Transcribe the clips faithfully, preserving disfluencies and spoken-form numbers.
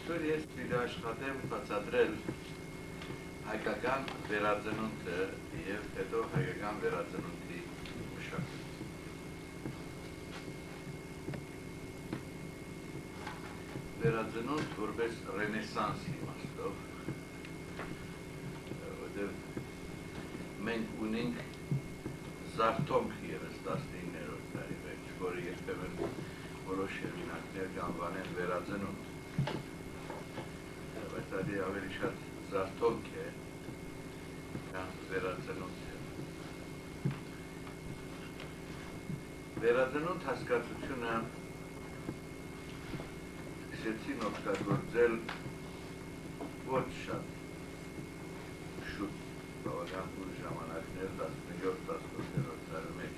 այսօր ես դաշնատեմ բացատրել հայկական վերածնունդը եւ հետո հայկական վերածնունդի մշակույթը։ Վերածնունդ որպես ռենեսանսի իմաստով, որտեղ մենք ունենք զարթոնք ևս տասնիններորդ դարի մեջ, որը երբեմն որոշ հեղինակներ կանվանեն վերածնունդ, բայց դա ավելի շատ զարթոնք է, քան վերածնունդ է։ Վերածնունդ հասկացությունը սկսեցին օգտագործել ոչ շատ շուտ, բավական ուշ ժամանակներ տասնյոթ տասնութերորդ դարի մեջ,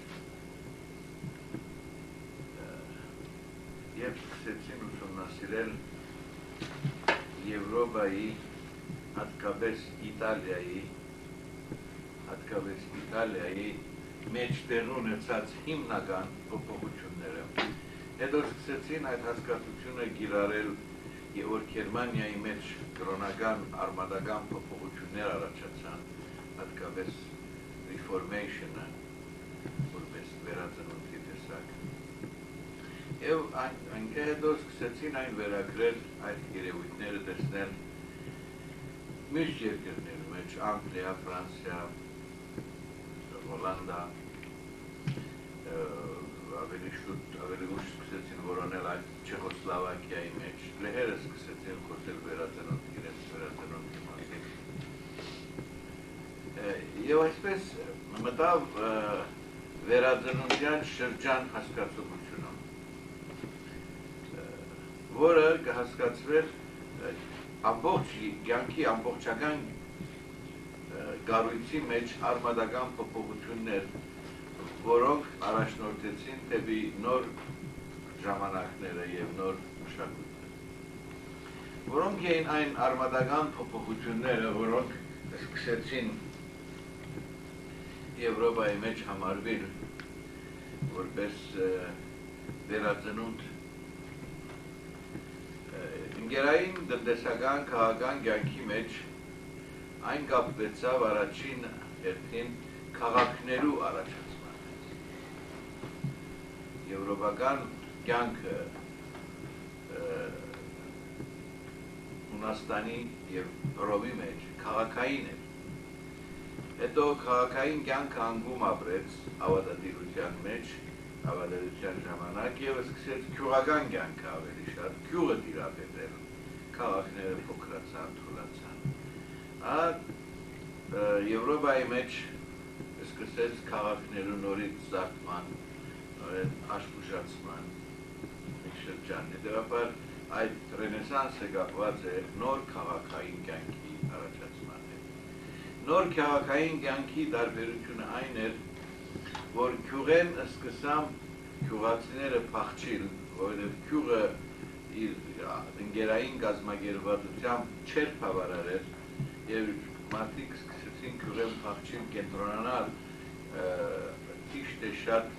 եւ սկսեցին ուսումնասիրել Եվրոպայի, հատկապես Իտալիայի, հատկապես Իտալիայի մեջ տեղի ունեցած հիմնական փոփոխությունները։ Հետո սկսեցին այդ հասկացությունը գիրառել, եւ որ Գերմանիայի մեջ կրոնական արմատական փոփոխություններ առաջացան, հատկապես Reformation-ը, որպես վերածնունդի տեսակ։ Եվ այնքան հետո սկսեցին այն վերագրել այդ երևույթները տեսնել մյուս երկրների մեջ, Անգլիա, Ֆրանսիա, Հոլանդա, ավելի շուտ, ավելի ուշ սկսեցին որոնել այդ Չեխոսլովակիայի մեջ, լեհերը սկսեցին խոսել վերածնունդ, իրենց վերածնունդի մասին։ Եվ այսպես մտավ վերածնունդյան շրջան հասկացողությունը, որը կհասկացվեր ամբողջ կյանքի ամբողջական գառույցի մեջ արմատական փոփոխություններ, որոնք առաջնորդեցին դեպի նոր ժամանակները եւ նոր մշակույթը, որոնք էին այն արմատական փոփոխությունները, որոնք սկսեցին Եվրոպայի մեջ համարվել որպես վերածնունդ Ընկերային տնտեսական քաղաքական կյանքի մեջ այն կապվեցավ առաջին հերթին քաղաքներու առաջացման հետ։ Եվրոպական կյանքը Հունաստանի և Հռոմի մեջ քաղաքային էր։ Հետո քաղաքային կյանքը անգում ապրեց ավատատիրության մեջ, ավատատիրության ժամանակ և սկսեց գյուղական կյանքը ավելի շատ, գյուղը տիրապետել, քաղաքները փոքրացան, թուլացան։ Եվրոպայի մեջ սկսեց քաղաքներու նորից զարթման, աշխուժացման շրջան։ Հետևաբար այդ ռենեսանսը կապված է նոր քաղաքային կյանքի առաջացման հետ։ Նոր քաղաքային կյանքի տարբերությունը այն էր, որ գյուղեն սկսամ գյուղացիները փախչիլ, որովհետև գյուղը իր ընկերային կազմակերպվածությամբ չէր բավարարել եւ մարդիկ սկսեցին գյուղեն փախչիլ կենտրոնանալ ճիշտ է շատ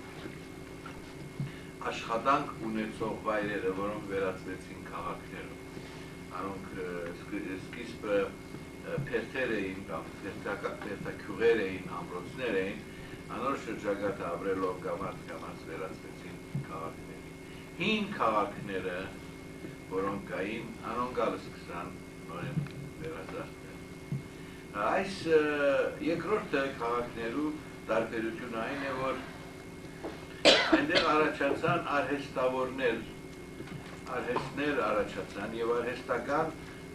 աշխատանք ունեցող վայրերը, որոնք վերածվեցին քաղաքներում։ Անոնք սկիզբը փերթեր էին կամ փերթագյուղեր էին, ամրոցներ էին, անոր շրջակայքը ապրելով կամաց-կամաց վերածվեցին քաղաքների։ Հին քաղաքները, որոնք կային, անոնք ալ սկսան նորեն վերազարթել։ Այս երկրորդը քաղաքներու տարբերությունը այն է, որ այնտեղ առաջացան արհեստավորներ, արհեստներ առաջացան եւ արհեստական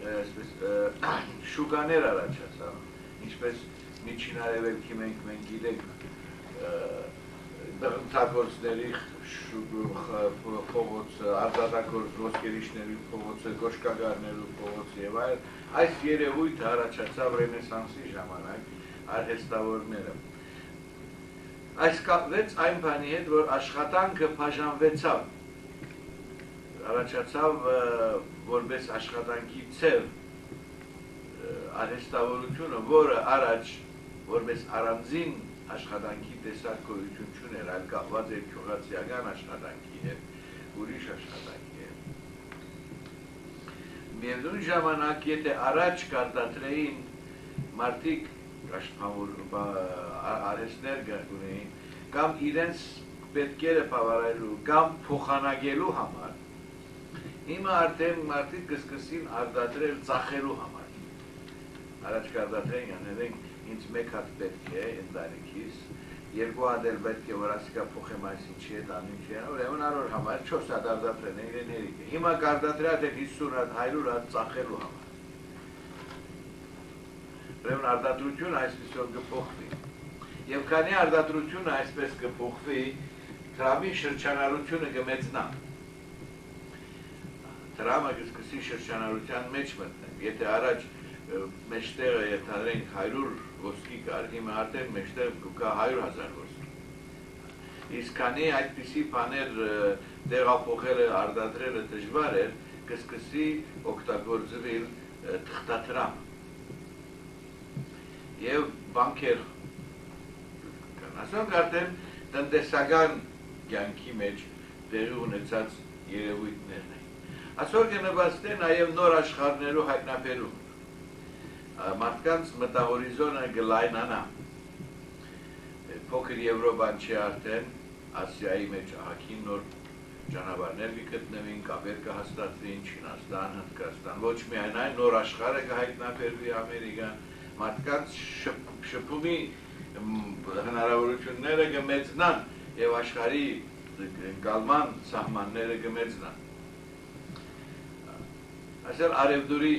շուկաներ առաջացան, ինչպես միջին արևելքի մենք մենք գիտենք դրամտագործների փողոցը, արտադրագործ ոսկերիչների փողոցը, գոշկագարներու փողոցը եւ այլ, այս երևույթը առաջացավ ռենեսանսի ժամանակ արհեստավորները։ Այս կապվեց այն բանի հետ, որ աշխատանքը բաժանվեցավ, առաջացավ որպես աշխատանքի ցև արհեստավորությունը, որը առաջ որպես առանձին աշխատանքի տեսակ գոյություն չուներ, այլ կապված էր գյուղացիական աշխատանքի հետ, ուրիշ աշխատանքի հետ։ Միևնույն ժամանակ, եթե առաջ կարտադրեին մարդիկ արհեստներ ունեին, կամ իրենց պետքերը բավարարելու, կամ փոխանակելու համար, հիմա արդեն մարդիկ կսկսին արտադրել ծախելու համար։ Առաջ կարտադրեին, անենք ինձ մեկ հատ պետք է ընտանիքիս, երկու հատ էլ պետք է որ ասիկա փոխեմ այսին չի հետ անին չի հետ, ուրեմն առոր համար չորս հատ արտադրեն իրեն հերիք է։ Հիմա կարտադրած է հիսուն հատ, հարյուր հատ ծախելու համար։ Ուրեմն արտադրությունը այսպեսով կփոխվի։ Եվ քանի արտադրությունը այսպես կփոխվի, տրամի շրջանառությունը կմեծնա։ Տրամը կսկսի շրջանառության մեջ մտնել։ Եթե առաջ մեջտեղը եթե հարյուր ոսկի կար, հիմա արդեն մեջտեղ կա հարյուր հազար ոսկի։ Իսկ քանի այդպիսի բաներ տեղափոխելը, արտադրելը դժվար էր, կսկսի օգտագործվել թղթադրամ։ Եվ բանկեր կան։ Ասենք արդեն տնտեսական կյանքի մեջ տեղի ունեցած երևույթներն են։ Այսօր կնպաստեն նաև նոր աշխարհներու հայտնաբերում։ Մարդկանց մտահորիզոնը կլայնանա։ Փոքր Եվրոպան չի արդեն, Ասիայի մեջ ահագին նոր ճանապարհներ կգտնվին, կապեր կհաստատվին, Չինաստան, Հնդկաստան, ոչ միայն այն նոր աշխարհը կհայտնաբերվի Ամերիկան, մարդկանց շփումի հնարավորությունները կմեծնան եւ աշխարհի գալման սահմանները կմեծնան։ Այսօր արևդուրի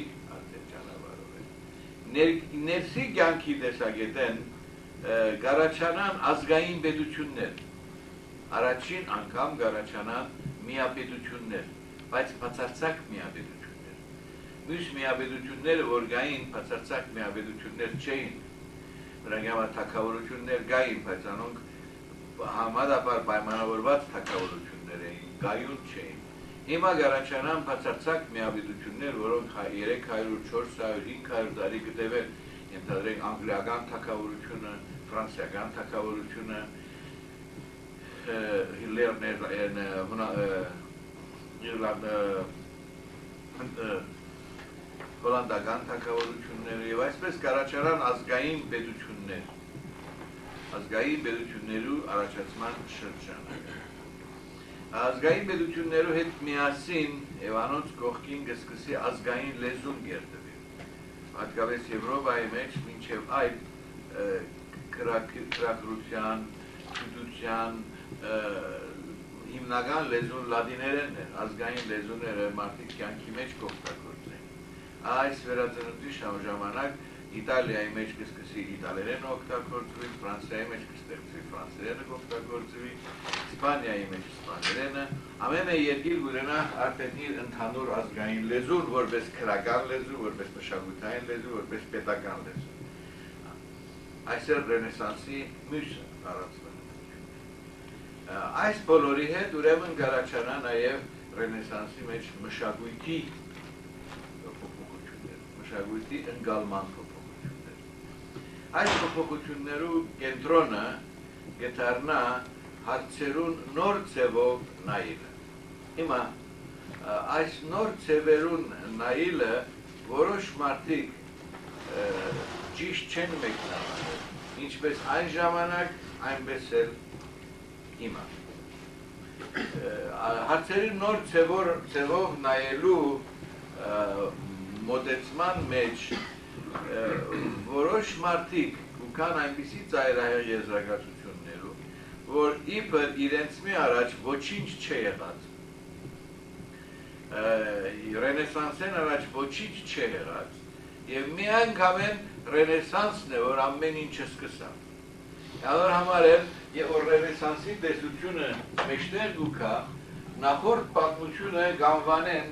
ներսի կյանքի տեսակետեն կառաջանան ազգային պետություններ, առաջին անգամ կառաջանան միապետություններ, բայց բացարձակ միապետություններ։ Մյուս միապետությունները, որ գային, բացարձակ միապետություններ չէին, նրանք համար թագավորություններ գային, բայց անոնք համադապար պայմանավորված թագավորություններ էին, գայուն չէին։ Հիմա կառաջանան բացարձակ միապետություններ, որոնք երեք հարյուր, չորս հարյուր, հինգ հարյուր տարի կտևեն, ենթադրենք անգլիական թագավորությունը, ֆրանսիական թագավորությունը, հոլանդական թագավորությունները եւ այսպես կառաջանան ազգային պետություններ, ազգային պետություններու առաջացման շրջանը։ Ազգային պետություններու հետ միասին եւ անոնց կողքին կսկսի ազգային լեզուն գերտվել։ Հատկապես Եվրոպայի մեջ մինչեւ այդ քրակրության, գիտության հիմնական լեզուն լատիներենն է, ազգային լեզուները մարդիկ կյանքի մեջ կօգտագործեն։ Այս վերածննդի ժամանակ Իտալիայի մեջ կսկսի իտալերենը օգտագործվի, Ֆրանսիայի մեջ կստեղծվի ֆրանսերենը օգտագործվի, Իսպանիայի մեջ իսպաներենը, ամեն մի երկիր կունենա արդեն իր ընդհանուր ազգային լեզուն, որպես քրական լեզու, որպես մշակութային լեզու, որպես պետական լեզու։ Այսօր Ռենեսանսի մյուսը տարածվում է։ Այս բոլորի հետ ուրեմն կառաջանա նաև Ռենեսանսի մեջ մշակույթի փոփոխություններ, մշակույթի ընկալման փոփոխություններ։ Այս փոփոխություններու կենտրոնը կդառնա հարցերուն նոր ձևով նայելը։ Հիմա այս նոր ձևերուն նայելը որոշ մարդիկ ճիշտ չեն մեկնաբանել, ինչպես այն ժամանակ, այնպես էլ հիմա։ Հարցերի նոր ձևով նայելու մոտեցման մեջ որոշ մարդիկ կան այնպիսի ծայրահեղ եզրակացություններու, որ իբր իրենց մի առաջ ոչինչ չի եղած, Ռենեսանսեն առաջ ոչինչ չի եղած, եւ մի անգամ են Ռենեսանսն է, որ ամեն ինչը սկսավ։ Ալոր համար էլ, եւ որ Ռենեսանսի տեսությունը մեջտեղ գուքա, նախորդ պատմությունը գանվանեն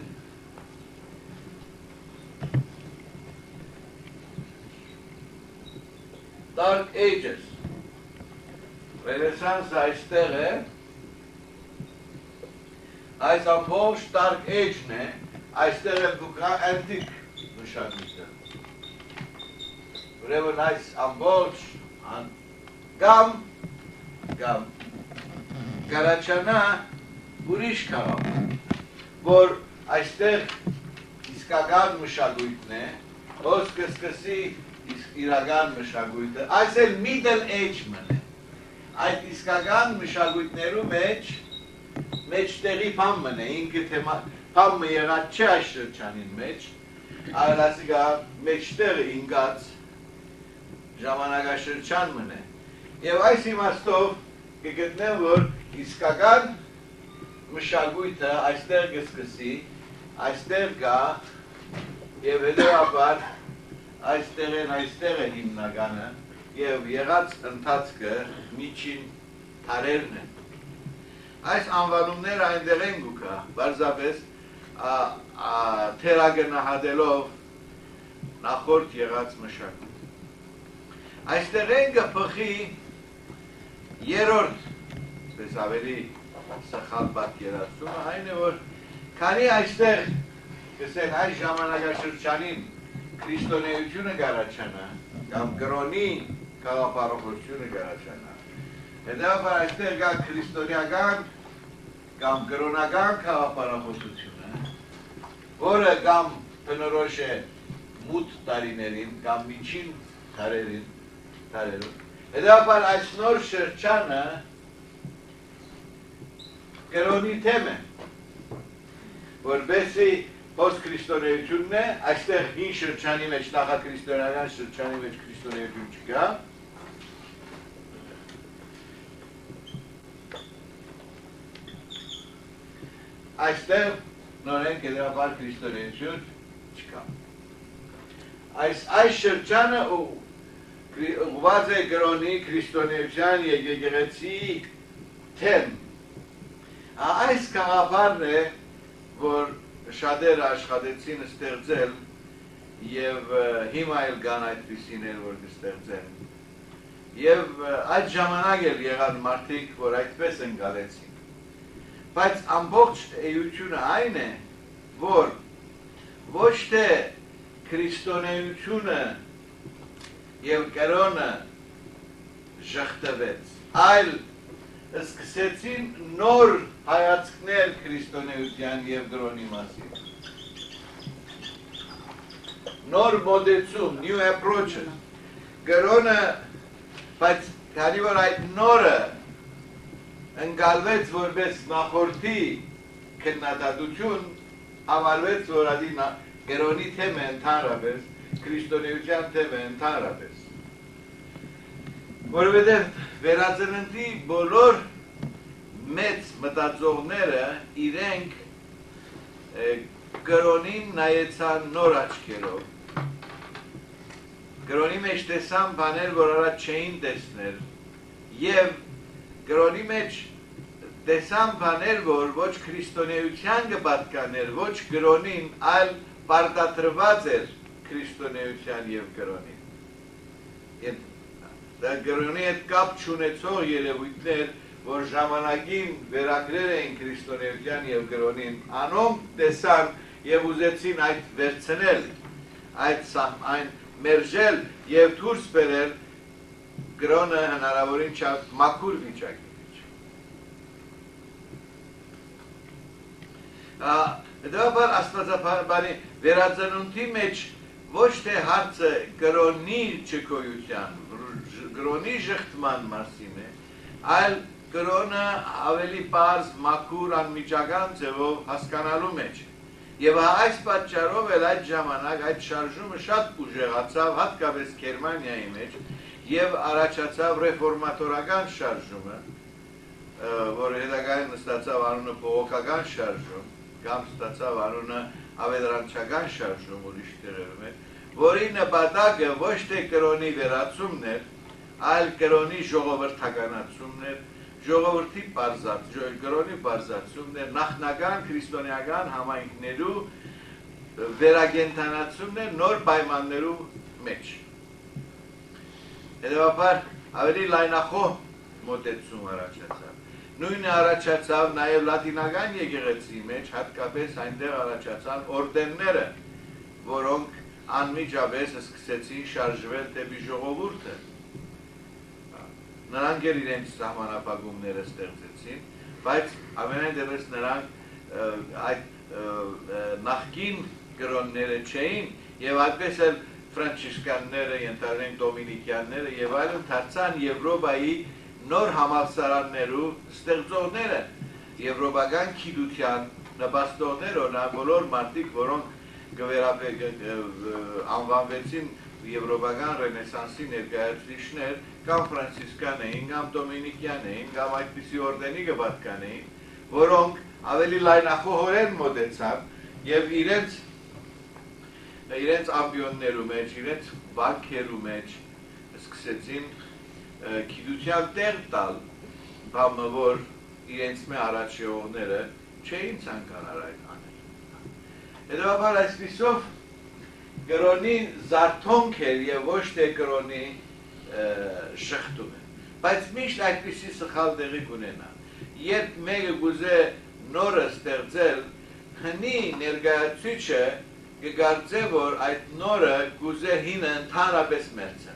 Dark Ages։ Ռենեսանսը այստեղ է, այս ամբողջ Dark Age-ն է, այստեղ է գուքա Antique մշակույթը։ Ուրեմն այս ամբողջ գամ, գամ, կառաջանա ուրիշ քաղաք, որ այստեղ իսկ իսկական մշակույթն է, որ սկսկսի իրական մշակույթը, այս էլ middle age-ն է։ Այդ իսկական մշակույթներու մեջ մեջտեղի փամն է, ինքը թեմա փամը եղած չէ այս շրջանին մեջ, այլ ասիկա մեջտեղը ինգած ժամանակաշրջան մն է։ Եվ այս իմաստով կգտնեմ, որ իսկական մշակույթը այստեղ կսկսի, այստեղ գա եւ հետեւաբար այստեղ են այստեղ է հիմնականը եւ եղած ընթացքը միջին թարերն են։ Այս անվանումները այնտեղ են գուկա, բարձրապես թերագնահատելով նախորդ եղած մշակույթ։ Այստեղ են գփխի երրորդ, պես ավելի սխալ պատկերացումը, այն է որ քանի այստեղ կսեն այս ժամանակաշրջանին քրիստոնեությունը գարաչանա, կամ կրոնի գաղափարախոսությունը գարաչանա, հետևաբար այստեղ կա քրիստոնեական կամ կրոնական գաղափարախոսությունը, որը կամ բնորոշ է մութ տարիներին կամ միջին տարերին, տարերում, հետևաբար այս նոր շրջանը կրոնի թեմ է, որբեսի post-քրիստոնեությունն է, այստեղ հին շրջանի մեջ, նախաքրիստոնեական շրջանի մեջ քրիստոնեություն չկա, այստեղ նորեն կերապար քրիստոնեություն չկա։ Այս այս շրջանը ուղված է կրոնի քրիստոնեության եկեղեցի թեմ։ Այս գաղափարն է, որ շատերը աշխատեցին ստեղծել եւ հիմա էլ կան այդպիսիներ, որ կստեղծեն։ Եվ այդ ժամանակ էլ եղան մարդիկ, որ այդպես են գալեցին։ Բայց ամբողջ էությունը այն է, որ ոչ թե քրիստոնեությունը եւ կրոնը ժխտվեց, այլ սկսեցին նոր հայացքներ քրիստոնեության եւ կրոնի մասին։ Նոր մոդեցում, new approach-ը, կրոնը, բայց քանի որ այդ նորը ընկալվեց որպես նախորդի քննադատություն, համարվեց, որ ադի կրոնի թեմը ընդհանրապես, քրիստոնեության թեմը ընդհանրապես։ Որովհետև վերածննդի բոլոր մեծ մտածողները իրենք կրոնին նայեցան նոր աչքերով։ Կրոնի մեջ տեսան բաներ, որ առաջ չէին տեսնել, եւ կրոնի մեջ տեսան բաներ, որ ոչ քրիստոնեության կպատկաներ, ոչ կրոնին, այլ պարտադրված էր քրիստոնեության եւ կրոնին։ Դա կրոնի հետ կապ չունեցող երևույթներ, որ ժամանակին վերագրել էին քրիստոնեության եւ կրոնին, անոնք տեսան եւ ուզեցին այդ վերցնել, այդ այն մերժել եւ դուրս բերել կրոնը հնարավորին շատ մաքուր վիճակի մեջ։ Հետևաբար աստվածաբանի վերածնունդի մեջ ոչ թե հարցը կրոնի չգոյության, կրոնի ժխտման մասին է, այլ կրոնը ավելի պարզ, մաքուր, անմիջական ձևով հասկանալու մեջ է։ Եվ այս պատճառով էլ այդ ժամանակ այդ շարժումը շատ ուժեղացավ, հատկապես Գերմանիայի մեջ, եւ առաջացավ ռեֆորմատորական շարժումը, որ հետագայում ստացավ անունը բողոքական շարժում, կամ ստացավ անունը ավետարանչական շարժում ուրիշ տեղերում է, որի նպատակը ոչ թե կրոնի վերացումն էր, այլ կրոնի ժողովրդականացումն էր, ժողովրդի բարձած, կրոնի բարձրացումն էր, նախնական քրիստոնեական համայնքներու վերագենտանացումն էր նոր պայմաններու մեջ։ Հետևաբար ավելի լայնախոհ մոտեցում առաջացավ։ Նույնը առաջացավ նաև լատինական եկեղեցի մեջ, հատկապես այնտեղ առաջացան օրդենները, որոնք անմիջապես սկսեցին շարժվել դեպի ժողովուրդը։ Նրանք էլ իրենց սահմանափակումները ստեղծեցին, բայց ամենայն դեպս նրանք այդ նախկին կրոնները չէին, եւ այդպես էլ ֆրանցիսկանները, ենթադրենք դոմինիկյանները եւ այլն դարձան Եվրոպայի նոր համալսարաններու ստեղծողները, եվրոպական գիտության նպաստողներ, օրինակ բոլոր մարդիկ, որոնք անվանվեցին եվրոպական ռենեսանսի ներկայացուցիչներ, կամ ֆրանցիսկան էին, կամ դոմինիկյան էին, կամ այդպիսի օրդենի գվատական էին, որոնք ավելի լայնախոհորեն մոտեցան եւ իրենց իրենց ամբիոններու մեջ, իրենց վարքերու մեջ սկսեցին գիտության տեղ տալ, բամը, որ իրենց մե առաջեողները չէին ցանկանալ այդ անել։ Հետևաբար այսպիսով կրոնի զարթոնք էր եւ ոչ թե կրոնի շղթում է։ Բայց միշտ այդպիսի սխալ տեղի կունենա։ Երբ մեկը գուզե նորը ստեղծել, հնի ներկայացուցիչը կգարձե, որ այդ նորը գուզե հինը ընդհանրապես մերցնել։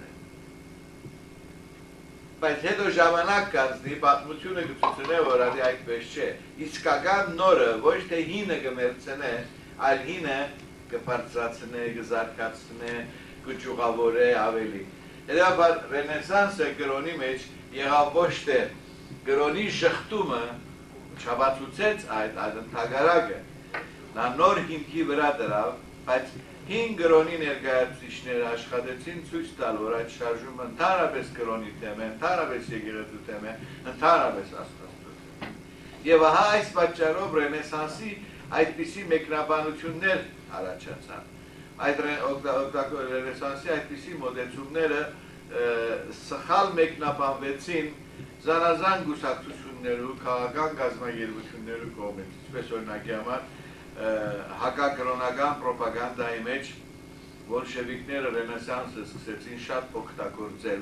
Բայց հետո ժամանակ կացնի, պատմությունը կցուցնե, որ ադի այդպես չէ։ Իսկական նորը ոչ թե հինը կմերցնե, այլ հինը կբարձրացնե, կզարգացնե, կճյուղավորե ավելի։ Հետևաբար ռենեսանսը կրոնի մեջ եղավ ոչ թե կրոնի շղթումը չաբացուցեց այդ այդ ընդհանրակը, նա նոր հիմքի վրա դրավ, բայց հին կրոնի ներկայացուցիչները աշխատեցին ցույց տալ, որ այդ շարժումը ընդհանրապես կրոնի թեմ է, ընդհանրապես եկեղեցու թեմ է, ընդհանրապես աստվածու թեմ է։ Եվ ահա այս պատճառով ռենեսանսի այդպիսի մեկնաբանություններ առաջացան։ Այդ ռենեսանսի այդպիսի մոտեցումները սխալ մեկնաբանվեցին զանազան գուսակցություններու, քաղաքական կազմակերպություններու կողմից, ինչպես օրինակի համար հակակրոնական պրոպագանդայի մեջ բոլշևիկները ռենեսանսը սկսեցին շատ օգտագործել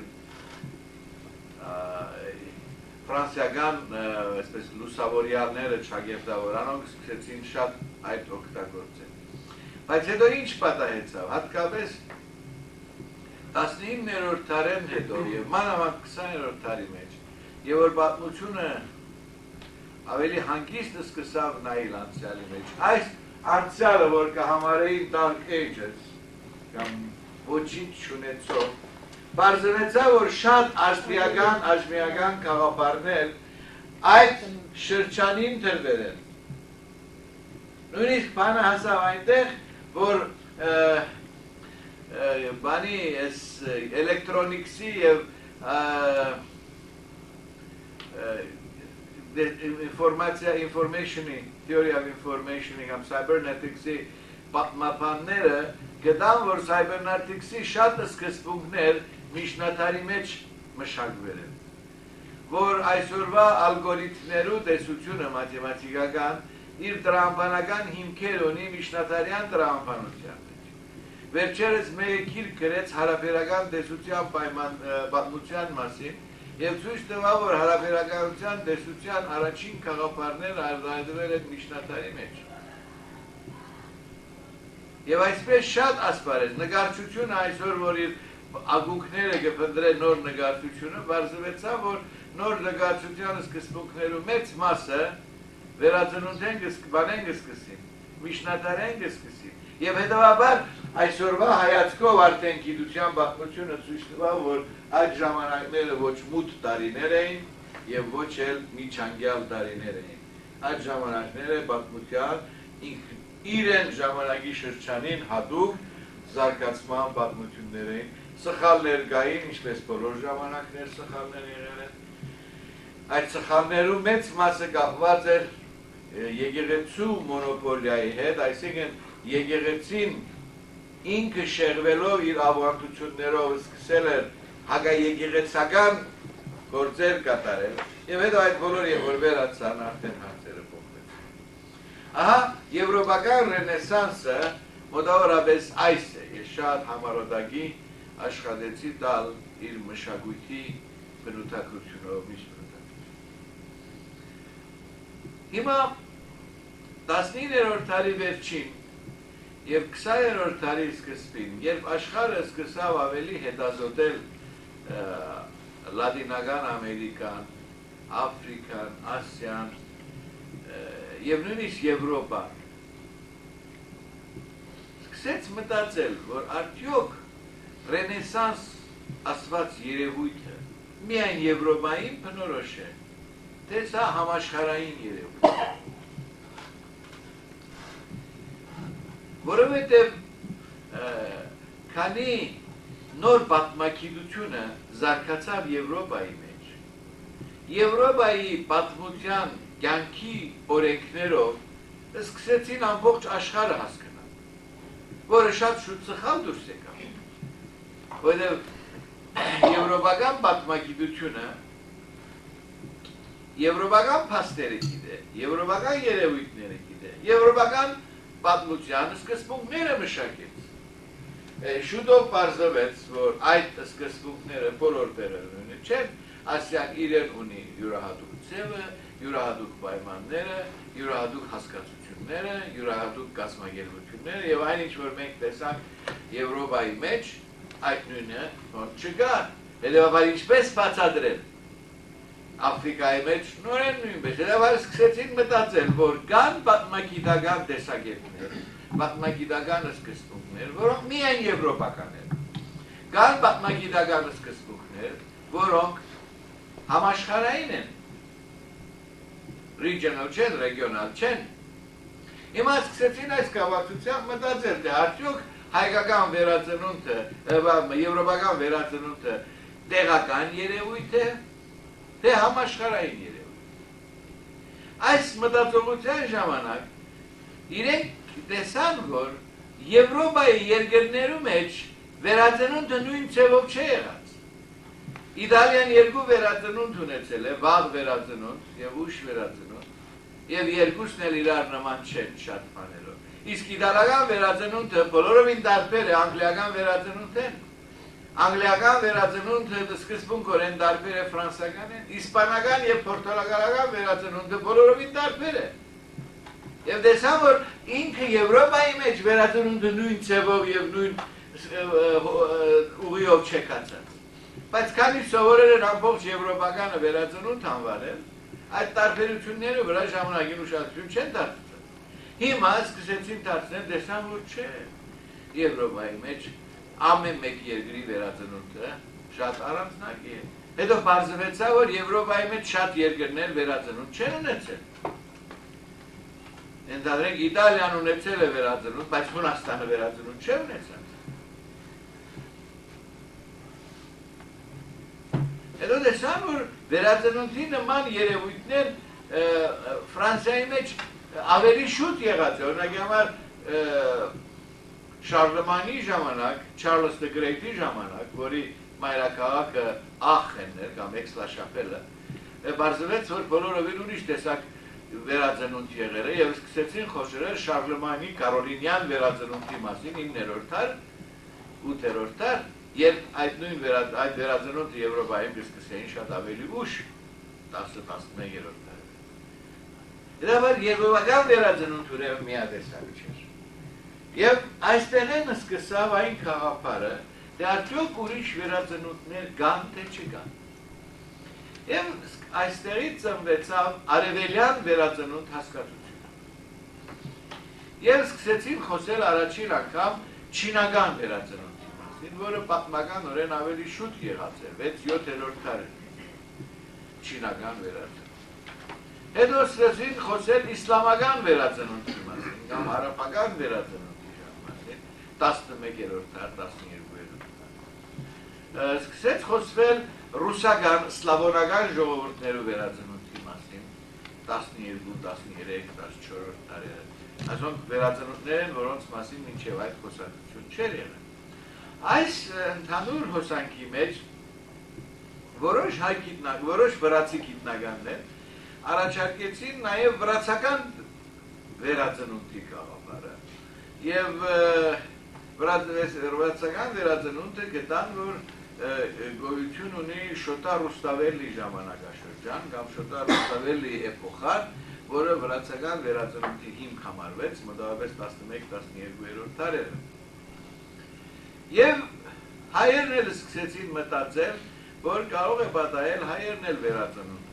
ֆրանսիական այսպես լուսավորյալները ճագերտավորանոնք սկսեցին շատ այդ օգտագործել։ Բայց հետո ինչ պատահեցավ, հատկապես տասնիններորդ դարեն հետո եւ մանավանդ քսաներորդ դարի մեջ, եւ որ պատմությունը ավելի հանգիստ սկսավ նայել անցյալի մեջ։ Այս անցյալը, որ կհամարեին Dark Ages, կամ ոչինչ չունեցող, բարձրացավ, որ շատ աշտիական, աշմիական կաղապարներ այդ շրջանին դրվել են։ Նույնիսկ բանը հասավ այնտեղ, որ բանի էլեկտրոնիքսի եւ ինֆորմացիա, information-ի, theory of information-ի կամ cybernetics-ի պատմաբանները գտան, որ cybernetics-ի շատ սկզբունքներ միջնադարի մեջ մշակվել են, որ այսօրվա ալգորիթմներու տեսությունը մաթեմատիկական իր տրամաբանական հիմքեր ունի միջնադարյան տրամաբանության մեջ։ Վերջերս մեկը գիրք գրեց հարաբերական տեսության պատմության մասին եւ ցույց տվավ, որ հարաբերականության տեսության առաջին գաղափարները արտադրվել են միջնադարի մեջ։ Եվ այսպես շատ ասպարեզ, նկարչությունը այսօր, որ իր ագուկները կփնտրե նոր նկարչությունը, բարձրացավ, որ նոր նկարչության սկզբունքներու մեծ մասը վերածնունդեն կսկսեն կսկսին, միջնադարեն կսկսին։ Եվ հետևաբար այսօրվա հայացքով արդեն գիտության պատմությունը ցույց տվավ, որ այդ ժամանակները ոչ մութ տարիներ էին եւ ոչ էլ միջանկյալ տարիներ էին։ Այդ ժամանակները պատմության իրեն ժամանակի շրջանին հատուկ զարգացման պատմություններ էին, սխալներ կային, ինչպես բոլոր ժամանակներ սխալներ եղել են։ Այդ սխալներու մեծ մասը կապված էր եկեղեցու մոնոպոլիայի հետ, այսինքն եկեղեցին ինքը շեղվելով իր ավանդություններով սկսել էր հակաեկեղեցական գործեր կատարել, եւ հետո այդ բոլոր եւ որ վերացան արդեն հարցերը փոխվեցին։ Ահա եվրոպական ռենեսանսը մոտավորապես այս է, ես շատ համարոդագի աշխատեցի տալ իր մշակույթի բնութագրությունով միշտ բնութագրություն։ Հիմա տասնիններորդ դարի վերջին եւ քսաներորդ դարի սկզբին, երբ աշխարհը սկսավ ավելի հետազոտել Լատինական Ամերիկան, Աֆրիկան, Ասիան եւ նույնիսկ Եվրոպան, սկսեց մտածել, որ արդյոք ռենեսանս ասված երևույթը միայն Եվրոպային բնորոշ է, թե սա համաշխարհային երևույթ է։ Որովհետև քանի նոր պատմագիտությունը զարգացավ Եվրոպայի մեջ, Եվրոպայի պատմության կյանքի օրենքներով սկսեցին ամբողջ աշխարհը հասկանալ, որը շատ շուտ սխալ դուրս եկավ, որովհետև եվրոպական պատմագիտությունը եվրոպական փաստերը գիտե, եվրոպական երևույթները գիտե, եվրոպական պատմության սկզբունքները մշակեց։ Շուտով պարզվեց, որ այդ սկզբունքները բոլոր բերելները չեն, ասյան իրեն ունի յուրահատուկ ձևը, յուրահատուկ պայմանները, յուրահատուկ հասկացությունները, յուրահատուկ կազմակերպությունները եւ այն ինչ որ մենք տեսանք Եվրոպայի մեջ, այդ նույնը չկա։ Հետևաբար ինչպես բացատրել Աֆրիկայի մեջ նորեն նույնպես, հետևաբար սկսեցին մտածել, որ կան պատմագիտական տեսակետներ, պատմագիտական սկզբունքներ, որոնք միայն եվրոպական են, կան պատմագիտական սկզբունքներ, որոնք համաշխարհային են, regional չեն, regional չեն։ Հիմա սկսեցին այս կապակցությամբ մտածել, թե արդյոք հայկական վերածնունդը, եվրոպական վերածնունդը տեղական երևույթ է, թե համաշխարհային երևույթ։ Այս մտածողության ժամանակ իրենք տեսան, որ Եվրոպայի երկրներու մեջ վերածնունդը նույն ձևով չէ եղած։ Իտալիան երկու վերածնունդ ունեցել է, վաղ վերածնունդ եւ ուշ վերածնունդ, եւ երկուսն էլ իրար նման չեն շատ բաներով։ Իսկ իտալական վերածնունդը բոլորովին տարբեր է անգլիական վերածնունդեն։ Անգլիական վերածնունդը սկզբունքորեն տարբեր է ֆրանսականեն, իսպանական եւ պորտուգալական վերածնունդը բոլորովին տարբեր է։ Եվ տեսան, որ ինքը Եվրոպայի մեջ վերածնունդը նույն ձևով եւ նույն ուղիով չեկացած։ Բայց քանի սովորել են ամբողջ եվրոպականը վերածնունդ անվանել, այդ տարբերությունները վրա ժամանակին ուշադրություն չեն դարձել։ Հիմա սկսեցին դարձնել, տեսան, որ չէ, Եվրոպայի մեջ ամեն մեկ երկրի վերածնունդը շատ առանձնակի է։ Հետո պարզվեցավ, որ Եվրոպայի մեջ շատ երկրներ վերածնունդ չեն ունեցել։ Ընդհանրենք Իտալիան ունեցել է վերածնունդ, բայց Հունաստանը վերածնունդ չէ ունեցել։ Հետո տեսան, որ վերածնունդի նման երևույթներ Ֆրանսիայի մեջ ավելի շուտ եղած է, օրինակ համար Շարլեմանի ժամանակ, Չարլզ դը Գրեյթի ժամանակ, որի մայրաքաղաքը Ախենն էր կամ Էքս-լա-Շապելը, պարզվեց, որ բոլորովին ուրիշ տեսակ վերածնունդ եղել է եւ սկսեցին խոսել Շարլեմանի Կարոլինյան վերածնունդի մասին իններորդ դար, ութերորդ դար, երբ այդ նույն այդ վերածնունդը Եվրոպայում սկսեցին շատ ավելի ուշ, տասը-տասնմեկերորդ դարում։ Դա եվրոպական վերածնունդ ուրեմն միատեսակ չէր։ Եվ այստեղ են սկսավ այն խաղապարը, թե արդյոք ուրիշ վերածնունդներ կան, թե չկան։ Եվ այստեղից ծնվեցավ արևելյան վերածնունդ հասկացությունը։ Եվ սկսեցին խոսել առաջին անգամ չինական վերածնունդի մասին, որը պատմականորեն ավելի շուտ եղած է, վեց-յոթերորդ դարում չինական վերածնունդ։ Հետո սկսեցին խոսել իսլամական վերածնունդի մասին, կամ հարաբական վերածնունդ տասնմեկերորդ դար, տասներկուերորդ դար։ Սկսեց խոսվել ռուսական, սլավոնական ժողովուրդներու վերածնունդի մասին, տասներկու, տասներեք, տասնչորսերորդ դարերը։ Այսոնք վերածնունդներ են, որոնց մասին մինչև այդ խոսակցություն չէր եղել։ Այս ընդհանուր հոսանքի մեջ որոշ հայ գիտնակ, որոշ վրացի գիտնականներ առաջարկեցին նաև վրացական վերածնունդի գաղափարը եւ վրացական վերածնունդը գտան, որ գոյություն ունի Շոտա Ռուստավելի ժամանակաշրջան կամ Շոտա Ռուստավելի էպոխա, որը վրացական վերածնունդի հիմք համարվեց մոտավորապես տասնմեկ-տասներկուերորդ դարերը։ Եվ հայերն էլ սկսեցին մտածել, որ կարող է պատահել հայերն էլ վերածնունդ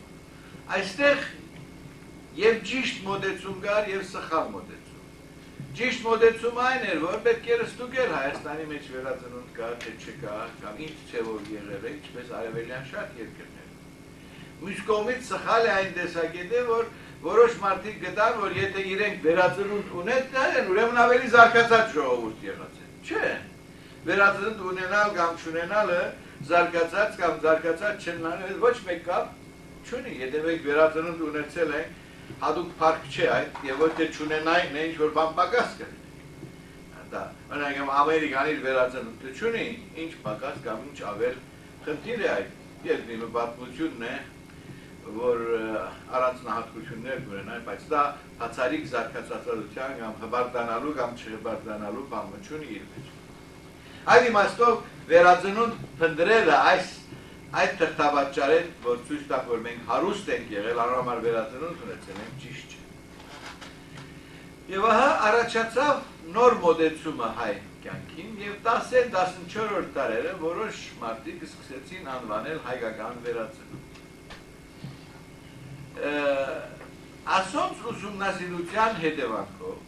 ունենան։ Այստեղ եւ ճիշտ մոտեցում կար եւ սխալ մոտեցում։ Ճիշտ մոտեցումը այն էր, որ պետք էր ստուգել Հայաստանի մեջ վերածնունդ կա, թե չկա, կամ ինչ ձևով եղել է, ինչպես արևելյան շատ երկրներում։ Մյուս կողմից սխալ է այն տեսակետը, որ որոշ մարդիկ գտան, որ եթե իրենք վերածնունդ ունեն, ուրեմն ավելի զարգացած ժողովուրդ եղած են։ Չէ, վերածնունդ ունենալ կամ չունենալը զարգացած կամ զարգացած չնանալ ոչ մեկ կապ չունի, եթե մենք վերածնունդ ունեցել ենք, հատուկ փառք չէ այդ, եւ ոչ թե չունենային ինչ որ բան պակաս կա։ Դա, օրինակ Ամերիկան իր վերածնունդը չունի, ինչ պակաս կամ ինչ ավել խնդիր է այդ։ Երկրի պատմությունն է, որ առանձնահատկություններ ունենա, բայց դա բացառիկ զարգացածության կամ հբարդանալու կամ չհբարդանալու բանը չունի իր մեջ։ Այդ իմաստով վերածնունդ փնտրելը այս այդ թղթապատճառ է, որ ցույց տա, որ մենք հարուստ ենք եղել, անհամար վերածնունդ ունեցել ենք, ճիշտ չէ։ Եվ ահա առաջացավ նոր մոտեցումը հայ կյանքին եւ տասը տասնչորսերորդ դարերը որոշ մարդիկ սկսեցին անվանել հայկական վերածնունդ։ Ասոնց ուսումնասիրության հետևանքով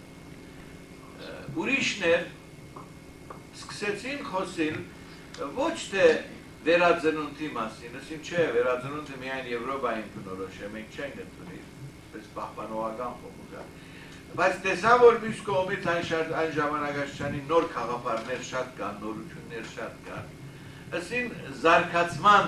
ուրիշներ սկսեցին խոսել ոչ թե վերածնունդի մասին, ասին չէ, վերածնունդը միայն Եվրոպային բնորոշ է, մենք չենք ընդունել, պես պահպանողական փոփոխություն։ Բայց տեսա, որ մյուս կողմից այն ժամանակաշրջանի նոր խաղապարներ շատ կան, նորություններ շատ կան, ասին զարգացման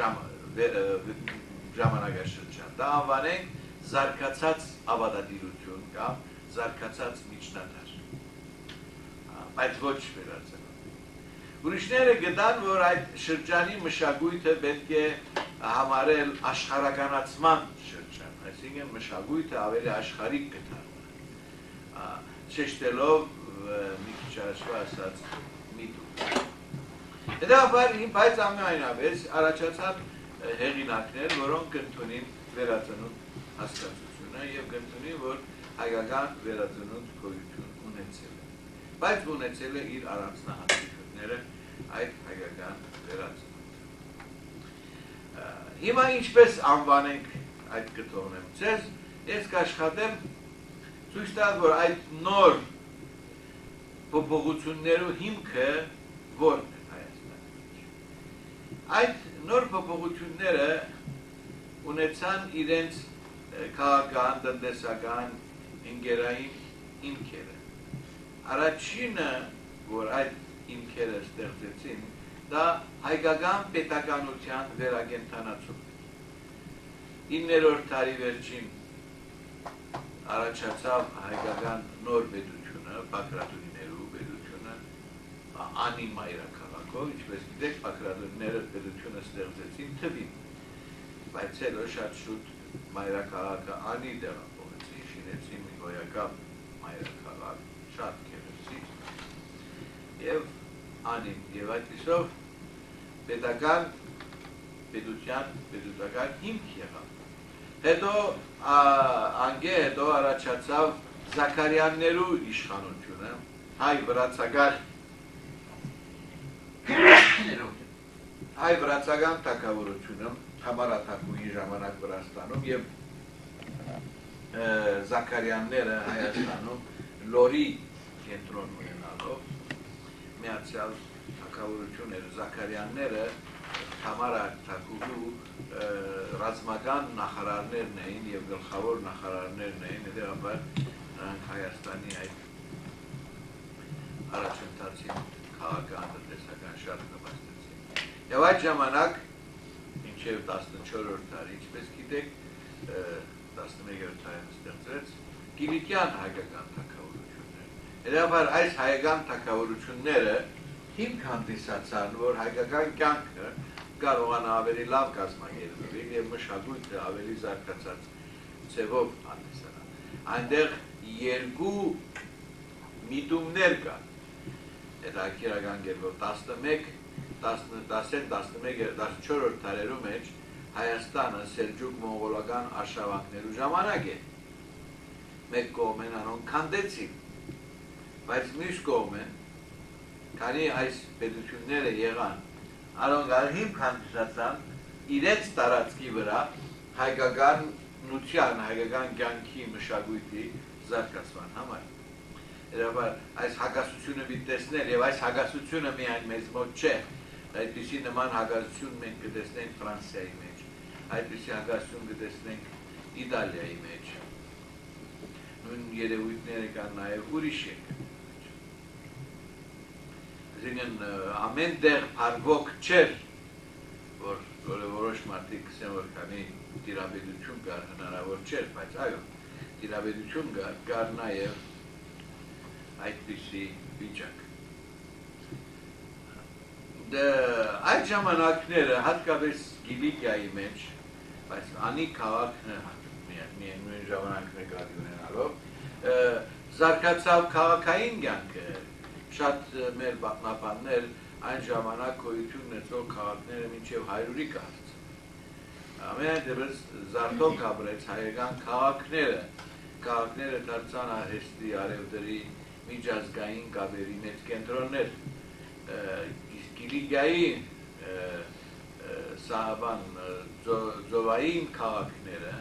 ժամանակաշրջան, դա անվանենք զարգացած ավադատիրություն կամ զարգացած միջնադար, բայց ոչ վերածնունդ։ Ուրիշները գտան, որ այդ շրջանի մշակույթը պետք է համարել աշխարհականացման շրջան, այսինքն մշակույթը ավելի աշխարհիկ կդառնա, շեշտելով մի քիչ առաջվա ասած միտում։ Հետևաբար, բայց ամենայնավեզ առաջացան հեղինակներ, որոնք կընդունին վերածնունդ հասկացությունը եւ կընդունին, որ հայկական վերածնունդ գոյություն ունեցել է, բայց ունեցել է իր առանձնահատկությունները այդ հայկական վերածնունդ։ Հիմա ինչպես անվանենք այդ կտողնեմ ձեզ, ես կաշխատեմ ցույց տալ, որ այդ նոր փոփոխություններու հիմքը որն է Հայաստանում։ Այդ նոր փոփոխությունները ունեցան իրենց քաղաքական, տնտեսական, ընկերային հիմքերը։ Առաջինը, որ այդ հիմքերը ստեղծեցին, դա հայկական պետականության վերակենդանացումն էր։ իններորդ դարի վերջին առաջացավ հայկական նոր պետությունը, Բագրատունիներու պետությունը, անի մայրաքաղաքով, ինչպես գիտեք, Բագրատունիները պետությունը ստեղծեցին թվին, բայց հետո շատ շուտ մայրաքաղաքը անի տեղափոխեցին, շինեցին մի գոյական մայրաքաղաք, շատ գեղեցիկ եւ անին եւ այդպիսով պետական պետության պետության հիմք եղավ։ Հետո անգե հետո առաջացավ Զաքարյաններու իշխանությունը, հայ վրացական հայ վրացական թագավորությունը Համարաթակուի ժամանակ Վրաստանում եւ Զաքարյանները Հայաստանում լորի կենտրոն ունենալով միացյալ թագավորությունները Զաքարյանները Համարաթակուի ռազմական նախարարներն էին եւ գլխավոր նախարարներն էին, հետեւաբար նրանք Հայաստանի այդ առաջընթացին քաղաքական տնտեսական շատ նպաստեցին։ Եվ այդ ժամանակ մինչև տասնչորսերորդ դարի, ինչպես գիտեք, տասնմեկերորդ դարին ստեղծվեց Կիլիկյան հայկական թագավորությունները։ Հետեւաբար այս հայկական թագավորությունները հիմք հանդիսացան, որ հայկական կյանքը կարողանա ավելի լավ կազմակերպվել եւ մշակույթը ավելի զարգացած ձևով հանդիսանա։ Այնտեղ երկու միտումներ կան։ Հետաքրքրական կերպով տասնմեկ, տասնութ, տասնմեկ, տասնչորսերորդ դարերու մեջ Հայաստանը սելջուկ-մոնղոլական արշավանքներու ժամանակ է։ Մեկ կողմեն անոնք քանդեցին, բայց մյուս կողմեն, քանի այս պետությունները եղան, անոնք հիմք հանդիսացան իրենց տարածքի վրա հայկական նության, հայկական կյանքի մշակույթի զարգացման համար։ Հետևաբար այս հակասությունը պիտի տեսնել եւ այս հակասությունը միայն մեզ մոտ չէ։ Այդպիսի նման հակասություն մենք կտեսնենք Ֆրանսիայի մեջ, այդպիսի հակասություն կտեսնենք Իտալիայի մեջ։ Նույն երևույթները կան նաեւ ուրիշ երկրների մեջ։ Այսինքն ամեն տեղ փառվոք չէր, որ որոշ մարդիկ ասեն, որ քանի տիրապետություն կար, հնարավոր չէր, բայց այո, տիրապետություն կար, կար նաեւ այդպիսի վիճակ։ Այդ ժամանակները հատկապես Կիլիկիայի մեջ, բայց անի քաղաքն նույն ժամանակները գալի ունենալով, զարգացավ քաղաքային կյանքը, շատ մեր պատմաբաններ այն ժամանակ գոյություն ունեցող քաղաքները մինչև հարյուրի կարծիք։ Ամեն դեպս զարգոք ապրեց հայկական քաղաքները, քաղաքները դարձան արհեստի, արևտրի, միջազգային կապերի մեծ կենտրոններ։ Կիլիկիայի սահման ծովային քաղաքները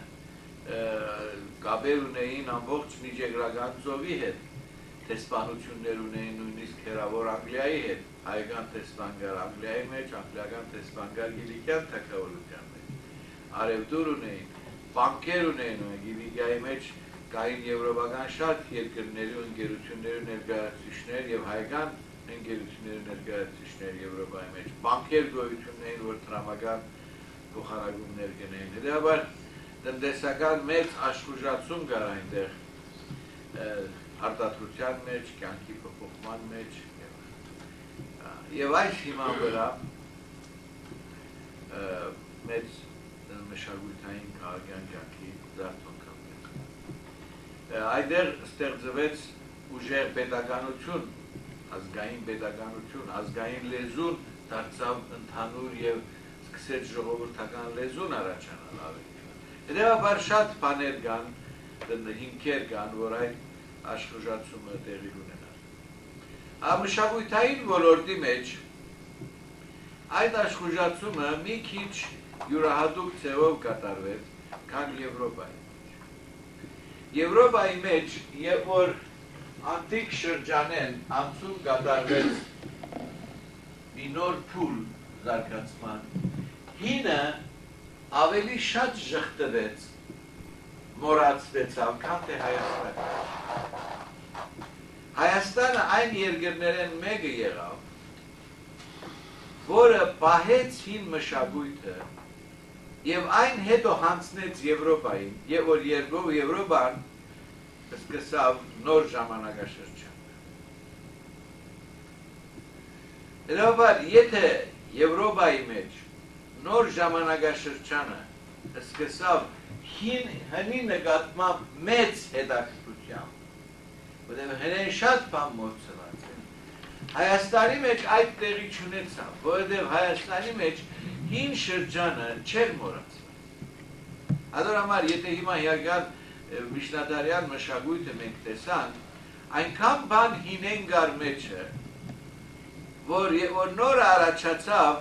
կապեր ունեին ամբողջ միջերկրական ծովի հետ, տեսփանություններ ունեին նույնիսկ հեռավոր Անգլիայի հետ, հայկական տեսփան կար Անգլիայի մեջ, անգլիական տեսփան կար Կիլիկիայի թագավորության մեջ, արևտուր ունեին, բանկեր ունեին Կիլիկիայի մեջ կային եվրոպական շատ երկրների ու ընկերությունների ներկայացուցիչներ եւ հայկական ընկերությունների ներկայացուցիչներ Եվրոպայի մեջ, բանկեր գոյություն ունեին, որ տրամական փոխարակումներ կնեին։ Հետևաբար տնտեսական մեծ աշխուժացում կար այնտեղ արտադրության մեջ, կյանքի փոփոխման մեջ եւ այս հիման վրա մեծ մշակութային քաղաքական կյանքի զարգացում կար։ Այդտեղ ստեղծվեց ուժեղ պետականություն, ազգային պետականություն, ազգային լեզուն դարձավ ընդհանուր եւ սկսեց ժողովրդական լեզուն առաջանալ ավելի։ Հետևաբար շատ բաներ կան, հիմքեր կան, որ այդ աշխուժացումը տեղի ունենալ։ Մշակութային ոլորտի մեջ այդ աշխուժացումը մի քիչ յուրահատուկ ձևով կատարվեց, քան Եվրոպայի մեջ։ Եվրոպայի մեջ, երբ որ անտիկ շրջանեն անցում կատարվեց մի նոր փուլ զարգացման, հինը ավելի շատ ժխտվեց, մոռացվեցավ, քան թե Հայաստանը։ Հայաստանը այն երկրներեն մեկը եղավ, որը պահեց հին մշակույթը եւ այն հետո հանձնեց Եվրոպային, եւ որ Եվրոպան սկսավ նոր ժամանակաշրջան։ Հետևաբար, եթե Եվրոպայի մեջ նոր ժամանակաշրջանը սկսավ հնի նկատմամբ մեծ հետաքրքրությամբ, որտեղ հնեն շատ բան մոռացված է, Հայաստանի մեջ այդ տեղի չունեցավ, որովհետև Հայաստանի մեջ հին շրջանը չէր մոռացված։ ಅದರ համար, եթե հիմա հիական միջնադարյան մշակույթը մենք տեսանք, այնքան բան հինեն գար մեջը, որ որ նոր առաջացավ,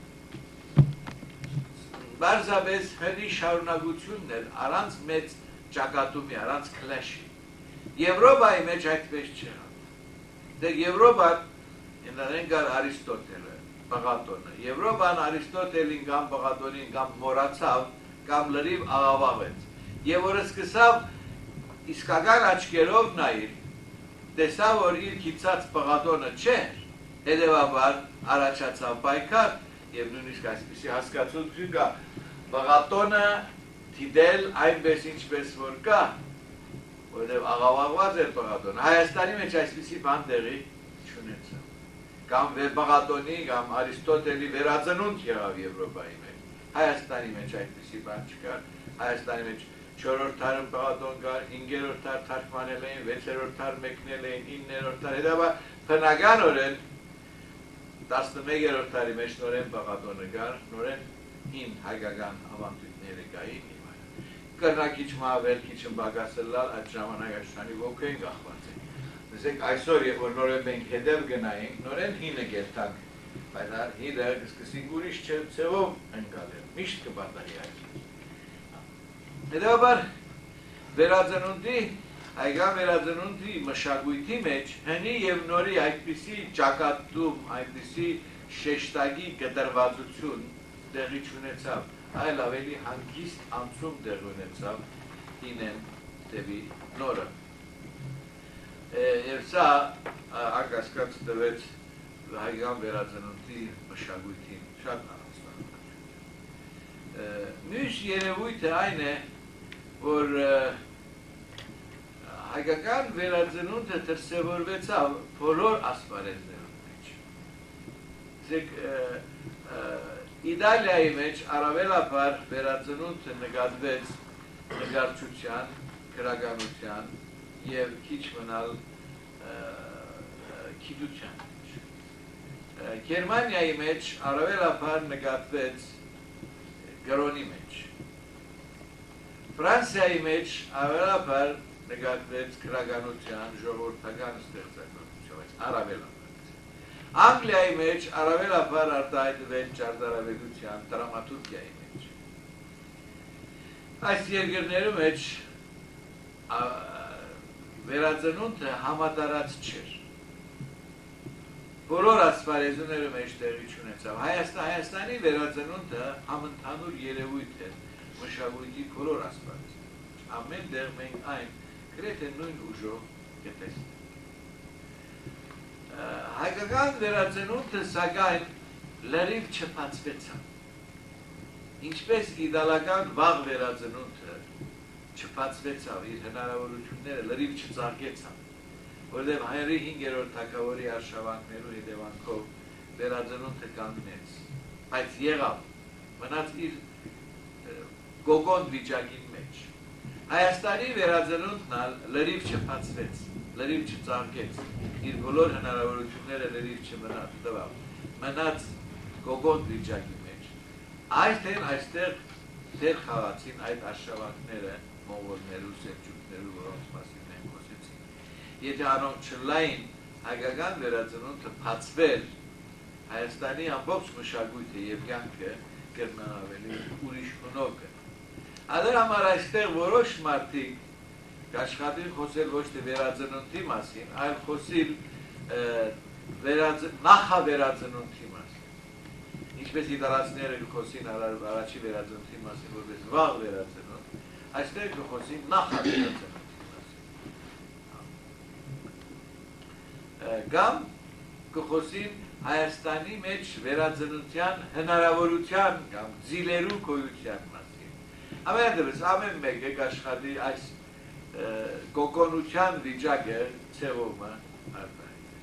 բարձրապես հնի շարունակությունն էր առանց մեծ ճակատումի, առանց քլեշի։ Եվրոպայի մեջ այդպես չեղավ։ Դե Եվրոպան ընդհանրեն գար Արիստոտելը, Պաղատոնը։ Եվրոպան Արիստոտելին կամ Պաղատոնին կամ մոռացավ, կամ լրիվ աղավաղեց։ Եվ որ սկսավ իսկական աչքերով նայել, տեսավ, որ իր քիծած Պաղատոնը չէր, հետևաբար առաջացավ պայքար, եւ նույնիսկ այսպիսի հասկացություն կա, Պաղատոնը դիտել այնպես ինչպես որ կա, որովհետև աղավաղված էր Պաղատոնը։ Հայաստանի մեջ այսպիսի բան տեղի չունեցավ։ Կամ Պաղատոնի, կամ Արիստոտելի վերածնունդ եղավ Եվրոպայի մեջ։ Հայաստանի մեջ այսպիսի բան չկար։ Հայաստանի մեջ չորրորդ դարում Պաղատոն կար, հինգերորդ դար թարգմանել էին, վեցերորդ դար մեկնել էին, իններորդ դար, հետաբար բնականորեն տասնմեկերորդ դարի մեջ նորեն Պաղատոնը կար, նորեն հին հայկական ավանդույթները կային։ Կրնակիչ մահավեր քիչ բագասելալ այդ ժամանակաշրջանի ոգին գախված է։ Ասենք այսօր երբ որ նորեն մենք հետև գնայինք, նորեն հինը գերտանք, բայց հինը կսկսենք ուրիշ ձևով ընկալել, միշտ կպատահի այս։ Հետևաբար վերածնունդի այգան վերածնունդի մշակույթի մեջ հնի եւ նորի այդպիսի ճակատում, այդպիսի շեշտակի կտրվածություն տեղի չունեցավ, այլ ավելի հանգիստ անցում տեղ ունեցավ հինեն դեպի նորը։ Եվ սա անկասկած տվեց հայկական վերածնունդի մշակույթին շատ առանձնահատուկ։ Մյուս երևույթը այն է, որ հայկական վերածնունդը դրսևորվեցավ բոլոր ասպարեզներում մեջ։ Իսկ Իտալիայի մեջ առավելաբար վերածնունդը նկատվեց նկարչության, գրականության եւ քիչ մնալ գիտության մեջ։ Գերմանիայի մեջ առավելաբար նկատվեց գրոնի մեջ։ Ֆրանսիայի մեջ առավելաբար նկատվեց գրականության, ժողովրդական ստեղծագործության, առավելաբար։ Անգլիայի մեջ առավելաբար արտահայտվեց ճարտարապետության, դրամատուրգիայի մեջ։ Այս երկրներում մեջ վերածնունդը համատարած չէր։ Բոլոր ասպարեզներում մեջ տեղի չունեցավ։ Հայաստանի վերածնունդը համընդհանուր երևույթ է մշակույթի բոլոր ասպարեզներում։ Ամեն տեղ մենք այն գրեթե նույն ուժով կտեսնենք։ Հայկական վերածնունդը սակայն լրիվ չփածվեցավ։ Ինչպես իտալական վաղ վերածնունդը չփածվեցավ, իր հնարավորությունները լրիվ չծաղկեցավ, որտեղ հայերի հինգերորդ թագավորի արշավանքներու հետևանքով վերածնունդը կանգնեց, բայց եղավ, մնաց իր գոգոն վիճակին մեջ։ Հայաստանի վերածնունդն լրիվ չփածվեց, լրիվ չծաղկեց, իր բոլոր հնարավորությունները լրիվ չմնավ, մնաց գոգոն վիճակի մեջ։ Այստեղ այստեղ դեր խաղացին այդ արշավանքները մողոլներու, սելջուկներու, որոնց մասին մենք խոսեցինք։ Եթե անոնք չլային հայկական վերածնունդը փածվել, Հայաստանի ամբողջ մշակույթը եւ կյանքը կերնան ավելի ուրիշ խնով կը։ ಅದರ համար այստեղ որոշ մարդիկ կաշխատին խոսել ոչ թե վերածնունդի մասին, այլ խոսիլ նախավերածնունդի մասին։ Ինչպես իտալացիները կխոսին առաջի վերածնունդի մասին, որպես վաղ վերածնունդ, այստեղ կխոսին նախավերածնունդի մասին։ Կամ կխոսին Հայաստանի մեջ վերածնության հնարավորության կամ ձիլերու գոյության մասին։ Ամենադեպս ամեն մեկը կաշխատի այս գոգոնության վիճակը ցեղումը արտահայտել։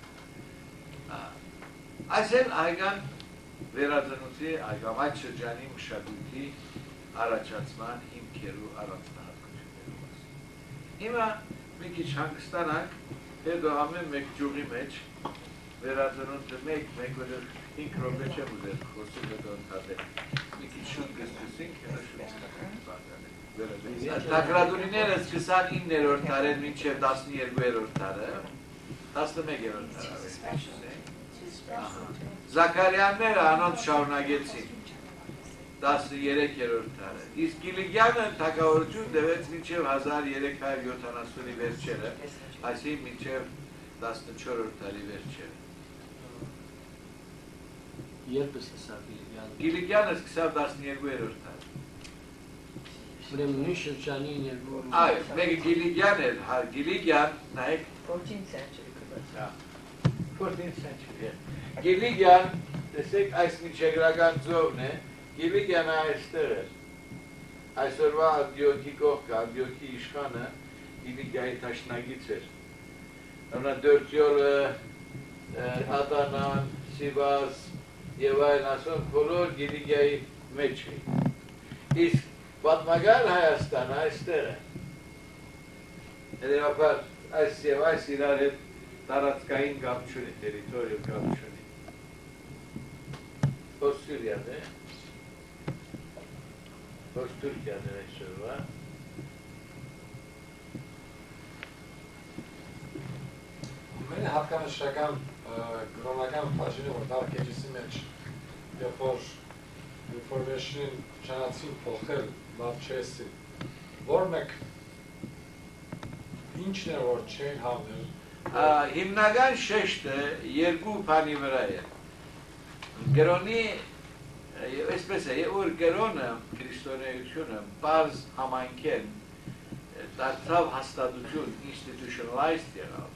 Այսել հայկական վերածնունդի այգամ այդ շրջանի մշակույթի առաջացման հիմքերու առանձնահատկություններու մասին։ Հիմա մի քիչ հանգստանանք, հետո ամեն մեկ ճյուղի մեջ վերածնունդը մեկ մեկ որը հինգ րոպե չեմ ուզել խոսել հետո ընդհատել։ Մի քիչ շուտ կսկսենք, հետո շուտ կստանանք։ Թագրատունիները սկսան իններորդ տարեն մինչև տասներկուերորդ տարը, տասնմեկերորդ տարը։ Զաքարյանները անոնց շարունակեցին տասներեքերորդ տարը։ Իսկ Կիլիկյանը թագավորություն տևեց մինչև հազար երեք հարյուր յոթանասունի վերջերը, այսինքն մինչև տասնչորրորդ տարի վերջերը։ Երբ սկսավ Կիլիկյանը։ Կիլիկյանը սկսավ տասներկուերորդ տարը։ Ուրեմն նույն շրջանին երկու։ Այո, մեկը Կիլիկյան էր, Կիլիկյան, նայեք։ fourteenth century կբացա։ fourteenth century։ Կիլիկյան, տեսեք, այս միջերական ձողն է, Կիլիկյանը այստեղ էր։ Այսօրվա Անդիոքի կողքը, Անդիոքի իշխանը Կիլիկյայի տաշնագից էր։ Նա Դորտյոլը, Ադանան, Սիվաս եւ այլն ասում բոլոր Կիլիկյայի մեջ է։ Իսկ պատմական Հայաստանը այստեղ է։ Հետևաբար այս եւ այս իրար հետ տարածքային կապ չունի, տերիտորիալ կապ չունի։ Ո՞ս Սիրիան է։ Ո՞ս Թուրքիան է այսօրվա։ Մենը հատկանշական գրոնական բաժինը որ դարքեջիսի մեջ երբ որ information չանացին փոխել լավ չեսի որ մեկ ինչն է որ չէին հավներ։ Հիմնական շեշտը երկու բանի վրա է։ Գրոնի այսպես է, որ գրոնը քրիստոնեությունը բարձ համայնքեն դարձավ հաստատություն institutionalized եղավ։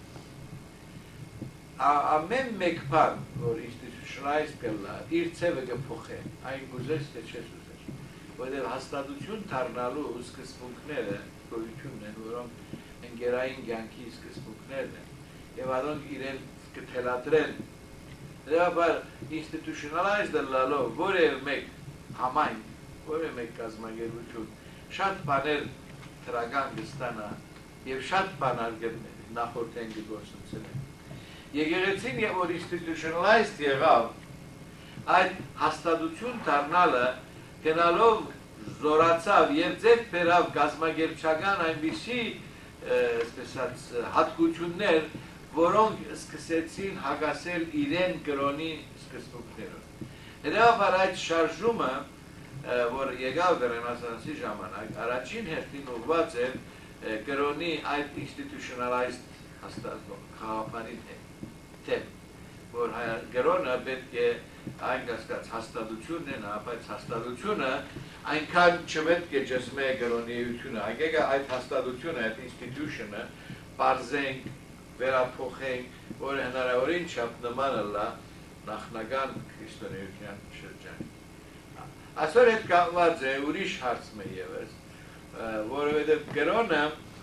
Ամեն մեկ բան, որ institutionalized կլա, իր ցևը կփոխե, այն գուզես թե չես ուզես, որովհետև հաստատություն դառնալու սկզբունքները գոյությունն են, որոնք ընկերային կյանքի սկզբունքներն են, եւ ಅದոնք իրեն կթելադրեն։ Դեպի institutionalized լալով որևէ մեկ համայնք, որևէ մեկ կազմակերպություն շատ բաներ թրագան կստանա եւ շատ բաներ նախորդեն կգործունեն։ Եկեղեցին եւ որ institutionalized եղավ, այդ հաստատություն դառնալը գնալով զորացավ եւ ձեր բերավ գազմագերբչական այնպիսի այսպես հատկություններ, որոնք սկսեցին հագասել իրեն կրոնի սկզբունքներով։ Հետևաբար այդ շարժումը, որ եկավ Ռենեսանսի ժամանակ, առաջին հերթին ուղղված էր կրոնի այդ institutionalized խաղապանի թեմ, որ կրոնը պետք է այն կասկած հաստատությունն է, բայց հաստատությունը այնքան չպետք է ջսմե կրոնիությունը, այգեգ այդ հաստատությունը, այդ institution-ը բարձենք, վերափոխենք, որ հնարավորին չափ նման լա նախնական քրիստոնեության շրջանի։ Այսօր հետ կապված է ուրիշ հարցը ևս, որովհետև կրոնը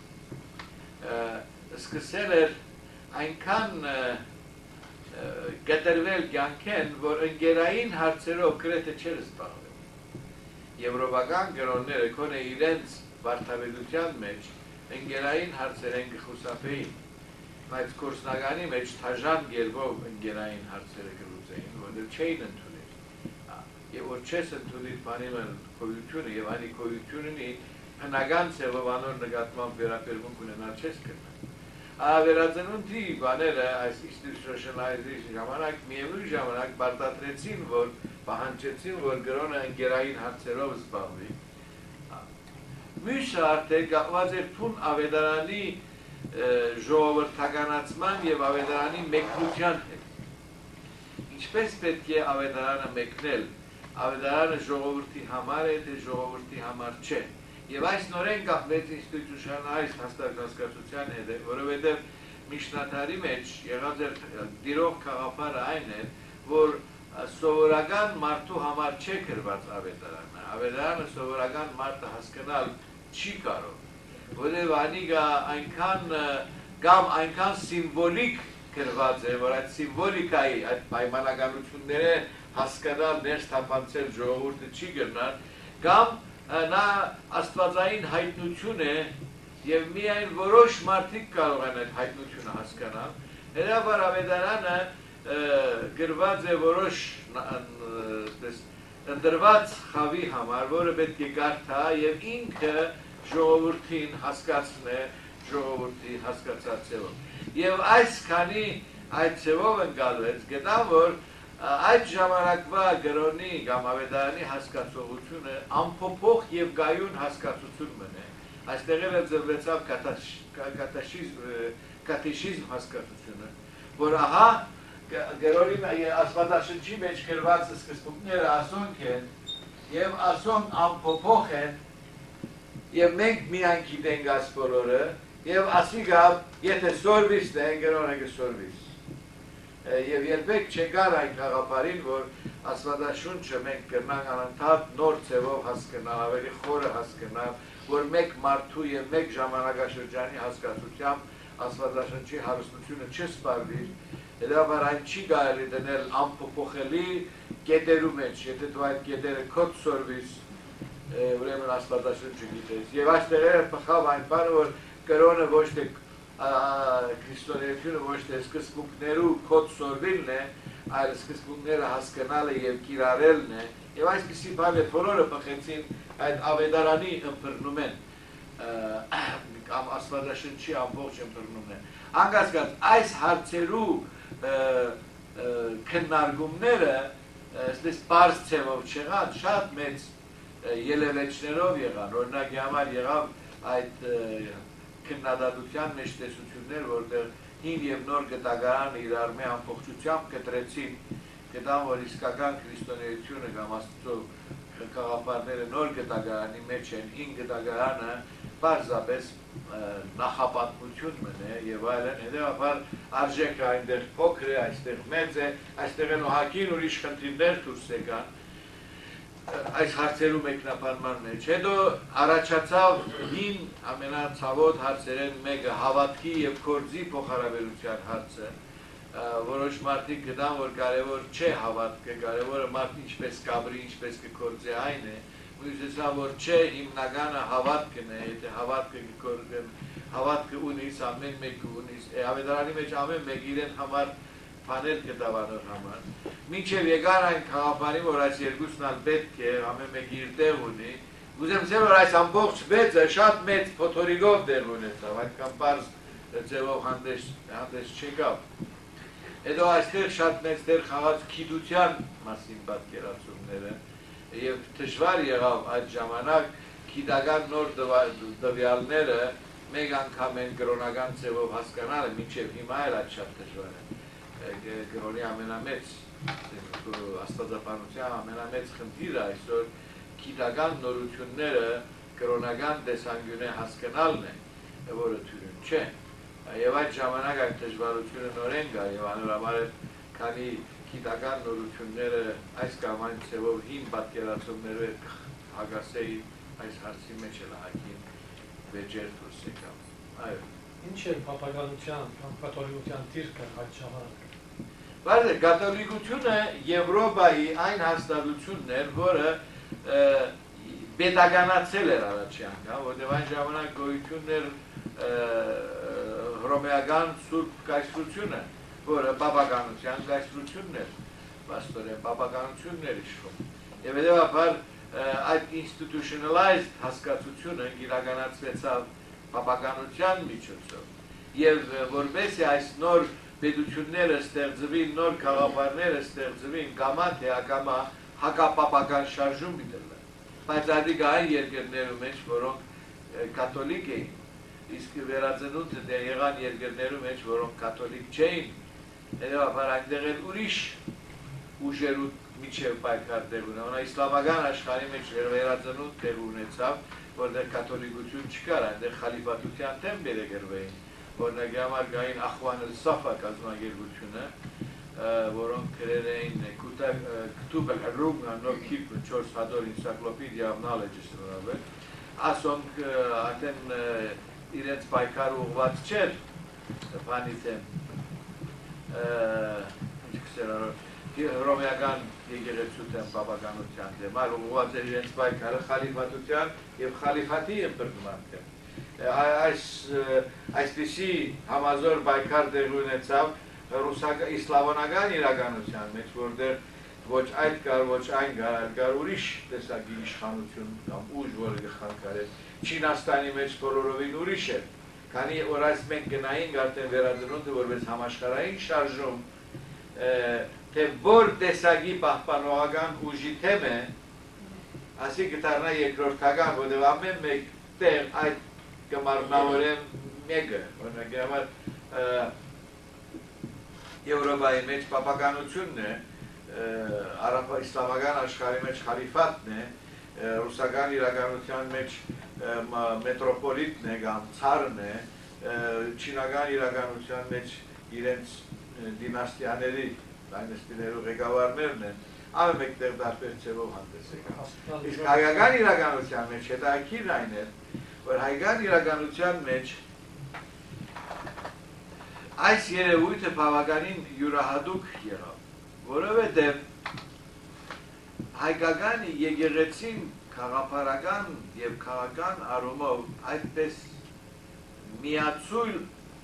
սկսել էր այնքան գտրվել կյանքեն, որ ընկերային հարցերով գրեթե չէր զբաղվել։ Եվրոպական կրոնները քոնե իրենց վարդապետության մեջ ընկերային հարցերեն կխուսափեին, բայց գործնականի մեջ թաժան գերբով ընկերային հարցերը կլուծեին, որտեղ չէին ընդունել։ Եվ որ չես ընդունել բանիմը քույությունը եւ անի քույությունի հնական ծավով անոր նկատմամբ վերաբերմունք ունենալ չես կրնա։ Վերածնունդի բաները այս institutionalization ժամանակ միևնույն ժամանակ բարտադրեցին, որ պահանջեցին, որ կրոնը ընկերային հարցերով զբաղվի։ Մյուսը արդեն կապված էր թուն ավետարանի ժողովրդականացման եւ ավետարանի մեկնության հետ։ Ինչպես պետք է ավետարանը մեկնել, ավետարանը ժողովրդի համար է, թե ժողովրդի համար չէ։ Եվ այս նորեն կապվեց ինստիտուցիոնալիստ հաստատակացության հետ, որովհետև միջնադարի մեջ եղած էր դիրող գաղափարը այն է, որ սովորական մարդու համար չէ գրված ավետարանը, ավետարանը սովորական մարդը հասկանալ չի կարող, որովհետև անիգա այնքան կամ այնքան սիմվոլիկ գրված է, որ այդ սիմվոլիկայի, այդ պայմանականությունները հասկանալ ներս թափանցել ժողովուրդը չի գրնար, կամ նա աստվածային հայտնություն է եւ միայն որոշ մարդիկ կարող են այդ հայտնությունը հասկանալ։ Հետևաբար ավետարանը գրված է որոշ ընդրված խավի համար, որը պետք է կարդա եւ ինքը ժողովրդին հասկացնե ժողովրդի հասկացած ձևով։ Եվ այս քանի այդ ձևով ընկալվեց, գտան որ այդ ժամանակվա կրոնի կամ ավետարանի հասկացողությունը անփոփոխ եւ գայուն հասկացություն մնե։ Այստեղ էլ ձևեցավ կատեշիզմ հասկացությունը, որ ահա կրոնի աստվածաշնչի մեջ գրված սկզբունքները ասոնք են եւ ասոնք անփոփոխ են եւ մենք միայն գիտենք այս բոլորը եւ ասիկա եթե սորվիս թե կրոնը կսորվիս։ Եվ երբեք չեկար այն գաղափարին, որ աստվածաշունչը մենք կրնանք անընդհատ նոր ձևով հասկանալ, ավելի խորը հասկանալ, որ մեկ մարդու եւ մեկ ժամանակաշրջանի հասկացությամբ աստվածաշունչի հարստությունը չսպառվի, հետեւաբար այն չի կարելի դնել անփոփոխելի կետերու մեջ, եթե դու այդ կետերը քոտ սորվիս, ուրեմն աստվածաշունչը գիտես։ Եվ այստեղ փոխավ այն բանը, որ կրոնը ոչ թե քրիստոնեությունը ոչ թե սկզբունքներու կոդ սորվելն է, այլ սկզբունքները հասկանալը եւ կիրառելն է, եւ այսպիսի բաներ բոլորը փոխեցին այդ ավետարանի ըմբռնումեն, կամ աստվածաշնչի ամբողջ ըմբռնումն։ Անկասկած այս հարցերու քննարկումները այսպես բարձ ցևով չեղան, շատ մեծ ելևէջներով եղան, օրինակ համար եղավ այդ քննադատության մեջ տեսություններ, որտեղ հին եւ նոր գտագարանը իրար մի ամբողջությամբ կտրեցին, գտան, որ իսկական քրիստոնեությունը կամ Աստծո գաղափարները նոր գտագարանի մեջ են, հին գտագարանը պարզապես նախապատմություն մնե եւ այլն, հետեւաբար արժեքը այնտեղ փոքր է, այստեղ մեծ է, այստեղ են ուղղակի ուրիշ խնդիրներ դուրս եկան այս հարցերու մեկնաբանման մեջ։ Հետո առաջացավ հին ամենացավոտ հարցերեն մեկը հավատքի եւ գործի փոխհարաբերության հարցը, որոշ մարդիկ գտան, որ կարևոր չէ հավատքը, կարևորը մարդը ինչպես կաբրի, ինչպես կգործի այն է, մյուսը որ չէ, հիմնականը հավատքն է, եթե հավատքը կգործեն, հավատքը ունիս, ամեն մեկը ունիս, ավետարանի մեջ ամեն մեկ իրեն համար բաներ կտավանոր համար։ Մինչև եկան այն քաղաքարի, որ այս երկուսն ալ պետք է, ամեն մեկ իր տեղ ունի, ուզեմ ասել, որ այս ամբողջ վեցը շատ մեծ փոթորիկով տեղ ունեցավ, այդքան պարզ ձևով հանդես չեկավ։ Հետո այստեղ շատ մեծ դեր խաղաց գիտության մասին պատկերացումները եւ դժվար եղավ այդ ժամանակ գիտական նոր տվյալները մեկ անգամ են կրոնական ձևով հասկանալը, մինչև հիմա էլ այդ շատ դժվար է։ Կրոնի ամենամեծ աստվածաբանության ամենամեծ խնդիրը այսօր գիտական նորությունները կրոնական տեսանկյունի հասկանալն է, որը թյուրին չէ։ Եվ այդ ժամանակ այդ դժվարությունը նորեն կար եւ անորոշ քանի գիտական նորությունները այս կամ այն ձևով հին պատկերացումներով հագասեին այս հարցի մեջ էլ հակին վեճեր դուրս եկավ։ Այո։ Ինչ է պապագանության կամ կաթոլիկության դիրքը այդ ժամանակ։ Բայց կաթոլիկությունը Եվրոպայի այն հաստատությունն էր, որը պետականացել էր առաջի անգամ, որտեղ այն ժամանակ գոյությունն էր հռոմեական սուրբ կայսրությունը, որը պապականության կայսրությունն էր, պաստորեն պապականությունն էր իշխում։ Եվ հետևաբար այդ institutionalized հասկացությունը իրականացվեցավ պապականության միջոցով։ Եվ որպես այս նոր պետությունները ստեղծվին, նոր քաղաքները ստեղծվին, կամա թե ակամա հակապապական շարժում դիտելը։ Բայց այդ այն երկրներում մեջ, որոնք կաթոլիկ էին, իսկ վերածնունդը դե եղան երկրներում մեջ, որոնք կաթոլիկ չէին, հետևաբար այնտեղ էլ ուրիշ ուժերու միջև պայքար տեղ ունեցավ։ Իսլամական աշխարհի մեջ վերածնունդ տեղ ունեցավ, որտեղ կաթոլիկություն չկար, այնտեղ խալիֆատության դեմ բերեգրվեին, որոնք համար կային Ախվան ալ-Սաֆա կազմակերպությունը, որոնք գրել էին Քթուբ ալ-Հռում նոքիբ չորս հազար encyclopedia of knowledge սրավը, ասոնք արդեն իրենց պայքարը ուղղված չէր բանի դեմ, ինչ կսերարով, հռոմեական եկեղեցու դեմ պապականության դեմ, այլ ուղղված էր իրենց պայքարը խալիֆատության և խալիֆատի ըմբռնման դեմ։ Այսպիսի համազոր պայքար տեղ ունեցավ իսլամոնական իրականության մեջ, որտեղ ոչ այդ կար, ոչ այն կար, կար ուրիշ տեսակի իշխանություն կամ ուժ, որը կխանգարեր։ Չինաստանի մեջ բոլորովին ուրիշ էր, քանի որ այս մենք գնայինք արդեն վերածնունդը որպես համաշխարհային շարժում, թե որ տեսակի պահպանողական ուժի թեմ է, ասի կդառնա երկրորդական, որտեղ ամեն մեկ տեղ այդ կմարմնավորեն մեկը, օրինակ համար Եվրոպայի մեջ պապականությունն է, իսլամական աշխարհի մեջ խալիֆատն է, ռուսական իրականության մեջ մետրոպոլիտն է կամ ցարն է, չինական իրականության մեջ իրենց դինաստիաների, դայնաստիներու ղեկավարներն են, ամեն մեկտեղ դարբեր ձևով հանդես եկան։ Իսկ հայկական իրականության մեջ հետաքրքիրն այն է, որ հայկական իրականության մեջ այս երևույթը բավականին յուրահատուկ եղավ, որովհետև հայկական եկեղեցին քաղաքական եւ քաղաքական առումով այդպես միացույլ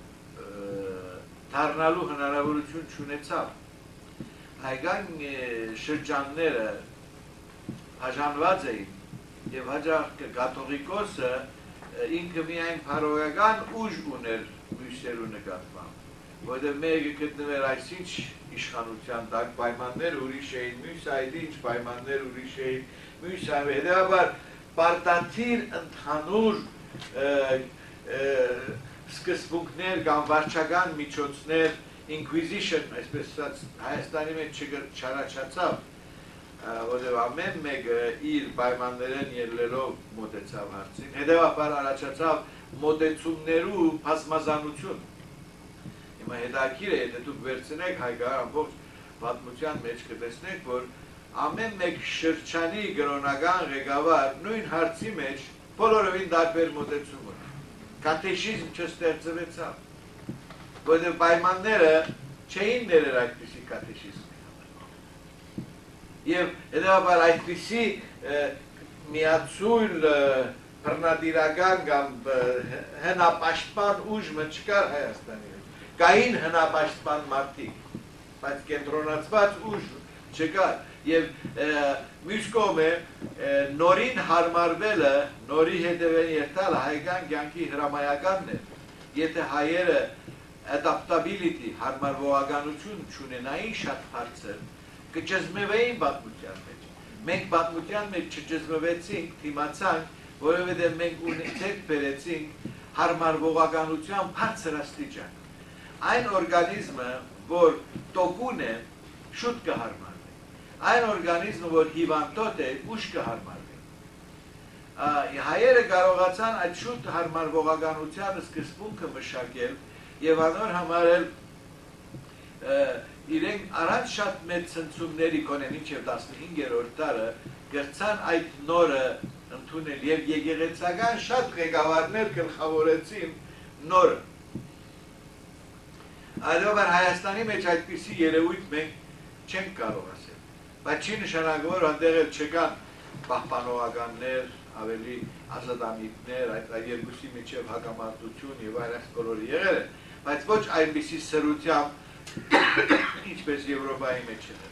դառնալու հնարավորություն չունեցավ։ Հայկական շրջանները հաժանված էին եւ հաջող կաթողիկոսը ինքը միայն փարոյական ուժ ուներ մյուսերու նկատմամբ, որտեղ մեկը գտնվեր այսինչ իշխանության տակ պայմաններ ուրիշ էին, մյուս այդ ինչ պայմաններ ուրիշ էին, մյուս այդ հետևաբար պարտադիր ընդհանուր սկզբունքներ կամ վարչական միջոցներ inquisition, այսպես ասած, Հայաստանի մեջ չառաջացավ, որովհետև ամեն մեկը իր պայմաններն ելնելով մոտեցավ հարցին, հետևաբար առաջացավ մոտեցումներու բազմազանություն։ Հիմա հետաքրքիր է, եթե դուք վերցնեք հայկական ամբողջ պատմության մեջ կտեսնեք, որ ամեն մեկ շրջանի կրոնական ղեկավար նույն հարցի մեջ բոլորովին տարբեր մոտեցում ունի։ Կատեխիզմ չստեղծվեցավ, որովհետև պայմանները չէին ներել այդպիսի կատեխիզմի համար։ Եվ հետևաբար այդպիսի միացույլ բռնատիրական կամ հնապաշտպան ուժը չկար Հայաստանի մեջ։ Կային հնապաշտպան մարդիկ, բայց կենտրոնացված ուժ չկար։ Եվ մյուս կողմը նորին հարմարվելը, նորի հետևեն երթալը հայկական կյանքի հրամայականն է։ Եթե հայերը adaptability, հարմարվողականություն չունենային շատ բարձր, կճզմվեին պատմության մեջ։ Մենք պատմության մեջ չճզմվեցինք, թիմացանք, որովհետև մենք ունեցեք բերեցինք հարմարվողականության բարձր աստիճան։ Այն օրգանիզմը, որ տոկուն է, շուտ կհարմարվի։ Այն օրգանիզմը, որ հիվանդոտ է, ուշ կհարմարվի։ Հայերը կարողացան այդ շուտ հարմարվողականության սկզբունքը մշակել եւ անոր համարել իրենք առանց շատ մեծ ցնցումների կոնե մինչև տասնհինգերորդ դարը գերցան այդ նորը ընդունել եւ եկեղեցական շատ ղեկավարներ գլխավորեցին նորը։ Այլովար Հայաստանի մեջ այդպիսի երևույթ մենք չենք կարող ասել, բայց չի նշանակում, որ այնտեղ էլ չկան պահպանողականներ, ավելի ազատամիտներ, այդ երկուսի միջև հակամարտություն եւ այլ բոլորը եղել է, բայց ոչ այնպիսի սրությամբ, ինչպես Եվրոպայի մեջ է։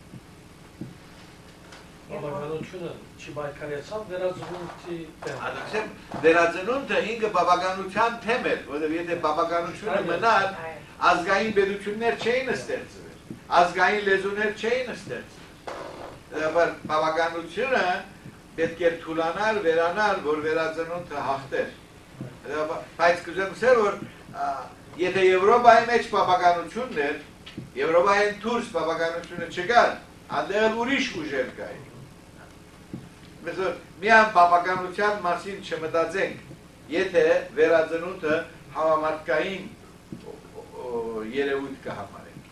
Բավականությունը չբայքարեցավ վերածնունդի թեմ։ Ադաքսեմ, վերածնունդը ինքը բավականության թեմ էր, որովհետև եթե բավականությունը մնար, ազգային պետություններ չէին ստեղծվել, ազգային լեզուներ չէին ստեղծվել։ Բավականությունը պետք է թուլանալ, վերանալ, որ վերածնունդը հաղթեր։ Բայց կուզեմ ասել, որ եթե Եվրոպայի մեջ բավականությունն էր, Եվրոպային դուրս բավականությունը չկար, այնտեղ ուրիշ ուժեր կային։ Միայն բավականության մասին չմտածենք, եթե վերածնունդը համամարտկային երևույթ կհամարենք։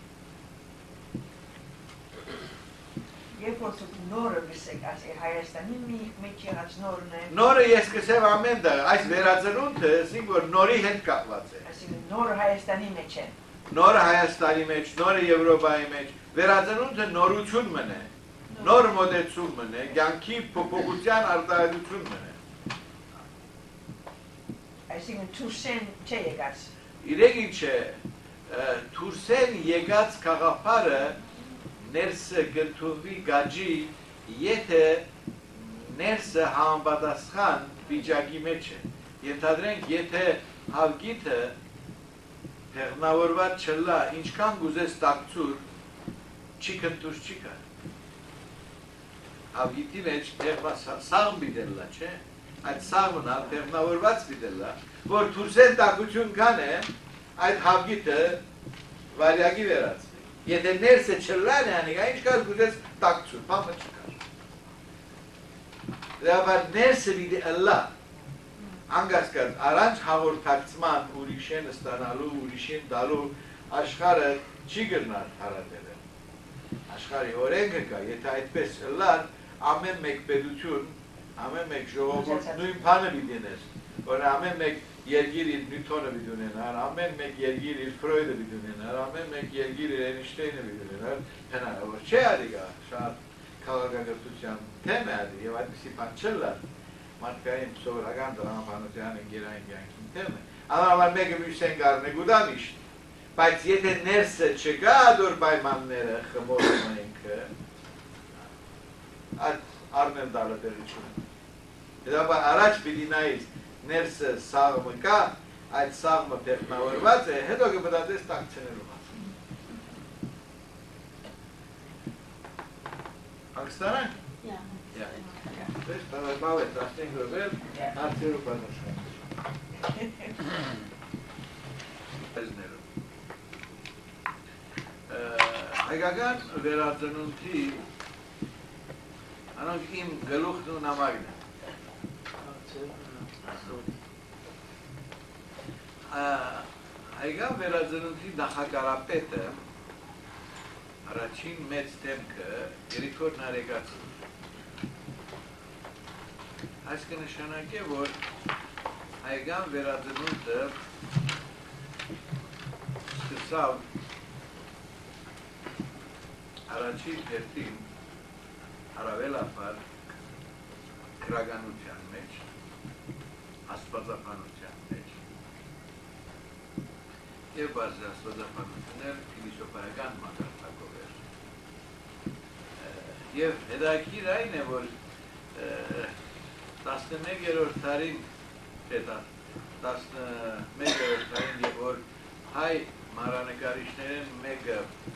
Երբ որ նորը լսեք, ասի Հայաստանի մեջ եղած նորն է։ Նորը ես կսեմ ամեն տեղ, այս վերածնունդը ասենք, որ նորի հետ կապված է։ Այսինքն նորը Հայաստանի մեջ է։ Նորը Հայաստանի մեջ, նորը Եվրոպայի մեջ, վերածնունդը նորություն մնե, նոր մոտեցում մնե, կյանքի փոփոխության արտահայտություն մնե։ Այսինքն Թուրքսեն չէ եկած։ Իրեք ինչ է, Թուրքսեն եկած քաղաքարը ներսը գտնվի գաջի, եթե ներսը համապատասխան վիճակի մեջ է։ Ենթադրենք, եթե հավգիթը թեղնավորված չլա, ինչքան գուզես տակցուր, չի կնտուր չի կար։ Հավգիթի մեջ սաղմ բիդելլա, չէ, այդ սաղմնա թեղնավորված բիդելլա, որ թուրսեն տակություն կան է, այդ հավգիթը վարյագի վերացվի։ Եթե ներսը չլան է անիկա, ինչքան գուզես տակցուր, պամը չկար։ Դրաբար ներսը բիդելլա, անգասկած, առանց հաղորդակցման ուրիշեն ստանալու, ուրիշին դալու աշխարը չի գրնար հարատել է։ Աշխարի օրենքը կա, եթե այդպես լար, ամեն մեկ պետություն, ամեն մեկ ժողովուրդ նույն բանը պիտի որ ամեն մեկ երկիր իր Նյուտոնը պիտի ունենար, ամեն մեկ երկիր իր Ֆրոյդը պիտի ունենար, ամեն մեկ երկիր իր Էյնշտեյնը պիտի ունենար, հնարավոր չէ ադիգա, շատ քաղաքակրթության թեմ է ադի, եւ այդպիսի բան չլար, մարդկային սովորական տրամաբանության ընկերային կյանքին թեմ է։ Անորոշ մեկը մյուսեն գարնե գուտա միշտ, բայց եթե ներսը չկա դոր պայմանները խմորում ինքը, այդ առնեմ դալը տեղիչում։ Հետապար առաջ պիտի նայից ներսը սաղմը կա, այդ սաղմը տեխնավորված է, հետո կպտատես տակցնելու մաս։ Անգստանանք? Յա։ Պես բավայ տասնենք ռովել, արդերու պանուշկան։ Հայկական վերածնունդի անոնք իմ գլուխն ու նամակն են։ Հայկական վերածնունդի նախագահապետը առաջին մեծ դեմքը Գրիգոր Նարեկացին։ Այս կնշանակե, որ հայկական վերածնունդը սկսավ առաջին հերթին առավելաբար քրագանության մեջ, աստվածապանության մեջ եւ բարձր աստվածապանություններ փիլիսոփայական մակարդակով էր։ Եվ հետաքրքիր այն է, որ տասնմեկերորդ դարին, տասնմեկերորդ դարին, երբ որ հայ մանրանկարիչներն մեկը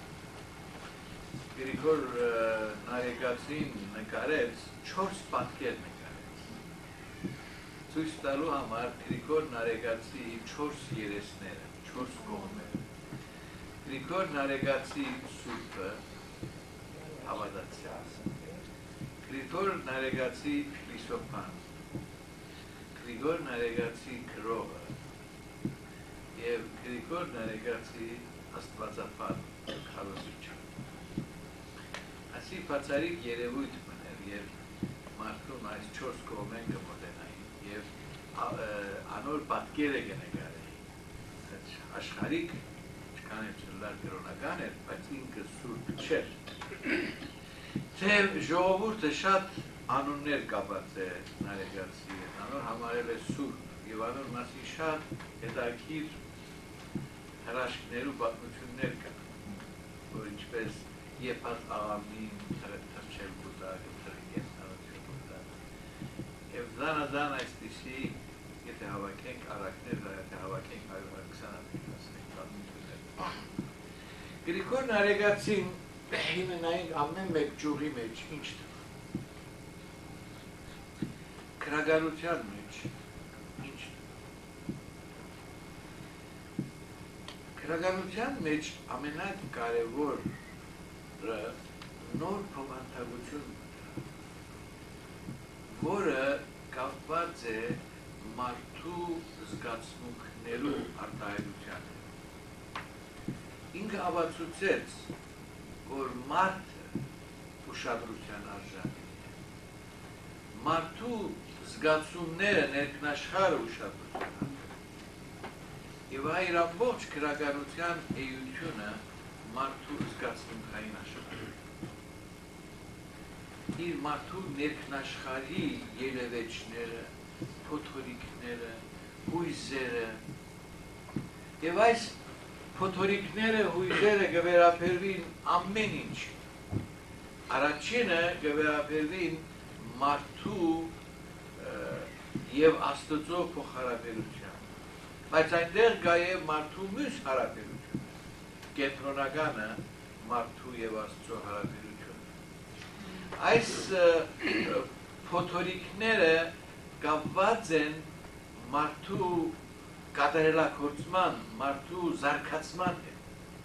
Գրիգոր Նարեկացին նկարեց, չորս պատկեր նկարեց։ Ցույց տալու համար Գրիգոր Նարեկացի չորս երեսները, չորս կողմերը։ Գրիգոր Նարեկացի սուրբը հավատացյալ, Գրիգոր Նարեկացի փիլիսոփան, Գրիգոր Նարեկացի գրողը եւ Գրիգոր Նարեկացի աստվածապան քարոզիչը։ Այսի բացառիկ երևույթ մներ եւ մարդուն այս չորս կողմեն կմոտենային եւ անոր պատկերը կնկարեին։ Աշխարհիկ չքան չլար կրոնական էր, բայց ինքը սուրբ չէր։ Թե ժողովուրդը շատ անուններ կապած է Նարեկացի հետ, անոր համարել է սուրբ եւ անոր մասին շատ հետաքրքիր հրաշքներ ու պատմություններ կան, որ ինչպես Եփած աղամին թրջել բուտակ, թրգես նավացել բուտակ եւ զանազան այսպիսի եթե հավաքենք առակներ, եթե հավաքենք հարյուր քսան պատմություններ։ Գրիգոր Նարեկացին հիմնային ամեն մեկ ճյուղի մեջ ինչ քրագանության մեջ ինչ քրագանության մեջ ամենակարևոր նոր փոխանցություն, որը կապված է մարդու զգացմունքներու արտահայտությանը։ Ինքը ապացուցեց, որ մարդը ուշադրության արժանի է։ Մարդու զգացումները ներքնաշխարհը ուշադրության եւ այր ամբողջ քրագանության էությունը մարդու զգացմունքային աշխարհը։ Իր մարդու ներքնաշխարհի ելևէջները, փոթորիկները, հույզերը եւ այս փոթորիկները, հույզերը կվերապերվին ամեն ինչ։ Առաջինը կվերապերվին մարդու եւ Աստծո փոխհարաբերության։ Բայց այնտեղ կա եւ մարդու մյուս հարաբերություն։ Կենտրոնականը մարդու եւ Աստծո հարաբերություն։ Այս փոթորիկները կապված են մարդու կատարելագործման, մարդու զարգացման հետ։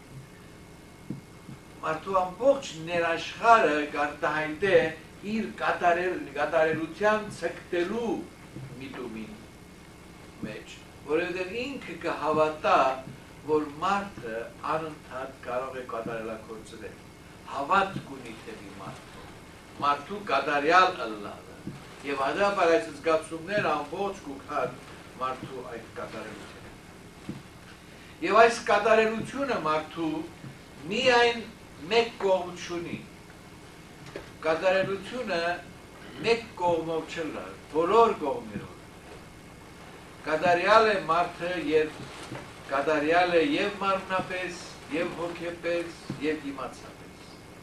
Մարդու ամբողջ ներաշխարհը կարտահայտե իր կատարելության ցկտելու միտումին մեջ, որովհետեւ ինքը կհավատա, որ մարդը անընդհատ կարող է կատարելագործել։ Հավատ կունի թեպի մարդու, մարդու կատարյալ ըլլալը, եւ հաջապար այս զգացումները ամբողջ կուքան մարդու այդ կատարելությունը։ Եվ այս կատարելությունը մարդու միայն մեկ կողմ չունի։ Կատարելությունը մեկ կողմով չլա, բոլոր կողմերով։ Կատարյալ է մարդը եւ կատարյալ է եւ մարմնապես, եւ հոգեպես, եւ իմացապես։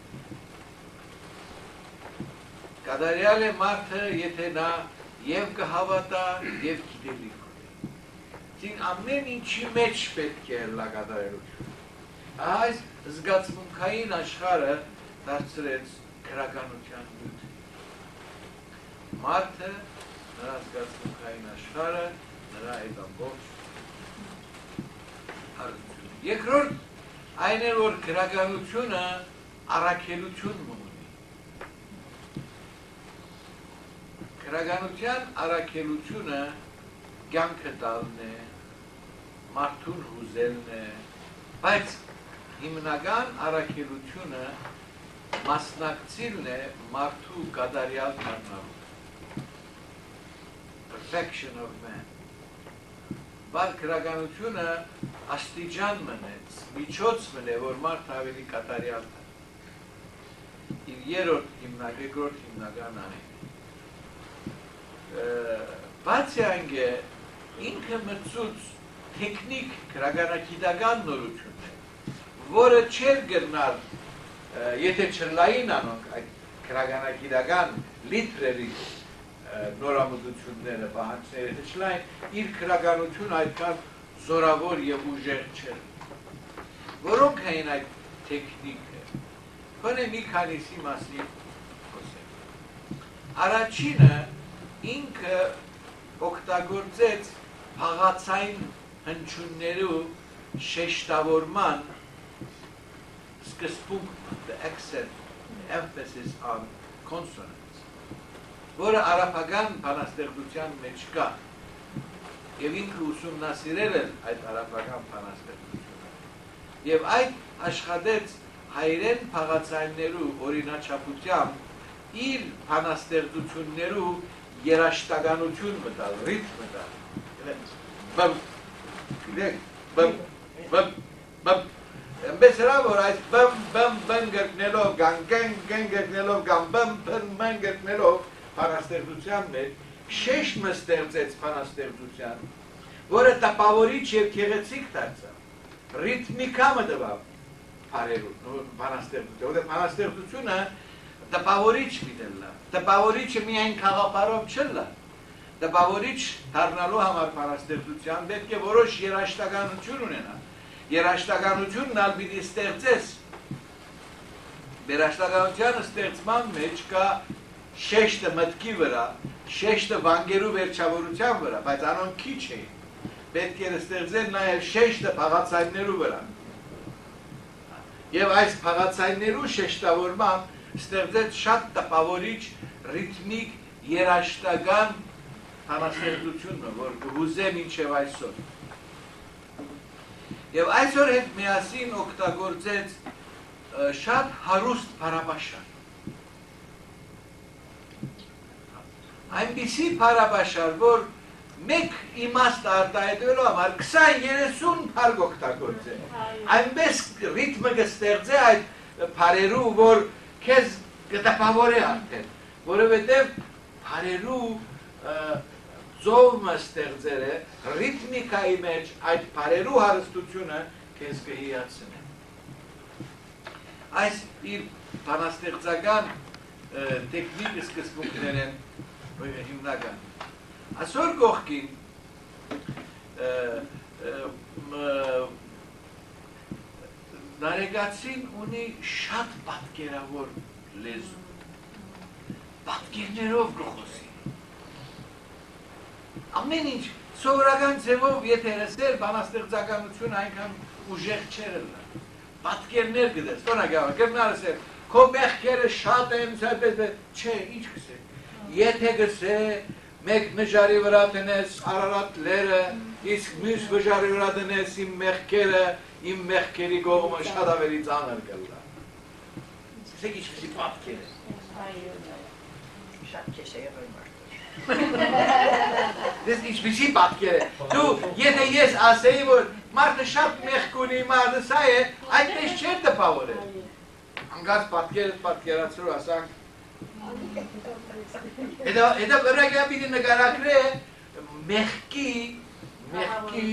Կատարյալ է մարդը, եթե նա եւ կհավատա, եւ գիտելիք ունի։ Դին ամեն ինչի մեջ պետք է լա կատարելություն։ Այս զգացմունքային աշխարհը դարձրեց քրագանության նյութ։ Մարդը, նրա զգացմունքային աշխարհը, նրա այդ ամբողջ հարստություն։ Երկրորդ այն է, որ գրականությունը առաքելություն ունի։ Գրականության առաքելությունը կյանքը տալն է, մարդուն հուզելն է, բայց հիմնական առաքելությունը մասնակցելն է մարդու կատարյալ դառնալու։ Perfection of man։ Բայց գրականությունը աստիճան մնեց, միջոց մնե, որ մարդ ավելի կատարյալ դառնա։ Իր երրորդ հիմնական, երկրորդ հիմնական այն է։ Բացի այն է, ինքը մտցուց տեխնիկ գրականագիտական նորություն է, որը չէր գտնալ, եթե չլային անոնք այդ գրականագիտական լիտրերի նորամուծությունները, պահանջները, եթե չլային, իր գրականությունը այդքան զորավոր և ուժեղ չէր։ Որոնք էին այդ տեխնիկը։ Գոնե մի քանիսի մասին խոսենք։ Առաջինը ինքը օգտագործեց փաղացային հնչյուններու շեշտավորման սկզբունք, the accent, the emphasis on consonants, որը արաբական բանաստեղծության մեջ կա, և ինքը ուսումնասիրել է այդ արաբական բանաստեղծությունը, և այդ աշխատեց հայերեն փաղացայիններու օրինաչափությամբ իր բանաստեղծություններու երաշտականություն մտալ, ռիթմ մտալ, բմ, գիտեք, բմ, բմ, բմ, Էնպես հրա, որ այս բմ, բմ, բմ գրկնելով, գան, գն, գն գրկնելով, գան, բմ, բմ, բմ գրկնելով բանաստեղծության մեջ, շեշտ մստեղծեց բանաստեղծության, որը տպավորիչ և գեղեցիկ դարձավ, ռիթմիկա մտվավ բարերուն, բանաստեղծություն, որը բանաստեղծությունը տպավորիչ լինելա, տպավորիչը միայն խաղապարով չլա, տպավորիչ դառնալու համար բանաստեղծության պետք է որոշ երաշտականություն ունենա, երաշտականությունն ալ պիտի ստեղծես, երաշտականության ստեղծման մեջ կա շեշտը մտքի վրա, շեշտը վանգերու վերջավորության վրա, բայց անոնք քիչ էին, պետք է ստեղծել նաև շեշտը փաղացայիններու վրա, և այս փաղացայիններու շեշտավորման ստեղծեց շատ տպավորիչ, ռիթմիկ, երաշտական բանաստեղծությունը, որ կհուզե մինչև այսօր։ Եվ այսօր հետ միասին օգտագործեց շատ հարուստ փարաբաշար։ Այնպիսի փարաբաշար, որ մեկ իմաստ արտահայտվելու համար քսան երեսուն փարք օգտագործել։ Այնպես ռիթմը կստեղծե այդ փարերու, որ քեզ կտպավորե արդեն, որովհետև փարերու ծովը ստեղծել է, ռիթմիկայի մեջ այդ փարերու հարստությունը քեզ կհիացնի։ Այս իր բանաստեղծական տեխնիկը սկզբունքներ են հիմնական։ Այսօր կողքին նարեկացին ունի շատ պատկերավոր լեզու, պատկերներով կխոսի։ Ամեն ինչ սովորական ձևով եթե լսել բանաստեղծականություն այնքան ուժեղ չէր ելնա, պատկերներ գտես, տոնագավը, կրնարս է, քո մեղքերը շատ են, չէ, ինչ գսե, եթե գսե, մեկ նժարի վրա տնես Արարատ լերը, իսկ մյուս վժարի վրա տնես իմ մեղքերը, իմ մեղքերի կողմը շատ ավելի ծանր կլա։ Սեք ինչպիսի պատկեր է։ Շատ քեզ է եղել մարդ։ Դες ինչպիսի պատկեր է։ Դու, եթե ես ասեի, որ մարդը շատ մեղք ունի, մարդը սա է, այդպես չէր տպավորել։ Անգած պատկերս պատկերացրու ասանք, հետո վրագյա պիտի նկարակրե մեղքի, մեղքի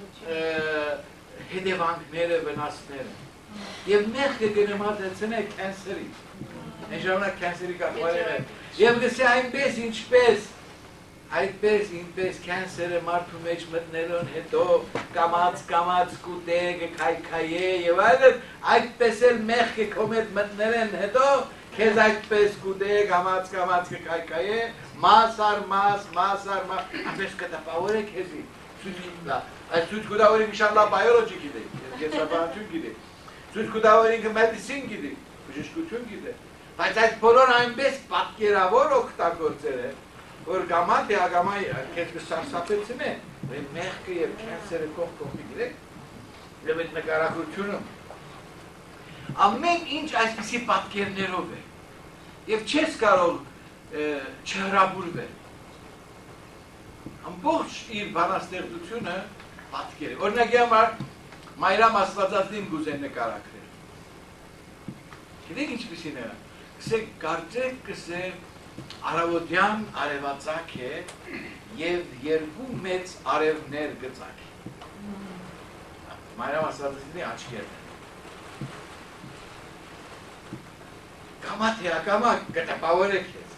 հետևանքները, վնասները։ Եվ մեղքը գնմատեցնե կենսերի, են ժամանակ կենսերի կատվարել է, և գսե այնպես ինչպես, այդպես ինպես կենսերը մարդու մեջ մտնելուն հետո կամաց կամաց կուտե, կկայկայե և այլն, այդպես էլ մեղքը քո մեջ մտնել են հետո, քեզ այդպես կուտե, կամաց կամաց կկայկայե, մաս առ մաս, մաս առ մաս, այնպես կտպավորե քեզի, Այս ցույց կտա, որ ինքը շատ լավ բիոլոգի գիտի, կենսաբանություն գիտի։ Ցույց կտա, որ ինքը մեդիցին գիտի, բժշկություն գիտի։ Բայց այս բոլոր այնպես պատկերավոր օգտագործել է, որ գամա թե ագամա քեզ կսարսափեցին է, մեղքը եւ կենսերը կողք կողքի գիտեք, եւ այդ նկարագրությունը ամեն ինչ այսպիսի պատկերներով է, եւ չես կարող չհրաբուրվել։ Ամբողջ իր բանաստեղծությունը պատկեր է։ Օրինակի համար Մայրամ Աստվածածին գուզեն նկարագրել։ Գիտեք ինչպիսին է։ Կսեք կարծեք կսեք արևոդյան արևածագ է եւ երկու մեծ արևներ գծակ։ Մայրամ Աստվածածինի աչքերն են։ Կամա թե ակամա կտպավորեք ես։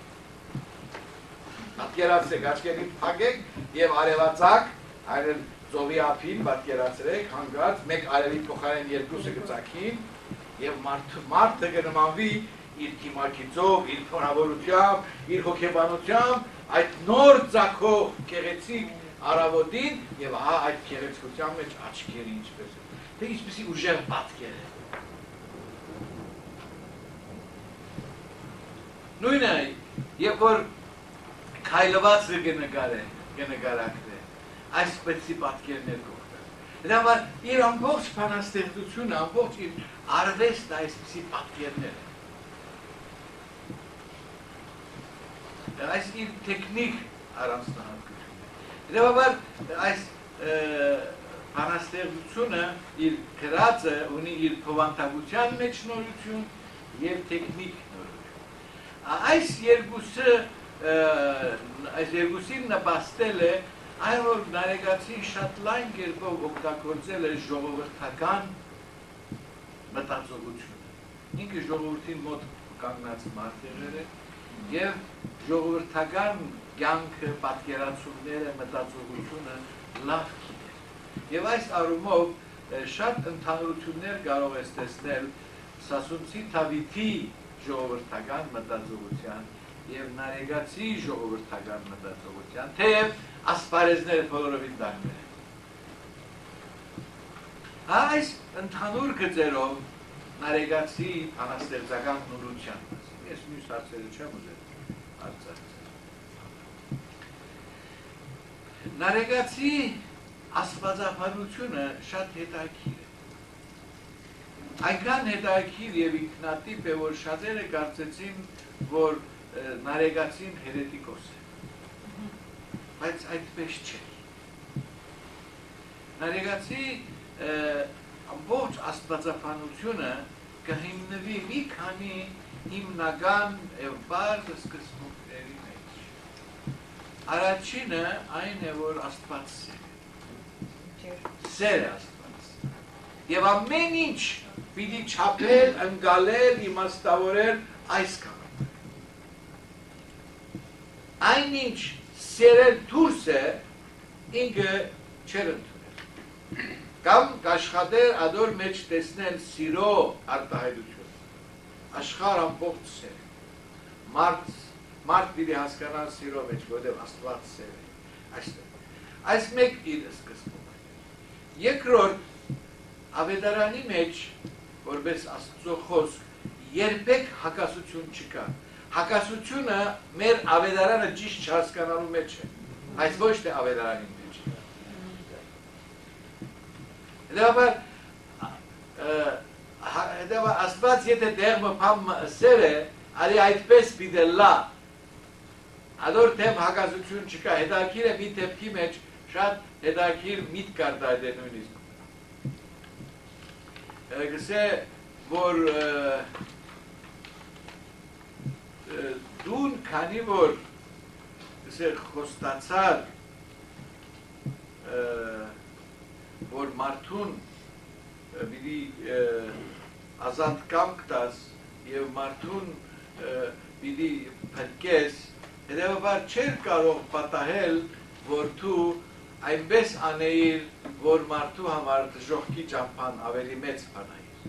Պատկերացրեք, աչքերին փակեք եւ արևածագ, այլ ծովի ափին պատկերացրեք, հանգած մեկ արևի փոխարեն երկուսը գծակին եւ մարդը կնմանվի իր թիմակիցով, իր փորավորությամբ, իր հոգեբանությամբ, այդ նոր ծագող գեղեցիկ արավոտին եւ ահա այդ գեղեցկության մեջ աչքերը ինչպես է։ Դե ինչպեսի ուժեղ պատկեր է։ Նույնն է, երբ որ քայլվածը կնկարեն, կնկարագրեն, այսպեսի պատկերներ կօգտեն։ Դա համար իր ամբողջ բանաստեղծությունը, ամբողջ իր արվեստը այսպեսի պատկերներ են։ Այս իր տեխնիկ առանձնահատկությունն է։ Դա համար այս բանաստեղծությունը իր գրածը ունի իր փոխանցության մեջ նորություն եւ տեխնիկ նորություն։ Այս երկուսը այս երկուսին նպաստել է այն որ նարեկացին շատ լայն կերպով օգտագործել է ժողովրդական մտածողությունը։ Ինքը ժողովրդին մոտ կանգնած մարդ եղել է եւ ժողովրդական կյանքը, պատկերացումները, մտածողությունը լավ գիտեր։ Եվ այս առումով շատ ընդհանրություններ կարող ես տեսնել Սասունցի Դավիթի ժողովրդական մտածողության եւ նարեկացի ժողովրդական մտածողության, թեև ասպարեզները բոլորովին տարբեր են։ Այս ընդհանուր գծերով նարեկացի բանաստեղծական նորության մասին։ Ես մյուս հարցերը չեմ ուզում արձակել։ Նարեկացի աստվածաբանությունը շատ հետաքրքիր է։ Այնքան հետաքրքիր եւ ինքնատիպ է, որ շատերը կարծեցին, որ նարեկացին հերետիկոս է, բայց այդպես չէ։ Նարեկացի ամբողջ աստվածաբանությունը կհիմնվի մի քանի հիմնական եւ բարձ սկզբունքների մեջ։ Առաջինը այն է, որ Աստված սեր է։ Սեր է Աստված։ Եվ ամեն ինչ պիտի չափել, ընկալել, իմաստավորել այս կամը։ Այն ինչ սերել դուրս է, ինքը չեր ընդունել։ Կամ կաշխատեր ադոր մեջ տեսնել սիրո արտահայտություն։ Աշխարհ ամբողջ սեր է։ Մարդ, մարդ պիտի հասկանալ սիրո մեջ, որտեղ Աստված սեր է։ Այստեղ։ Այս մեկ իր սկզբունքն է։ Երկրորդ, Ավետարանի մեջ, որպես Աստծո խոսք, երբեք հակասություն չկա։ Հակասությունը մեր ավետարանը ճիշտ չհասկանալու մեջ է, այս ոչ թե ավետարանի մեջ։ Հետևաբար Աստված եթե դեղը փամ սեր է, արի այդպես պիտի լա։ Ադոր թեմ հակասություն չկա, հետաքրքիր է մի դեպքի մեջ շատ հետաքրքիր միտք կար դա դե նույնիսկ։ Գսե, որ դուն քանի որ գսե խոստացար որ մարդուն պիտի ազատ կամք տաս եւ մարդուն պիտի փրկես, հետեւաբար չէր կարող պատահել, որ դու այնպես անեիր, որ մարդու համար դժոխքի ճամփան ավելի մեծ բանայիր։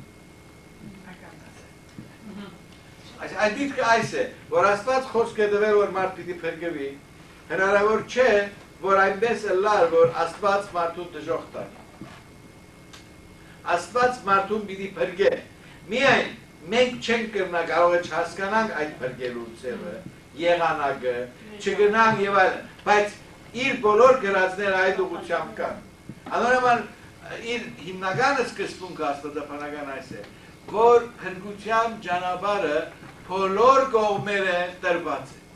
Այս դիտքը այս է, որ Աստված խոսք է տվել, որ մարդ պիտի փրկվի, հնարավոր չէ, որ այնպես է լար, որ Աստված մարդուն դժոխք տանի։ Աստված մարդուն պիտի փրկե։ Միայն մենք չենք կրնա կարող է չհասկանանք այդ փրկելու ձևը, եղանակը, չգնանք եւ այլն, բայց իր բոլոր գրածները այդ ուղղությամբ կան։ Անորոշ իր հիմնական սկզբունքը աստվածաբանական այս է, որ փրկության ճանապարհը բոլոր կողմերը տրված է։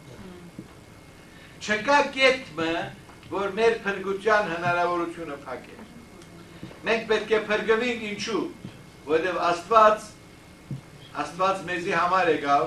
Չկա կետը, որ մեր փրկության հնարավորությունը փակ է։ Մենք պետք է փրկվենք ինչու, որովհետև Աստված Աստված մեզի համար եկավ,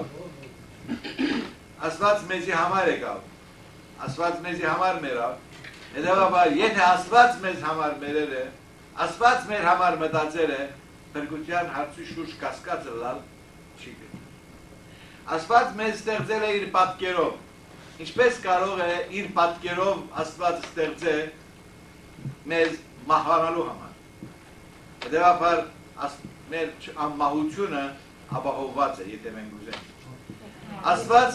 Աստված մեզի համար եկավ, Աստված մեզի համար մեռավ, հետևաբար եթե Աստված մեզ համար մերել է, Աստված մեր համար մտածել է, փրկության հարցի շուրջ կասկածը լալ չի գտնում։ Աստված մեզ ստեղծել է իր պատկերով, ինչպես կարող է իր պատկերով Աստված ստեղծել մեզ մահվանալու համար։ Հետևաբար մեր անմահությունը ապահովված է, եթե մենք ուզենք։ Աստված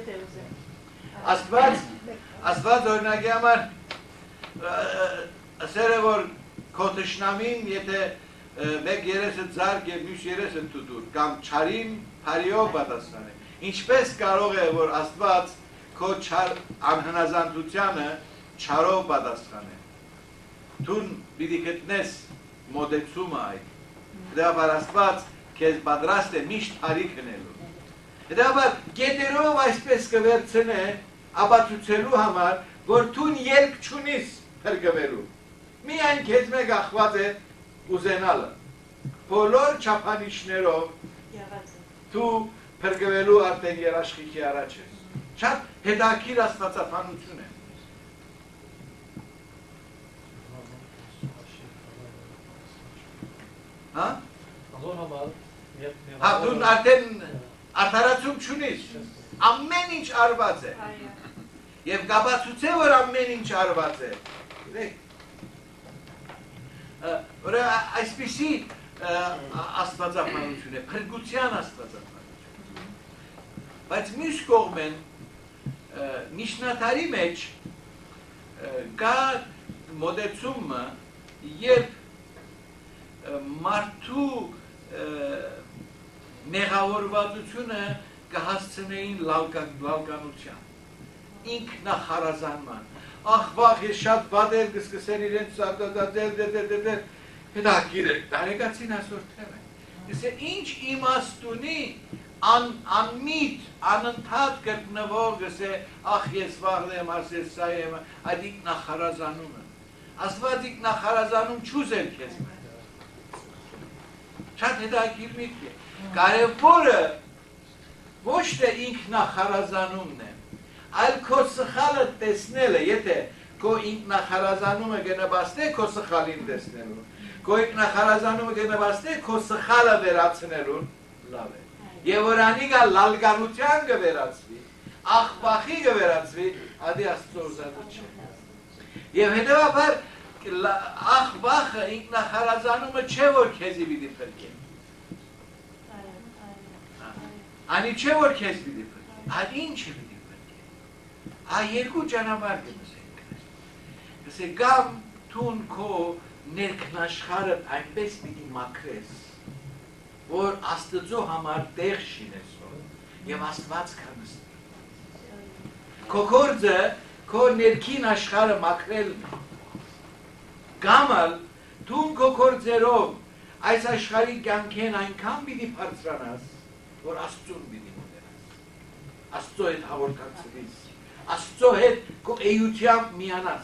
Աստված Աստված օրինակի համար ասել է, որ քո թշնամին, եթե մեկ երեսը ձարկ եւ մյուս երեսը տուտուր, կամ չարին փարիով պատասխանել։ Ինչպես կարող է, որ Աստված քո չար անհնազանդությանը չարով պատասխանել։ Դու պիտի գտնես մոդեցումը այդ։ Հետևաբար Աստված քեզ պատրաստ է միշտ բարի քնելու։ Հետևաբար գետերով այսպես կվերցնե ապացուցելու համար, որ դու ելք չունիս փրկվելու։ Միայն քեզ մեկ ախված է ուզենալը։ Բոլոր չափանիշներով դու փրկվելու արդեն երաշխիքի առաջ ես։ Շատ հետաքրքիր աստվածաբանություն է։ Հա? Հա, դու արդեն արդարացում չունիս, ամեն ինչ արված է, և կապացուցե, որ ամեն ինչ արված է, այսպիսի աստվածաբանություն է, փրկության աստվածաբանություն, բայց մյուս կողմեն միջնադարի մեջ կա մոտեցումը, երբ մարդու մեղավորվածությունը կհասցնեին լալկանության, ինքնախարազանման, ախ վաղ ես շատ բադել կսկսեն իրենց սարտադադել, դետետետել, հետաքրքիր է, տարեկացին այսօր թեմ է, դեսե ինչ իմաստ ունի անմիտ, անընդհատ կրկնվող գսե, ախ ես վաղ եմ, ասես սա եմ, այդ ինքնախարազանումը, Աստված ինքնախարազանում չուզել քեզ մեն, շատ հետաքրքիր միտք է, կարևորը ոչ թե ինքնախարազանումն է, այլ քո սխալը տեսնելը, եթե քո ինքնախարազանումը կնպաստի քո սխալին տեսնելուն, քո ինքնախարազանումը կնպաստի քո սխալը վերացնելուն, լավ է։ Եվ որ անիկա լալկանության կվերացվի, աղբախի կվերացվի, ադի Աստծո ուզածը չէ։ Եվ հետևաբար աղբախը ինքնախարազանումը չէ, որ քեզի պիտի փրկի։ Անի չէ, որ քեզ պիտի փրկի, այլ ինչը պիտի փրկի։ Այ երկու ճանապարհ կգսենք։ Գսե կամ տուն քո ներքնաշխարհը այնպես պիտի մաքրես, որ Աստծո համար տեղ շինես եւ Աստված կանստի։ Քո գործը քո ներքին աշխարհը մաքրելն է։ Գամալ դու քո գործերով այս աշխարհի կյանքեն այնքան պիտի բարձրանաս, որ Աստծուն պիտի մոտենաս, Աստծո հետ հաղորդակցվես, Աստծո հետ քո էությամբ միանաս։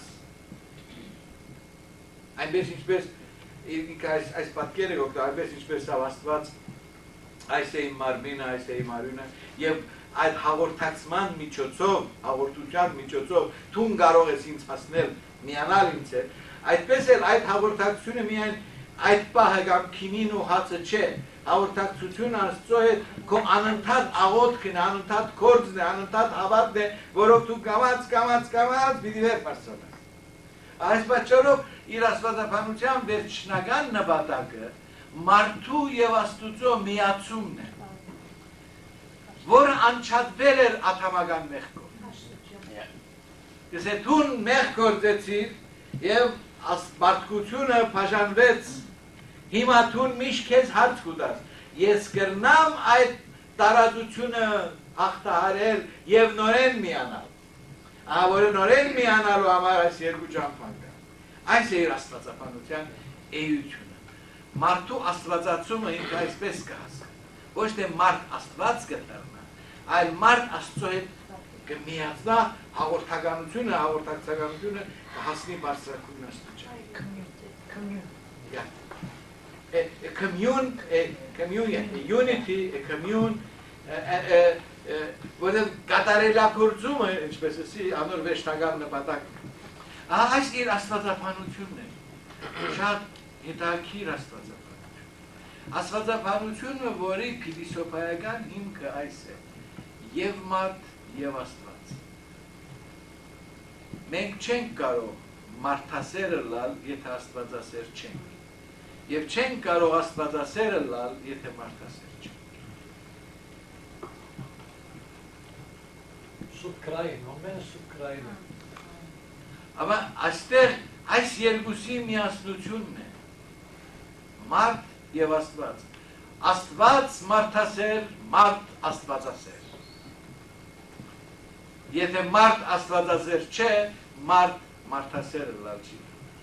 Այնպես ինչպես այս այս պատկերը գոքտ, այնպես ինչպես Աստված այս է իմ մարմինը, այս է իմ արյունը, եւ այդ հաղորդակցման միջոցով, հաղորդության միջոցով դու կարող ես ինձ հասնել միանալ ինձ հետ, այդպես էլ այդ հաղորդակցությունը միայն այդ պահը կամ քինին ու հացը չէ, հաղորդակցությունը Աստծո հետ քո անընդհատ աղոթքն է, անընդհատ գործն է, անընդհատ հավատն է, որով դու կամաց, կամաց, կամաց պիտի վեր բարձրանաս։ Այս պատճառով իր աստվածաբանության վերջնական նպատակը մարդու եւ Աստուծո միացումն է, որը անչափվել էր աթամական մեղքով։ Գսե թուն մեղ գործեցիր եւ մարդկությունը բաժանվեց, հիմա թուն միշտ քեզ հարց կուտաս, ես կրնամ այդ տարածությունը հաղթահարել եւ նորեն միանալ, ահա նորեն միանալու համար այս երկու ճամփան կա, այս է իր աստվածաբանության էությունը, մարդու աստվածացումը ինքը այսպես կհասկա, ոչ թե մարդ աստված կդառնա, այլ մարդ Աստծո հետ կմիացնա, հաղորդականությունը, հաղորդակցականությունը կհասնի բարձրակույն աստիճան։ Yeah. A, a commune, a communion, a unity, a commune, որը կատարելագործումը, ինչպես էսի, անոր վերջնական նպատակն է։ Այս իր աստվածաբանությունն է, շատ հետաքրքիր աստվածաբանություն։ Աստվածաբանությունը, որի փիլիսոփայական հիմքը այս է, եւ մարդ եւ Աստված։ Մենք չենք կարող մարդասերը լալ, եթե աստվածասեր չենք, եւ չենք կարող աստվածասերը լալ, եթե մարդասեր չենք։ Սուբկրային, ամենը սուբկրային է։ Աբա այստեղ այս երկուսի միասնությունն է, մարդ եւ Աստված, Աստված մարդասեր, մարդ աստվածասեր։ Եթե մարդ աստվածասեր չէ, մարդ մարդասեր լալ չի։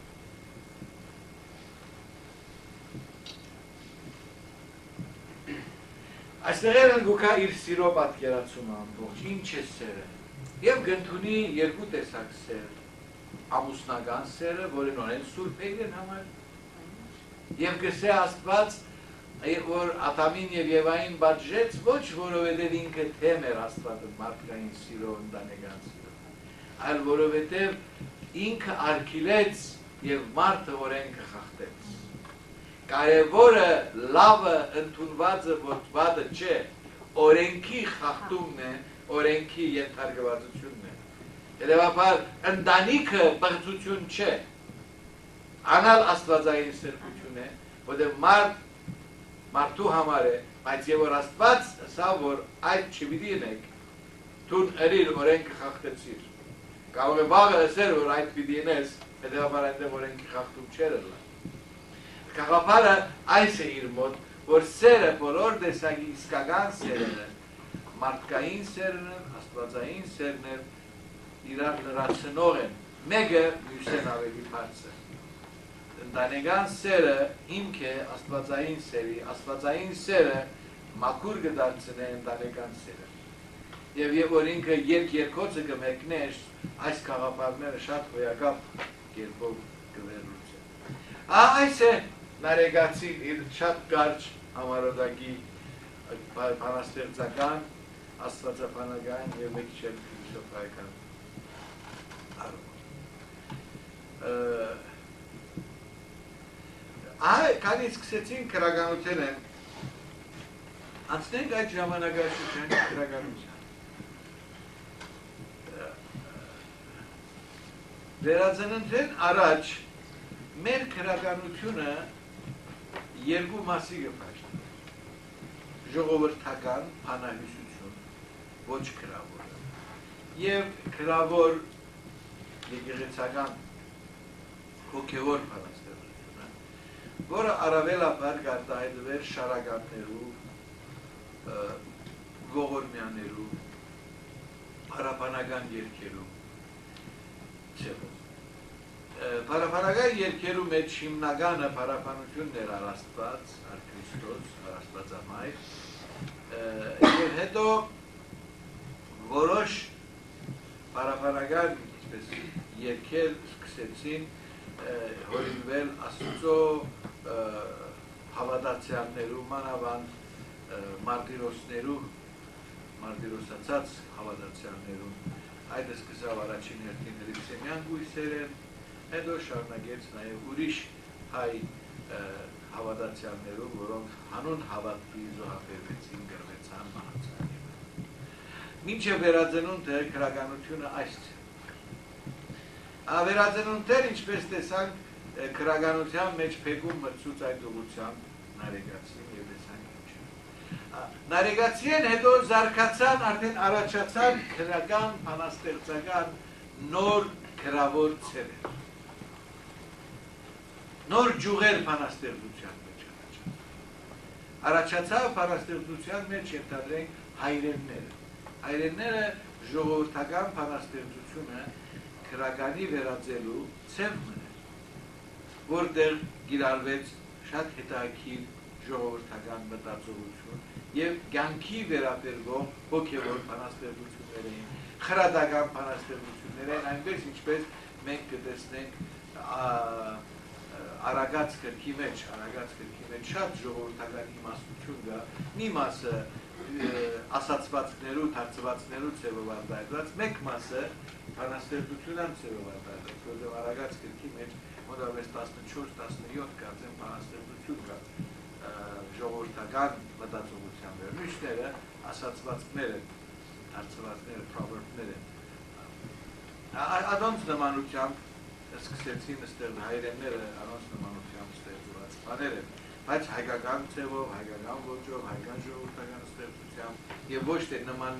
Այստեղ են գուկա իր սիրո պատկերացումը ամբողջ, ինչ է սերը, եւ գնդունի երկու տեսակ սեր, ամուսնական սերը, որը նորեն սուրբ է իրեն համար, եւ գսե Աստված, որ Ադամին եւ Եվային բաժեց, ոչ որովհետեւ ինքը թեմ էր Աստվածը մարդկային սիրո, ընտանեկան սիրո, այլ որովհետեւ ինքը արգիլեց եւ մարդը օրենքը խախտեց։ Կարևորը լավը ընդունվածը որդվածը չէ, օրենքի խախտումն է, օրենքի ենթարկվածությունն է։ Հետևաբար ընտանիքը բղծություն չէ, անալ աստվածային սրբություն է, որտեղ մարդ մարդու համար է, բայց եւ որ Աստված սա որ այդ չպիտի ունեք, թուն ըրիր օրենքը խախտեցիր։ Կարող է վաղը ասել որ այդ պիտի ունես, հետևաբար այնտեղ օրենքի խախտում չէր ըլլա։ Գաղափարը այս է իր մոտ, որ սերը բոլոր տեսակի իսկական սերն են, մարդկային սերն են, աստվածային սերն են, իրար լրացնող են, մեկը մյուսեն ավելի բարձր։ Ընտանեկան սերը հիմք է աստվածային սերի, աստվածային սերը մաքուր կդարձնե ընտանեկան սերը։ Եվ եւ որ ինքը երկ երկոցը կմեկներ, այս գաղափարները շատ հոյակապ կերպով կվերլուծեն։ Այս է նարեգացին իր շատ կարճ համարոդակի բանաստեղծական, աստվածաբանական եւ մեկ չէ փիլիսոփայական առումով։ Այ քանի սկսեցին քրագանությունը, անցնենք այդ ժամանակաշրջանի քրագանության։ Վերածննդեն առաջ մեր քրագանությունը երկու մասի կփաշտի։ Ժողովրդական հանահյուսություն, ոչ քրավոր, եւ քրավոր եկեղեցական հոգեվոր բանաստեղծությունը, որը առավելաբար կարտահայտվեր շարականներու, ողորմյաներու, փառաբանական երգերու ձևով։ Փառաբանական երգերու մեջ հիմնականը փառաբանությունն էր առ Աստված, առ Քրիստոս, առ Աստվածամայր, եւ հետո որոշ փառաբանական ինչպես երգեր սկսեցին հորինվել Աստծո հավատացյալներու, մանավանդ մարտիրոսներու, մարտիրոսացած հավատացյալներու, այդ սկսավ առաջին հերթին հրիփսեմյան գույսերեն, հետո շարունակեց նաև ուրիշ հայ հավատացյալներու, որոնք հանուն հավատքի զոհաբերվեցին, գրվեցան, մահացան։ Մինչև վերածնունդը քրագանությունը այս է։ Վերածնունդեր ինչպես տեսանք քրագանության մեջ փեգում մրցուց այդ ուղղությամբ նարեգացին եւ տեսանք ինչ։ Նարեգացին հետո զարգացան, արդեն առաջացան քրագան, բանաստեղծական նոր գրավոր ցեր նոր ջուղեր բանաստեղծության մեջ առաջացավ առաջացավ բանաստեղծության մեջ ենթադրենք հայրենները հայրենները ժողովրդական բանաստեղծությունը քրագանի վերածելու ցևն է որտեղ գիրառվեց շատ հետաքրքիր ժողովրդական մտածողություն եւ կյանքի վերաբերող հոգեվոր բանաստեղծություններ էին, խրատական բանաստեղծություններ էին, այնպես ինչպես մենք կտեսնենք Արագած գրքի մեջ, Արագած գրքի մեջ շատ ժողովրդական իմաստություն կա, մի մասը ասացվածքներու, թարգծվածքներու ցևով արտահայտված, մեկ մասը բանաստեղծությունն ցևով արտահայտված, որտեղ Արագած գրքի մեջ մոտավորապես տասնչորս տասնյոթ կարծեմ բանաստեղծություն կա ժողովրդական մտածողության վրա, մյուսները ասացվածքներ են, թարգծվածքները, proverb-ներ են, Adonց նմանությամբ սկսեցին ստեղծ հայրենները անոնց նմանությամբ ստեղծված բաներ են, բայց հայկական ցևով, հայկական ոճով, հայկական ժողովրդական ստեղծությամբ եւ ոչ թե նման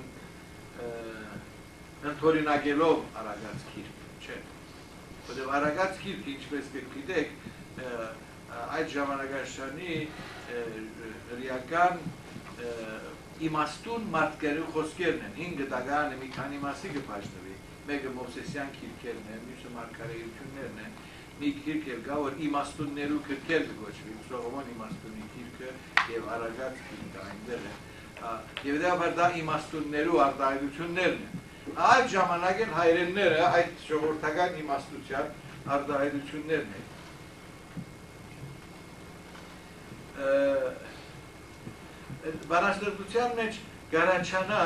ընդօրինակելով Արագած գիրքը, չէ։ Որտեղ Արագած գիրքը, ինչպես գիտեք, այդ ժամանակաշրջանի ռիական իմաստուն մարդկերու խոսքերն են, հինգ տաղանը մի քանի մասի կպաշտվի, մեկը Մովսեսյան գիրքերն են, մյուսը մարգարեություններն են, մի գիրք էլ կա, որ իմաստուններու գրքեր կոչվի, Սողոմոն իմաստունի գիրքը եւ Արագած գիրքը այնտեղ է, եւ դեպի դա իմաստուններու արտահայտություններն են։ Այդ ժամանակ են հայրենները այդ ժողովրդական իմաստության արտահայտություններն են։ Բանաստեղծության մեջ գարաչանա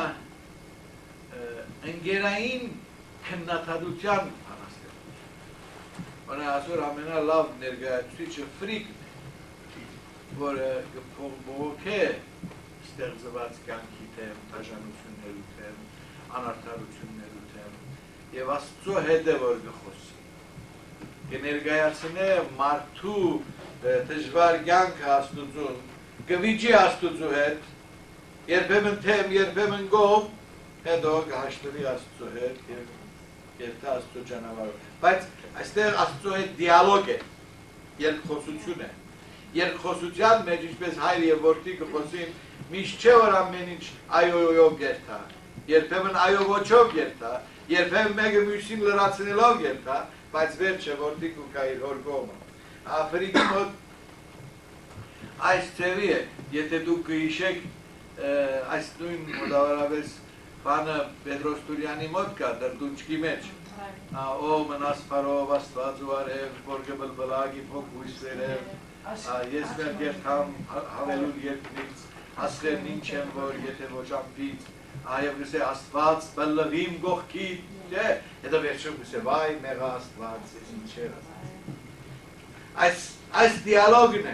ընկերային քննադատության բանաստեղծություն։ Որը այսօր ամենալավ ներկայացուցիչը Ֆրիկն է, որը կփոխվի ստեղծված կյանքի թեմ, դաժանությունների թեմ, անարդարությունների թեմ, եւ Աստծո հետ է որ կխոսի։ Կներկայացնե մարդու դժվար կյանքը Աստծուն, կվիճի Աստծո հետ, երբեմն թեմ, երբեմն գոհ, հետո կհաշտվի Աստծո հետ եւ երթա Աստծո ճանապարհով։ Բայց այստեղ Աստծո հետ դիալոգ է, երկխոսություն է։ Երկխոսության մեջ ինչպես հայր եւ որդի կխոսին, միշտ չէ որ ամեն ինչ այոյով երթա, երբեմն այո ոչով երթա, երբեմն մեկը մյուսին լրացնելով երթա, բայց վերջը որդի կուկա իր հոր կողմը։ Աֆրիկի մոտ այս ծևի է, եթե դուք կհիշեք այս նույն մոտավորապես բանը Պետրոս Տուրյանի մոտ կա դրդունչքի մեջ, ով մնաս պարով աստված ու արև, որ կբլբլագի փոք հույս վերև, ես մեր երթամ հավելուն երկնից, ասրեն ինչ եմ, որ եթե ոչ ամպից, այև գսե աստված բլլվիմ գողքի, հետո վերջում գսե վայ մեղա աստված, ես ինչ էր այս դիալոգն է,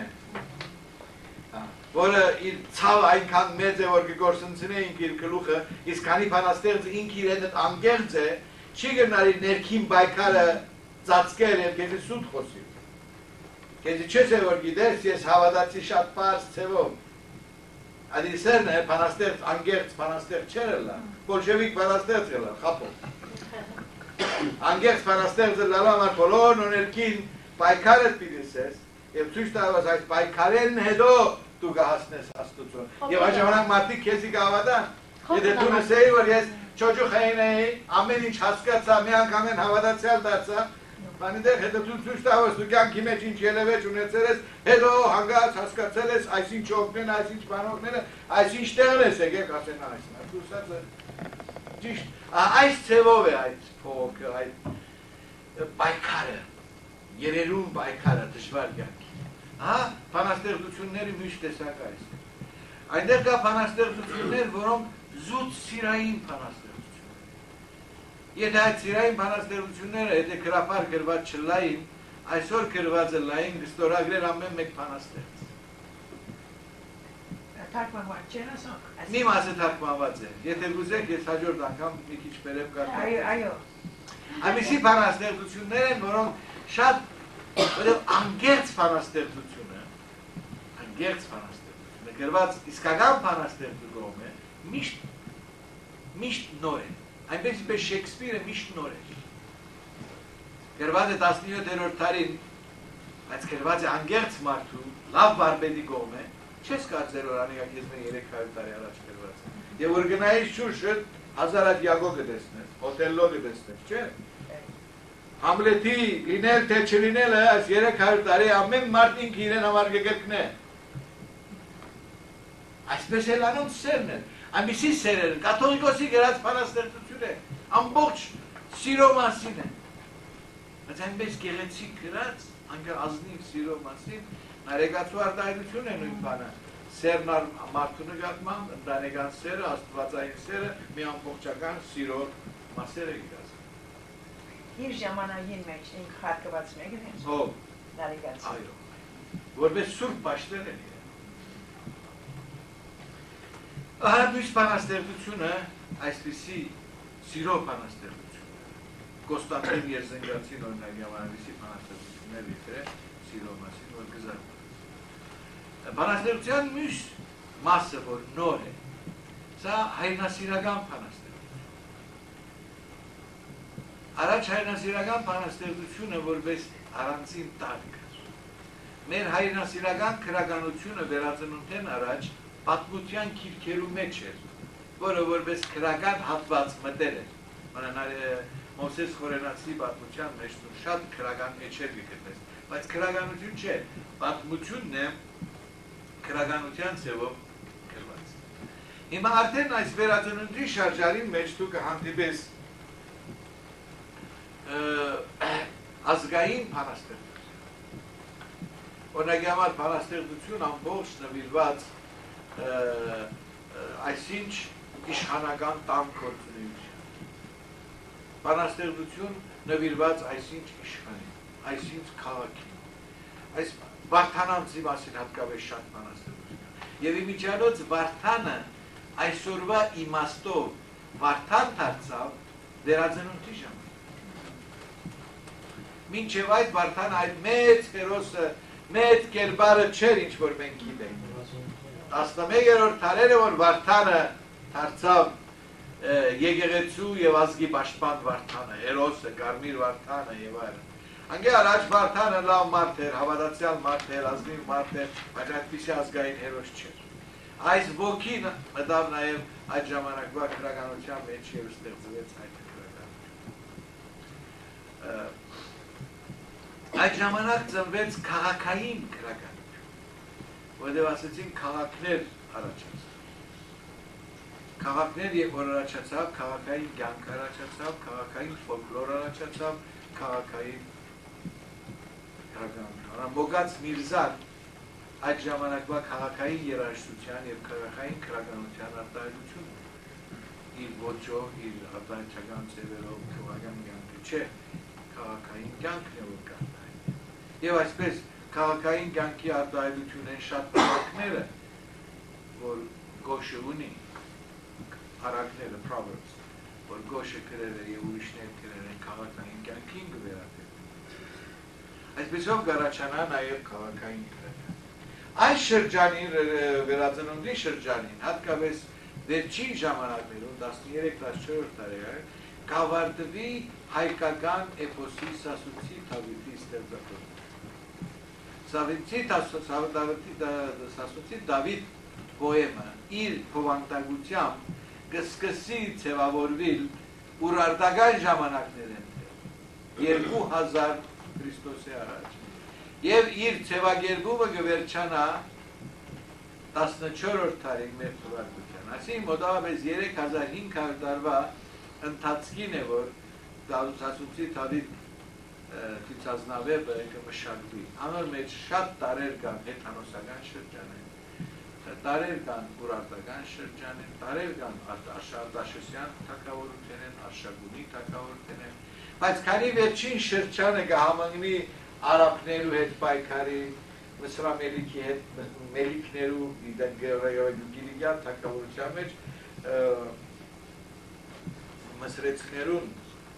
որը իր ցավ այնքան մեծ է, որ կգործընծնե ինք իր գլուխը, իսկ քանի բանաստեղծը ինք իր հետ անգերձ է, չի գնալ իր ներքին բայկարը ծածկել եւ քեզ սուտ խոսի։ Քեզ չես է որ գիտես, ես հավատացի շատ բարձ ցևով։ Ադիսերն է բանաստեղծ անգերձ բանաստեղծ չէր լա, բոլշևիկ բանաստեղծ էր լա, խապո։ Անգերձ բանաստեղծը լալու համար բոլոր ներքին բայկարը պիտեսես եւ ցույց տալիս այս բայկարեն հետո դու կհասնես Աստծուն։ Եվ այդ ժամանակ մարդիկ քեզի կհավատան։ Եթե դու նսեի, որ ես չոջուխային էի, ամեն ինչ հասկացա, մի անգամ են հավատացյալ դարձա, բանիտեղ հետո դու ցույց տալիս դու կյանքի մեջ ինչ ելևեջ ունեցել ես, հետո հանգած հասկացել ես այսինչ օգնեն, այսինչ բան օգնելը, այսինչ տեղն ես եկեք ասեն այսն։ Դու ասած ճիշտ, այս ցևով է այդ փողոքը, այդ բայկարը, երերուն բայկարը դժվար կյանքի։ Հա, բանաստեղծությունների միշտ տեսակ այս։ Այնտեղ կա բանաստեղծություններ, որոնք զուտ սիրային բանաստեղծություններ։ Եթե այդ սիրային բանաստեղծությունները եթե գրապար գրված չլային, այսօր գրվածը լային կստորագրեր ամեն մեկ բանաստեղծ։ Թարգմանված չեն ասում։ Մի մասը թարգմանված է։ Եթե գուզեք, ես հաջորդ անգամ մի քիչ բերեմ կարգ։ Այո, այո։ Այնպիսի բանաստեղծություններ են, որոնք շատ որով անգերց բանաստեղծությունը, անգերց բանաստեղծությունը, գրված իսկական բանաստեղծու կողմ է, միշտ, միշտ նոր է, այնպես ինչպես Շեքսպիրը միշտ նոր է, գրված է տասնյոթերորդ դարին, բայց գրված է անգերց մարդու, լավ բարբեդի կողմ է, չես կարծեր որ անիկա քեզ մե երեք հարյուր տարի առաջ գրված է։ Եվ որ գնայիս շուշը հազարատ Յագո կտեսնես, Օթելլո կտեսնես, չէ՞։ Համլետի լինել թե չլինելը այս երեք հարյուր տարի ամեն մարդ ինքը իրեն համար կգտնե։ Այսպես էլ անում սերն են, այնպիսի սեր են, կաթողիկոսի գրած բանաստեղծություն է, ամբողջ սիրո մասին է։ Բայց այնպես գեղեցիկ գրած, անգա ազնիվ սիրո մասին, նարեկացու արտահայտություն է նույն բանը։ Սերն մարդու նկատմամբ, ընտանեկան սերը, աստվածային սերը, մի ամբողջական սիրո մասեր է գրած։ Իր ժամանակին մեջ ինք հարկված մեկն է։ Ով։ Նարեկացի։ Այո։ Որպես սուրբ պաշտեր են իրեն։ Ահա մյուս բանաստեղծությունը այսպիսի սիրո բանաստեղծություն է։ Կոստանդին Երզնգացին օրինակ ժամանակի բանաստեղծություններ իբրե սիրո մասին որ գզարվում։ Բանաստեղծության մյուս մասը որ նոր է, սա հայրենասիրական բանաստեղծություն։ Առաջ հայրենասիրական բանաստեղծությունը որպես առանցին տարկ էր։ Մեր հայրենասիրական քրականությունը վերածնունդեն առաջ պատմության քիրքերու մեջ էր, որը որպես քրական հատված մտել էր։ Մանավանդ Մովսես Խորենացի պատմության մեջ շատ քրական էջեր գտնես, բայց քրականություն չէ, պատմությունն է քրականության ձևով գրված։ Հիմա արդեն այս վերածննդի շրջանի մեջ դու կհանդիպես ազգային բանաստեղծություն։ Օրինակ համար բանաստեղծություն ամբողջ նվիրված այսինչ իշխանական տան գործունեության։ Բանաստեղծություն նվիրված այսինչ իշխանին, այսինչ քաղաքին։ Այս Վարդանանցի մասին հատկապես շատ բանաստեղծություն։ Եվ իմիջիանոց Վարդանը այսօրվա իմաստով Վարդան դարձավ վերածնունդի ժամանակ։ Մինչև այդ Վարդանը այդ մեծ հերոսը, մեծ կերպարը չէր ինչ որ մենք գիտենք։ տասնմեկերորդ դարերը որ Վարդանը դարձավ եկեղեցու եւ ազգի պաշտպան Վարդանը, հերոսը, Կարմիր Վարդանը եւ այլն։ Անգե առաջ Վարդանը լավ մարդ էր, հավատացյալ մարդ էր, ազնիվ մարդ էր, բայց այդպիսի ազգային հերոս չէր։ Այս ոգին մտավ նաև այդ ժամանակվա քրականության մեջ եւ ստեղծվեց այդ քրականությունը։ Այդ ժամանակ ծնվեց քաղաքային քրականություն, որտեղ ասեցին քաղաքներ առաջացան։ Քաղաքներ եւ որ առաջացավ, քաղաքային կյանք առաջացավ, քաղաքային ֆոլկլոր առաջացավ, քաղաքային Մոգաց Միրզան այդ ժամանակվա քաղաքային երաժշտության եւ քաղաքային քրականության արտահայտություն իր ոճով, իր արտահայտչական ձևերով քաղաքական կյանքը չէ, քաղաքային կյանքն է որ կարտահայտի։ Եվ այսպես քաղաքային կյանքի արտահայտություն են շատ քաղաքները, որ Գոշը ունի, առակները, proverbs, որ Գոշը գրել է եւ ուրիշներ գրել են քաղաքային կյանքին կվերապետի։ Այսպեսով գարաչանա նաև քաղաքային քրական։ Այս շրջանին, վերածնունդի շրջանին, հատկապես վերջին ժամանակներում, տասներեք տասնչորսերորդ դարերին, կավարտվի հայկական էպոսի Սասունցի Դավիթի ստեղծագործությունը։ Սասունցի Դավիթ պոեմը իր փոխանցությամբ կսկսի ձևավորվել ուրարտական ժամանակներն երկու հազար Քրիստոսի առաջ։ Եվ իր ձևակերպումը կվերջանա տասնչորսերորդ դարի մեր թվարկության։ Այսինքն մոտավորապես երեք հազար հինգ հարյուր տարվա ընթացքին է որ Սասունցի Դավիթ ցուցազնավերը կմշակվի։ Անոր մեջ շատ տարեր կան հեթանոսական շրջան են, տարեր կան ուրարտական շրջան են, տարեր կան Արտաշեսյան թագավորություն են, Արշակունի թագավորություն են, բայց քանի վերջին շրջանը կհամընկնի արաբներու հետ պայքարի, մսրամելիքի հետ մելիքներու գիրիգյան թագավորության մեջ մսրեցներուն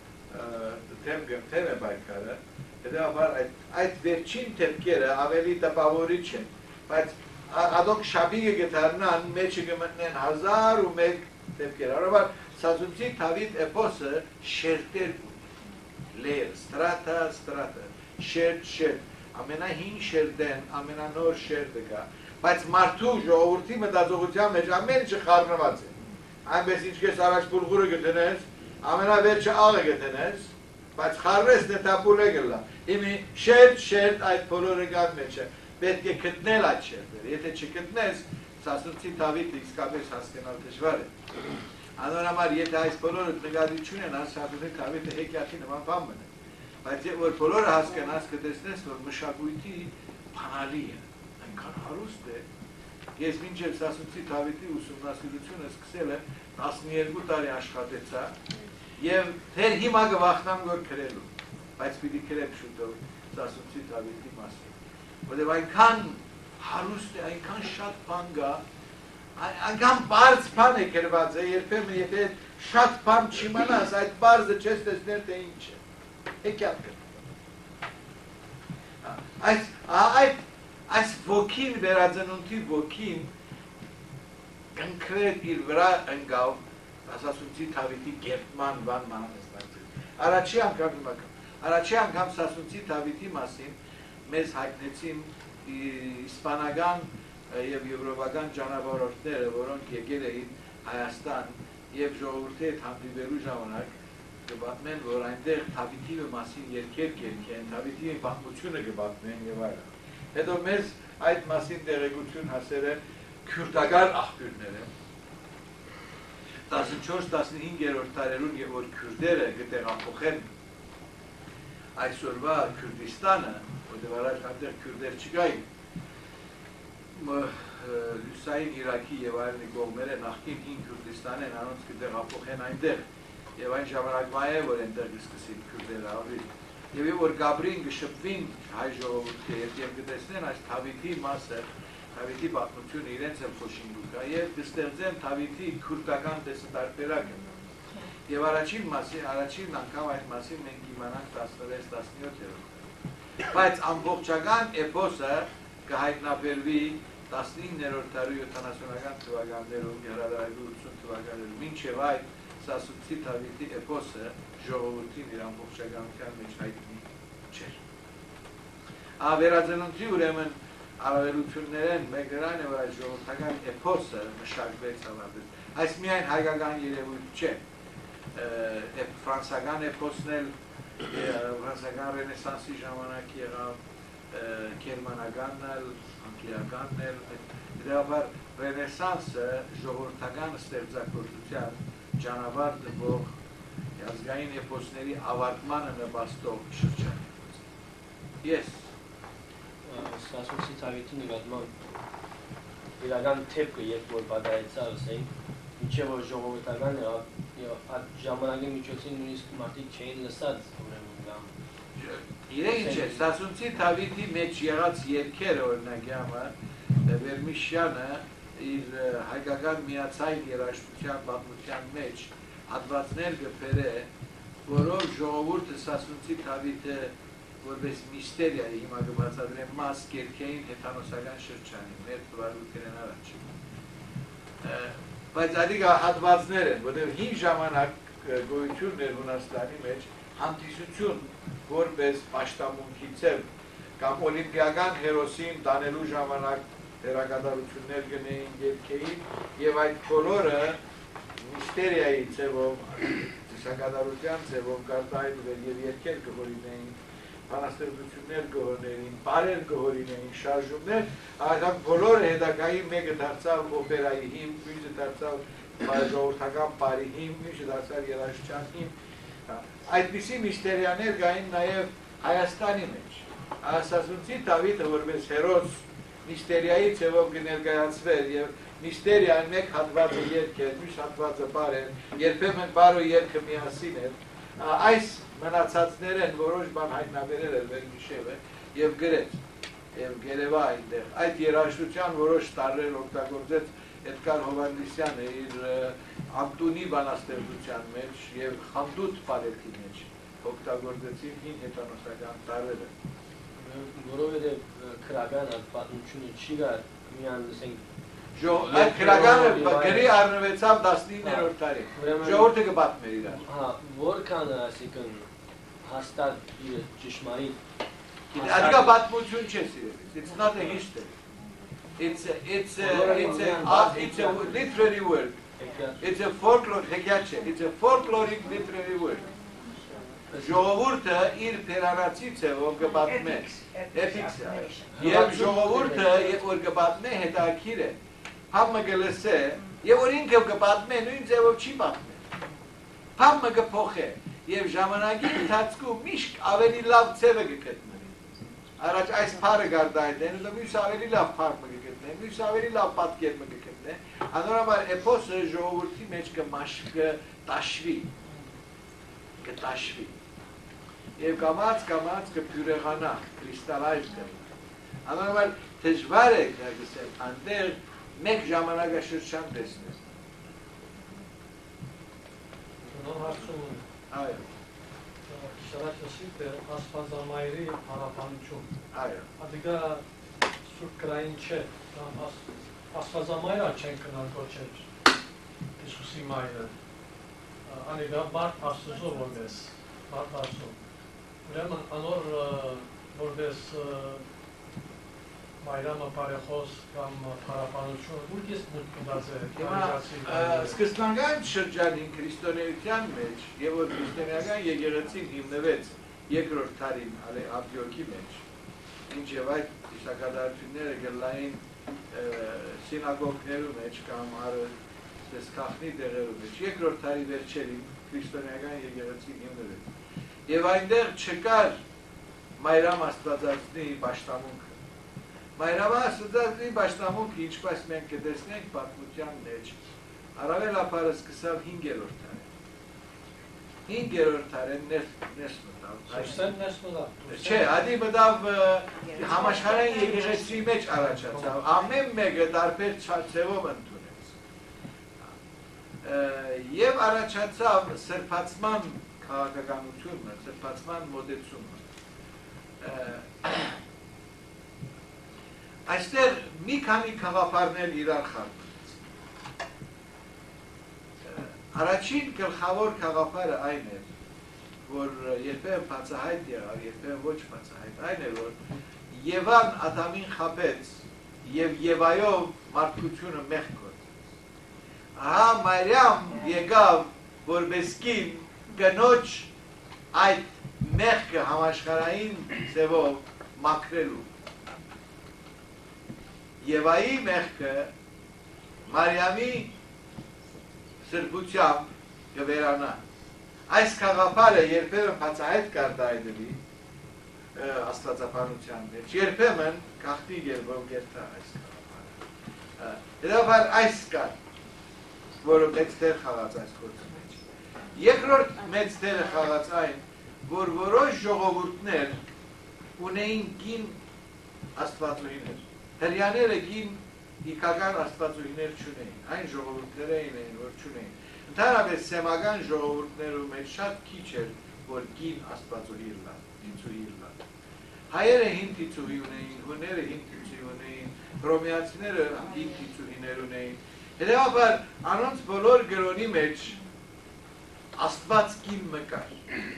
թեմ է պայքարը, հետևաբար այդ վերջին թեպքերը ավելի տպավորիչ են, բայց ադոք շաբիգը գտարնան մեջը կմտնեն հազար ու մեկ թեպքեր, արաբար Սասունցի Դավիթ էպոսը շերտեր ունի լեր, ստրատա, ստրատա, շերտ, շերտ, ամենահին շերտեն, ամենանոր շերտը կա, բայց մարդու ժողովրդի մտածողության մեջ ամեն ինչը խառնված է, այնպես ինչպես առաջ բուլղուրը գտնես, ամենավերջը աղը գտնես, բայց խառնես նետապուլ է գլա, իմի շերտ, շերտ այդ բոլորը կան մեջը, պետք է գտնել այդ շերտերը, եթե չգտնես, Սասունցի Դավիթը իսկապես հասկանալ դժվար է, անորամար եթե այս բոլորը նկատի չունենաս, Սասունցի Դավիթը հեքիաթի նման բան մնա, բայց որ բոլորը հասկանաս կտեսնես, որ մշակույթի բանալի է, այնքան հարուստ է, ես մինչև Սասունցի Դավիթի ուսումնասիրությունը սկսել եմ տասնյոթ տարի աշխատեցա եւ թեր հիմա կվախնամ որ գրելու, բայց պիտի գրեմ շուտով Սասունցի Դավիթի մասին, որտեղ այնքան հարուստ է, այնքան շատ բան կա, այնքան բարձ բան է գրված է, երբեմն եթե շատ բան չիմանաս, այդ բարձը չես տեսնել թե ինչ է, հեքիաթ կա։ Այս ոգին, վերածնունդի ոգին կնքրել իր վրա ընկավ Սասունցի Դավիթի գերտման բան մանավանդ։ Առաջի անգամ հիմական, առաջի անգամ Սասունցի Դավիթի մասին մեզ հայտնեցին իսպանական և եվրոպական ճանապարհորդները, որոնք եկել էին Հայաստան և ժողովրդի հետ հանդիպելու ժամանակ կպատմեն, որ այնտեղ Դավիթի մասին երգեր կերգեն, Դավիթի պատմությունը կպատմեն և այլն։ Հետո մեզ այդ մասին տեղեկություն հասել է քյուրդական աղբյուրները։ տասնչորս-տասնհինգերորդ դարերում, երբ որ քյուրդերը կտեղափոխեն այսօրվա Քուրդիստանը, որտեղ առաջ այնտեղ քյուրդեր չկային, լուսային Իրաքի և այլնի կողմերը նախկին հին Քուրդիստանեն անոնց կտեղափոխեն այնտեղ և այն ժամանակվա է, որ այնտեղ կսկսին քյուրդերը ավելի և որ Գաբրին կշպվին հայ ժողովուրդի հետ և կտեսնեն այս Դավիթի մասը, Դավիթի պատմությունը իրենց էլ խոշին գուկա և կստեղծեն Դավիթի քուրդական տեսատարբերակը և առաջին մասին, առաջին անգամ այդ մասին մենք իմանանք տասնվեց-տասնյոթերորդ բայց ամբողջական էպոսը կհայտնաբերվի տասնիններորդ դարի յոթանասունական թվականներում, հրադադարություն թվականներում, մինչև այդ Սասունցի Դավիթի էպոսը ժողովրդին իր ամբողջականության մեջ հայտնի չէր։ Վերածնունդի ուրեմն առավելություններեն մեկ դրան է, որ այս ժողովրդական էպոսը մշակվեց ավարտեց։ Այս միայն հայկական երևույթ չէ։ Ֆրանսական էպոսն էլ, ֆրանսական ռենեսանսի ժամանակ եղավ, գերմանականն էլ, անգլիականն էլ, դեպաբար ռենեսանսը ժողովրդական ստեղծագործության ճանապարհ տվող ազգային էպոսների ավարտմանը նպաստող շրջան։ Ես Սասունցի Դավիթի նկատմամբ իրական թեփքը երբ որ պատահեցավ, ասենք, ինչեւ որ ժողովրդական այդ ժամանակի միջոցին նույնիսկ մարդիկ չէին լսած ուրեմն կամ իրեն ինչ է, Սասունցի Դավիթի մեջ եղած երգերը օրինակ համար Վերմիշյանը իր հայկական միացային երաժշտության պատմության մեջ հատվածներ կբերե, որով ժողովուրդը Սասունցի Դավիթը որպես միստերիա է հիմա կբացատրեմ մաս կերքեին հեթանոսական շրջանին, մեր թվարկությունն առաջ։ Բայց ադիգ հատվածներ են, որտեղ հին ժամանակ գոյությունն էր Հունաստանի մեջ հանդիսություն որպես պաշտամունքի ցև կամ օլիմպիական հերոսին տանելու ժամանակ հերակատարություններ գնեին, երգեին եւ այդ բոլորը միստերիայի ցևով, ծիսակատարության ցևով կարտահայտվել եւ երգեր կհորինեին, բանաստեղծություններ կհորինեին, բարեր կհորինեին, շարժումներ, այդ բոլորը հետագային մեկը դարձավ օպերայի հիմք, մյուսը դարձավ ժողովրդական բարի հիմք, մյուսը դարձավ երաժշտության հիմք։ Այդպիսի միստերիաներ կային նաև Հայաստանի մեջ։ Սասունցի Դավիթը որպես հերոս միստերիայի ցևով կներկայացվեր եւ միստերիան մեկ հատվածը երգ էր, մյուս հատվածը բար էր, երբեմն բարը երգը միասին էր։ Այս մնացածներ են որոշ բան հայտնաբերել էր Վերմիշելը եւ գրեց եւ գերեվա այնտեղ։ Այդ երաժշտության որոշ տարրեր օգտագործեց Էդգար Հովհաննիսյանը իր Անտունի բանաստեղծության մեջ եւ Խանդուտ պարետի մեջ օգտագործեցին հին հեթանոսական տարրերը։ Որովհետեւ քրական պատմությունը չի գա միան ասենք այդ քրականը գրի առնվեցավ տասնիններորդ դարի։ Ժողովուրդը կպատմեր իրար։ Հա, որքան ասիկն հաստատ իր ճշմարիտ Adică պատմություն չէ սիրելիս. It's not a history. It's a, it's a, it's a, uh, it's a literary work. It's a folklore, հեքիաթ չէ. It's a folkloric literary work. Ժողովուրդը իր փերանացի ցեվով կպատմե. Epics է։ Եվ ժողովուրդը երբ որ կպատմե հետաքրիր է։ Համը գլսե, եւ որ ինքը կպատմե, նույն ձևով չի պատմե։ Համը կփոխե եւ ժամանակի ընթացքում միշտ ավելի լավ ցևը կգտնի։ Առաջ այս փարը գարդայդեն, ու մյուս ավելի լավ փարը կգտնի, մյուս ավելի լավ պատկերը կգտնի։ Անորոշ էպոսը ժողովրդի մեջ կմաշկը տաշվի, կտաշվի։ Եվ կամած կամած կփյուրեղանա, կրիստալայզ կլինի։ Անորոշ դժվար է գտնել այնտեղ մեկ ժամանակաշրջան տեսնել։ Նոր հարցում Այո։ Շարաշիտ ասպազամայրի հարաբանություն։ Այո։ Adică սուրբ գրային չէ, ասպազամայրը չեն կնալ կոչել Հիսուսի մայրը։ Անիգա բարդ աստուծո որպես, բարդ աստու։ Ուրեմն անոր որպես մայրամը բարեխոս կամ հարաբանություն, ուր ես մուտ կնդած է։ Սկզբնական շրջանին քրիստոնեության մեջ, եւ որ քրիստոնեական եկեղեցին հիմնվեց երկրորդ դարին Անդիոքի մեջ, ինչեւ այդ իսակադարությունները գլային սինագոգներու մեջ կամ արս քախնի դերերու մեջ, երկրորդ դարի վերջերին քրիստոնեական եկեղեցին հիմնվեց։ Եվ այնտեղ չկար մայրամ Աստվածածնի պաշտամունքը։ Մայրամ Աստվածածնի պաշտամունքը, ինչպես մենք կտեսնենք պատմության մեջ, առավելապես սկսավ հինգերորդ դարին։ Հինգերորդ դարին ներս մտավ։ Սուսեն ներս մտավ։ Չէ, ադի մտավ համաշխարհային եկեղեցի մեջ առաջացավ։ Ամեն մեկը տարբեր ցածով ընդունեց։ Եվ առաջացավ սրբացման քաղաքականությունը, սրբացման մոդեցումը։ Այստեղ մի քանի խաղապարներ իրար խառնվեց։ Առաջին գլխավոր խաղապարը այն էր, որ երբեմն բացահայտ եղավ, երբեմն ոչ բացահայտ, այն էր, որ Եվան Ադամին խաբեց եւ Եվայով մարդկությունը մեղք գործեց։ Ահա Մարիամ եկավ որպես կին կնոջ այդ մեղքը համաշխարհային ձևով մաքրելու։ Եվայի մեղքը Մարիամի սրբությամբ կվերանա։ Այս խաղապարը երբեմն բացահայտ կարտահայտվի աստվածաբանության մեջ, երբեմն գաղտնի երբով կերտա այս խաղապարը։ Հետևաբար այս կար, որը մեծ դեր խաղաց այս գործի մեջ։ Երկրորդ մեծ դերը խաղաց այն, որ որոշ ժողովուրդներ ունեին կին աստվածուհիներ։ Հրյաները գին հիկական աստվածուհիներ չունեին, այն ժողովուրդները էին, որ չունեին։ Ընդհանրապես սեմական ժողովուրդներու մեջ շատ քիչ էր, որ գին աստվածուհի լան, դիցուհի լան։ Հայերը հին դիցուհի ունեին, հուները հին դիցուհի ունեին, հռոմեացիները հին դիցուհիներ ունեին։ Հետևաբար անոնց բոլոր գրոնի մեջ աստված կին մկար։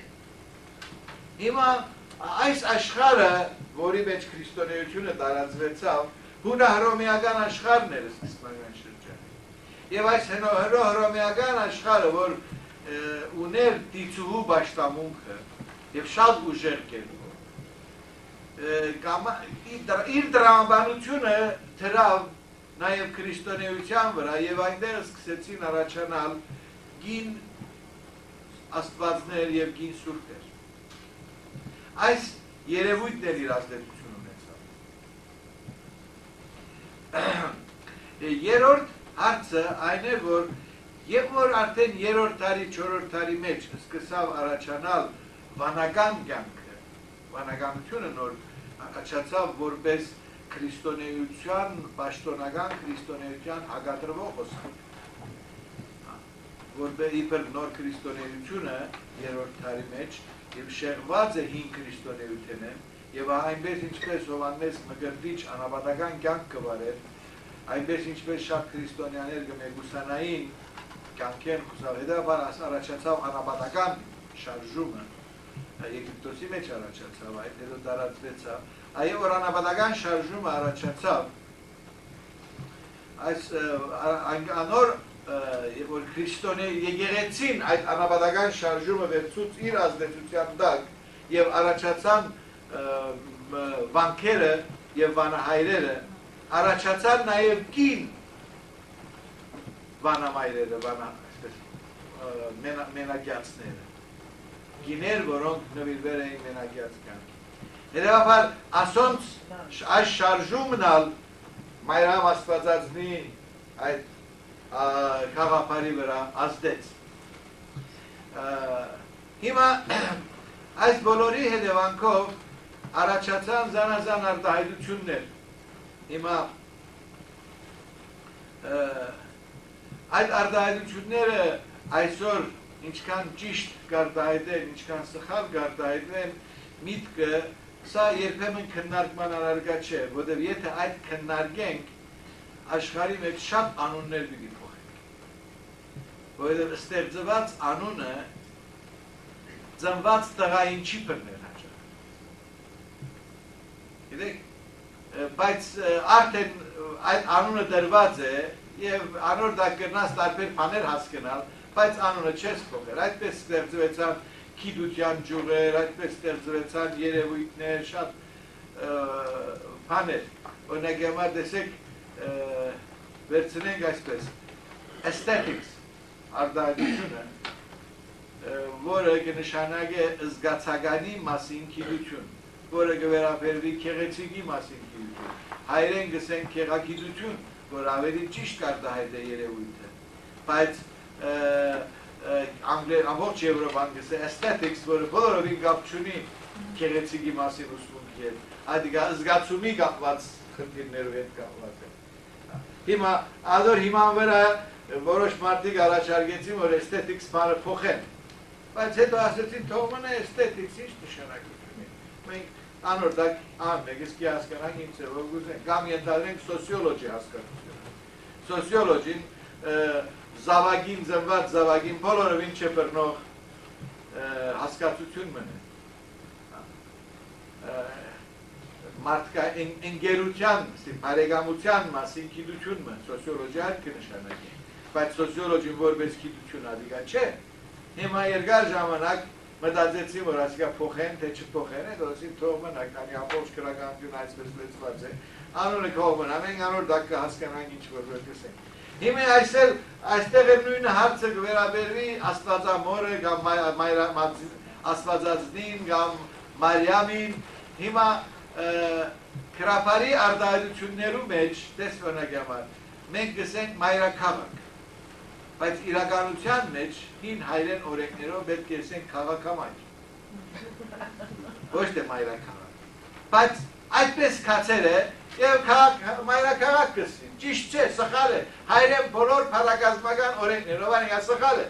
Հիմա այս աշխարհը, որի մեջ քրիստոնեությունը տարածվեցավ, հունահռոմեական աշխարհն էր սկզբնական շրջանում։ Եվ այս հունահռոմեական աշխարհը, որ ուներ դիցուհու պաշտամունքը եւ շատ ուժեղ կերպով, իր դրամաբանությունը դրավ նաեւ քրիստոնեության վրա եւ այնտեղ սկսեցին առաջանալ գին աստվածներ եւ գին սուրբեր։ Այս երևույթն էր իր ազդեցություն ունեցավ։ Երրորդ հարցը այն է, որ երբ որ արդեն երրորդ տարի, չորրորդ տարի մեջ սկսավ առաջանալ վանական կյանքը, վանականությունը նոր առաջացավ որպես քրիստոնեության, պաշտոնական քրիստոնեության հակադրվող խոսք։ Որպես իբր նոր քրիստոնեությունը երրորդ տարի մեջ եւ շեղված է հին քրիստոնեությունը եւ այնպես ինչպես Հովհաննես Մկրտիչ անաբադական կյանք կվարեր, այնպես ինչպես շատ քրիստոնյաներ կմեկուսանային կյանքեր խուսավ, հետաբար առաջացավ անաբադական շարժումը, Եգիպտոսի մեջ առաջացավ, այդ հետո տարածվեցավ, այ որ անաբադական շարժումը առաջացավ, այս անոր որ Քրիստոնե եկեղեցին այդ անաբադական շարժումը վերցուց իր ազդեցության տակ եւ առաջացան վանքերը եւ վանահայրերը, առաջացան նաեւ կին վանամայրերը, վանա մենակյացները, գիներ, որոնք նվիրվել էին մենակյաց կյանքի։ Հետևաբար, ասոնց այս շարժումն ալ Մայրամ Աստվածածնի այդ խաղապարի վրա ազդեց։ Հիմա այս բոլորի հետևանքով առաջացան զանազան արտահայտություններ։ Հիմա այդ արտահայտությունները այսօր ինչքան ճիշտ կարտահայտեն, ինչքան սխալ կարտահայտեն, միտքը սա երբեմն քննարկման առարկա չէ, որտեղ եթե այդ քննարկենք, աշխարհի մեջ շատ անուններ պիտի փոխենք։ Որտեղ ստեղծված անունը ծնված տղային չի բռնել հաճախ։ Գիտեք, բայց արդեն այդ անունը դրված է եւ անոր դա կրնաս տարբեր բաներ հասկանալ, բայց անունը չես փոխել։ Այդպես ստեղծվեցան գիտության ջուրեր, այդպես ստեղծվեցան երևույթներ, շատ բաներ։ Օրինակ համար տեսեք, վերցնենք այսպես aesthetics արտահայտությունը, որը կնշանակե զգացականի մասին գիտություն, որը կվերաբերվի գեղեցիկի մասին գիտություն, հայերեն գսենք գեղագիտություն, որ ավելի ճիշտ կարտահայտե երևույթը, բայց ամբողջ Եվրոպան գսե aesthetics, որը բոլորովին կապ չունի գեղեցիկի մասին ուսմունքի հետ, այդ զգացումի կապված խնդիրներով հետ կապված է։ Հիմա ադոր հիման վրա որոշ մարդիկ առաջարկեցին, որ aesthetics բառը փոխեն, բայց հետո ասեցին թող մնա aesthetics, ինչ նշանակություն ունի։ Մենք անորդակ անենք, իսկ հասկանանք ինչ է, որ գուզենք, կամ ենթադրենք սոցիոլոգի հասկացությունը։ Սոցիոլոգին զավագին ծնված զավագին բոլորովին չէ բռնող հասկացություն մնե։ Մարդկա ընկերության, բարեկամության մասին գիտություն մը, սոցիոլոգիա այդ կնշանակի, բայց սոցիոլոգին որպես գիտություն ադիգա չէ։ Հիմա երկար ժամանակ մտածեցին, որ ասիկա փոխեն, թե չփոխեն, հետո ասին թող մնա, քանի ամբողջ քրագանություն այսպես լեցված է, անունը թող մնա, մենք անոր դա կհասկանանք ինչ որ վերցնենք։ Հիմա այսել այստեղ է նույն հարցը կվերաբերվի Աստվածամորը կամ Աստվածածնին կամ Մարիամին, հիմա քրապարի արտահայտություններու մեջ, տես օրինակ համար, մենք գսենք մայրաքաղաք, բայց իրականության մեջ հին հայրեն օրենքներով պետք է ասենք քաղաքամայր, ոչ թե մայրաքաղաք, բայց այդպես կացել է և մայրաքաղաք կսին, ճիշտ չէ, սխալ է, հայրեն բոլոր փառակազմական օրենքներով անիկա սխալ է։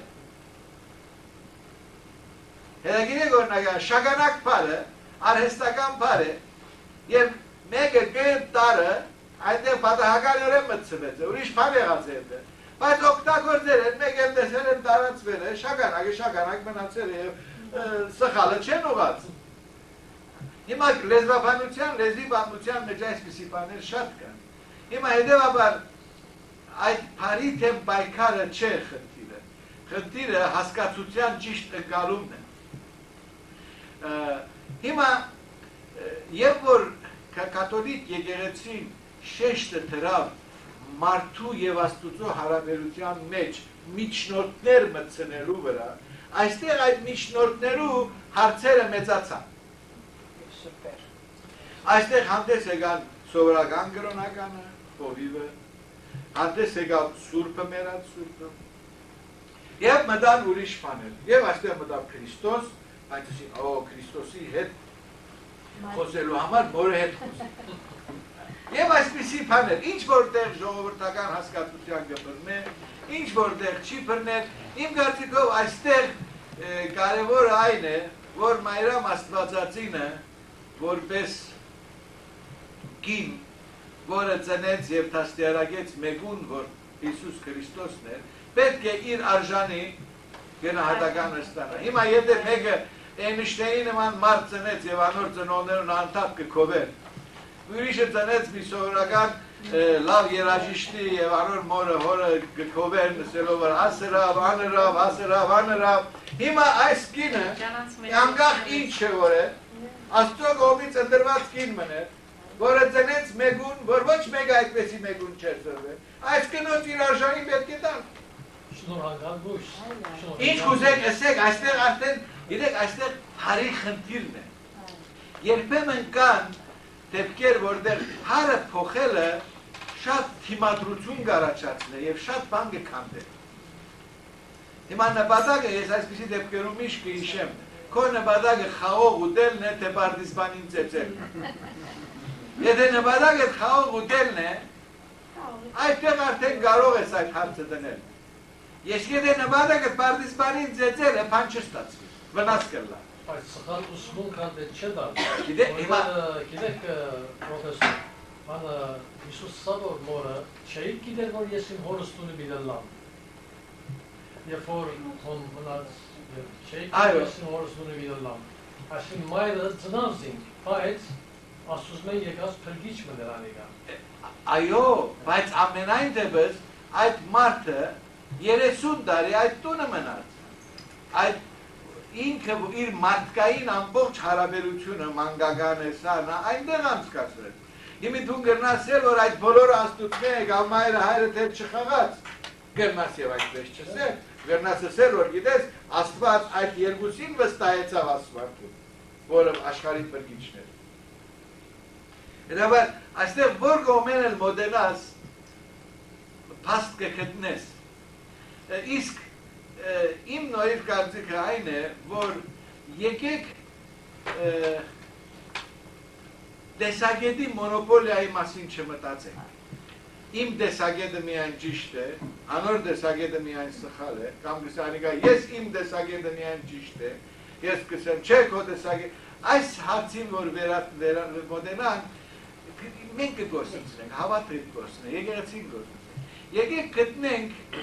Հետագիրեք օրինական շագանակ պարը, արհեստական պար է, և մեկը գետ տարը այնտեղ պատահական օրեն մտցվեց է, ուրիշ պար եղած է հետը, բայց օգտագործել են, մեկ էլ տեսել են տարածվել է, շագանակը շագանակ մնացել է և սխալը չեն ուղած։ Հիմա լեզվաբանության, լեզվի բանության մեջ այսպիսի բաներ շատ կան։ Հիմա հետևաբար այդ պարի թեմ պայքարը չէ խնդիրը, խնդիրը հասկացության ճիշտ ընկալումն է։ Հիմա երբ որ կաթոլիկ եկեղեցին շեշտը դրավ մարդու եւ Աստուծո հարաբերության մեջ միջնորդներ մտցնելու վրա, այստեղ այդ միջնորդներու հարցերը մեծացան։ Այստեղ հանդես եկան սովորական կրոնականը, հովիվը, հանդես եկավ սուրբը մերած սուրբը, եւ մտան ուրիշ բաներ, եւ այստեղ մտավ Քրիստոս, բայց ասին, օ, Քրիստոսի հետ խոսելու համար մորը հետ խոսի։ Եվ այսպիսի բաներ, ինչ որտեղ ժողովրդական հասկացության կբռնե, ինչ որտեղ չի բռնել, իմ կարծիքով այստեղ կարևորը այն է, որ Մայրամ Աստվածածինը որպես կին, որը ծնեց եւ դաստիարակեց մեկուն, որ Հիսուս Քրիստոսն է, պետք է իր արժանի գնահատականը ստանա։ Հիմա եթե մեկը Էյնշտեյնը ման մարդ ծնեց եւ անոր ծնողներն անդադ կքովեր։ Ուրիշը ծնեց մի սովորական լավ երաժիշտի եւ անոր մորը հորը կքովեր նսելով ասրավ, աներավ, ասրավ, աներավ։ Հիմա այս կինը անկախ ինչ է որ է, Աստծո կողմից ընտրված կին մներ, որը ծնեց մեգուն, որ ոչ մեկ այդպեսի մեգուն չէր ծնվել։ Այս կնոջ իր արժանի պետք է տան։ Շնորհակալ գույս։ Ինչ կուզեք ասեք, այստեղ արդեն, գիտեք, այստեղ հարի խնդիրն է։ Երբեմն կան դեպքեր, որտեղ հարը փոխելը շատ թիմադրություն կառաջացնի եւ շատ բան կքանդի։ Հիմա նպատակը ես այսպիսի դեպքերում միշտ կհիշեմ, քո նպատակը խաղող ուտելն է, թե պարտիզանին ծեծելն է։ Եթե նպատակը խաղող ուտելն է, այդտեղ արդեն կարող ես այդ հարցը դնել։ Ես եթե նպատակը պարտիզանին ծեծել է, բան չստացվի, վնաս կլա։ Բայց սխալ ուսմունքան դե չէ դար։ Գիտեք, հիմա գիտեք պրոֆեսոր, բանը Հիսուս Սավոր մորը չէի գիտեր, որ ես իմ հորս տունը բիդելլամ։ Երբ որ հոն մնաց, չէի գիտեր, ես իմ հորս տունը բիդելլամ։ Այսին մայրը ծնավզին, բայց ասուզմեն եկած պրգիչ մներ անիգա։ Այո, բայց ամենայն դեպս այդ մարդը երեսուն տարի այդ տունը մնաց։ Այդ ինքը իր մարդկային ամբողջ հարաբերությունը մանկական է սան, այնտեղ անցկացրել։ Հիմի դու գրնասել, որ այդ բոլորը աստուծմեն եք, ամայրը հայրը դեր չխաղաց, գրնաս եւ այդպես չսել, գրնաս ասել, որ գիտես, Աստված այդ երկուսին վստահեցավ ասվածում, որը աշխարհի բրգիչն էր։ Հետաբար, այստեղ որ կողմեն էլ մոդենաս, փաստ կգտնես։ Իսկ իմ նորից կարծիքը այն է, որ եկեք տեսագետի մոնոպոլիայի մասին չմտածենք։ Իմ տեսագետը միայն ճիշտ է, անոր տեսագետը միայն սխալ է, կամ կսանիկա, ես իմ տեսագետը միայն ճիշտ է, ես կսեմ, չէ քո տեսագետ, այս հարցին, որ մոտենանք, մենք կգործնենք, հավատրիկ գործնենք, եկեղեցին գործնենք։ Եկեք գտնենք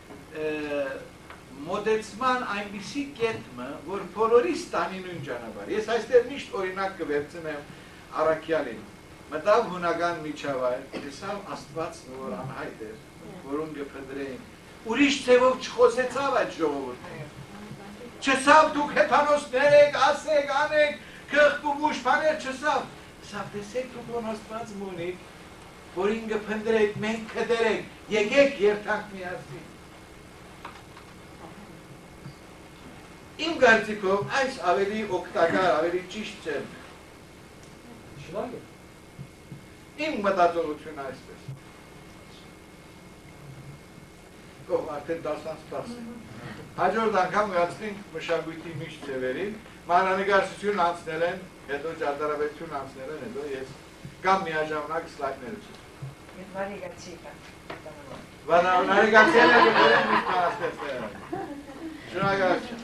մոտեցման այնպիսի կետմը, որ բոլորի ստանի նույն ճանապարհ։ Ես այստեղ միշտ օրինակ կվերցնեմ Առաքյալին, մտավ հունական միջավայր, տեսավ Աստված որ անհայտ էր, որում կփնտրեին, ուրիշ ձևով չխոսեցավ այդ ժողովուրդը։ Չսավ դուք հեթանոսներ եք, ասեք, անեք, քղկում ուշփաներ չսավ։ Սավ տեսեք դուք ոնց Աստված մունի, որին կփնտրեք, մենք կդերենք, եկեք երթանք միասին։ Իմ կարծիքով այս ավելի օգտակար, ավելի ճիշտ չէ։ Իմ մտածողությունը այսպես։ Ով արդեն դասան սպասի։ Հաջորդ անգամ գացնենք մշակույթի միշտ ձևերին, մանրանկարչություն անցնել են, հետո ճարտարապետություն անցնել են, հետո ես կամ միաժամանակ սլայդները չեմ։ Եվ նարեգացիա։ Նարեգացիաները գտել են միշտ անաստեղծել են։ Շնորհակալություն։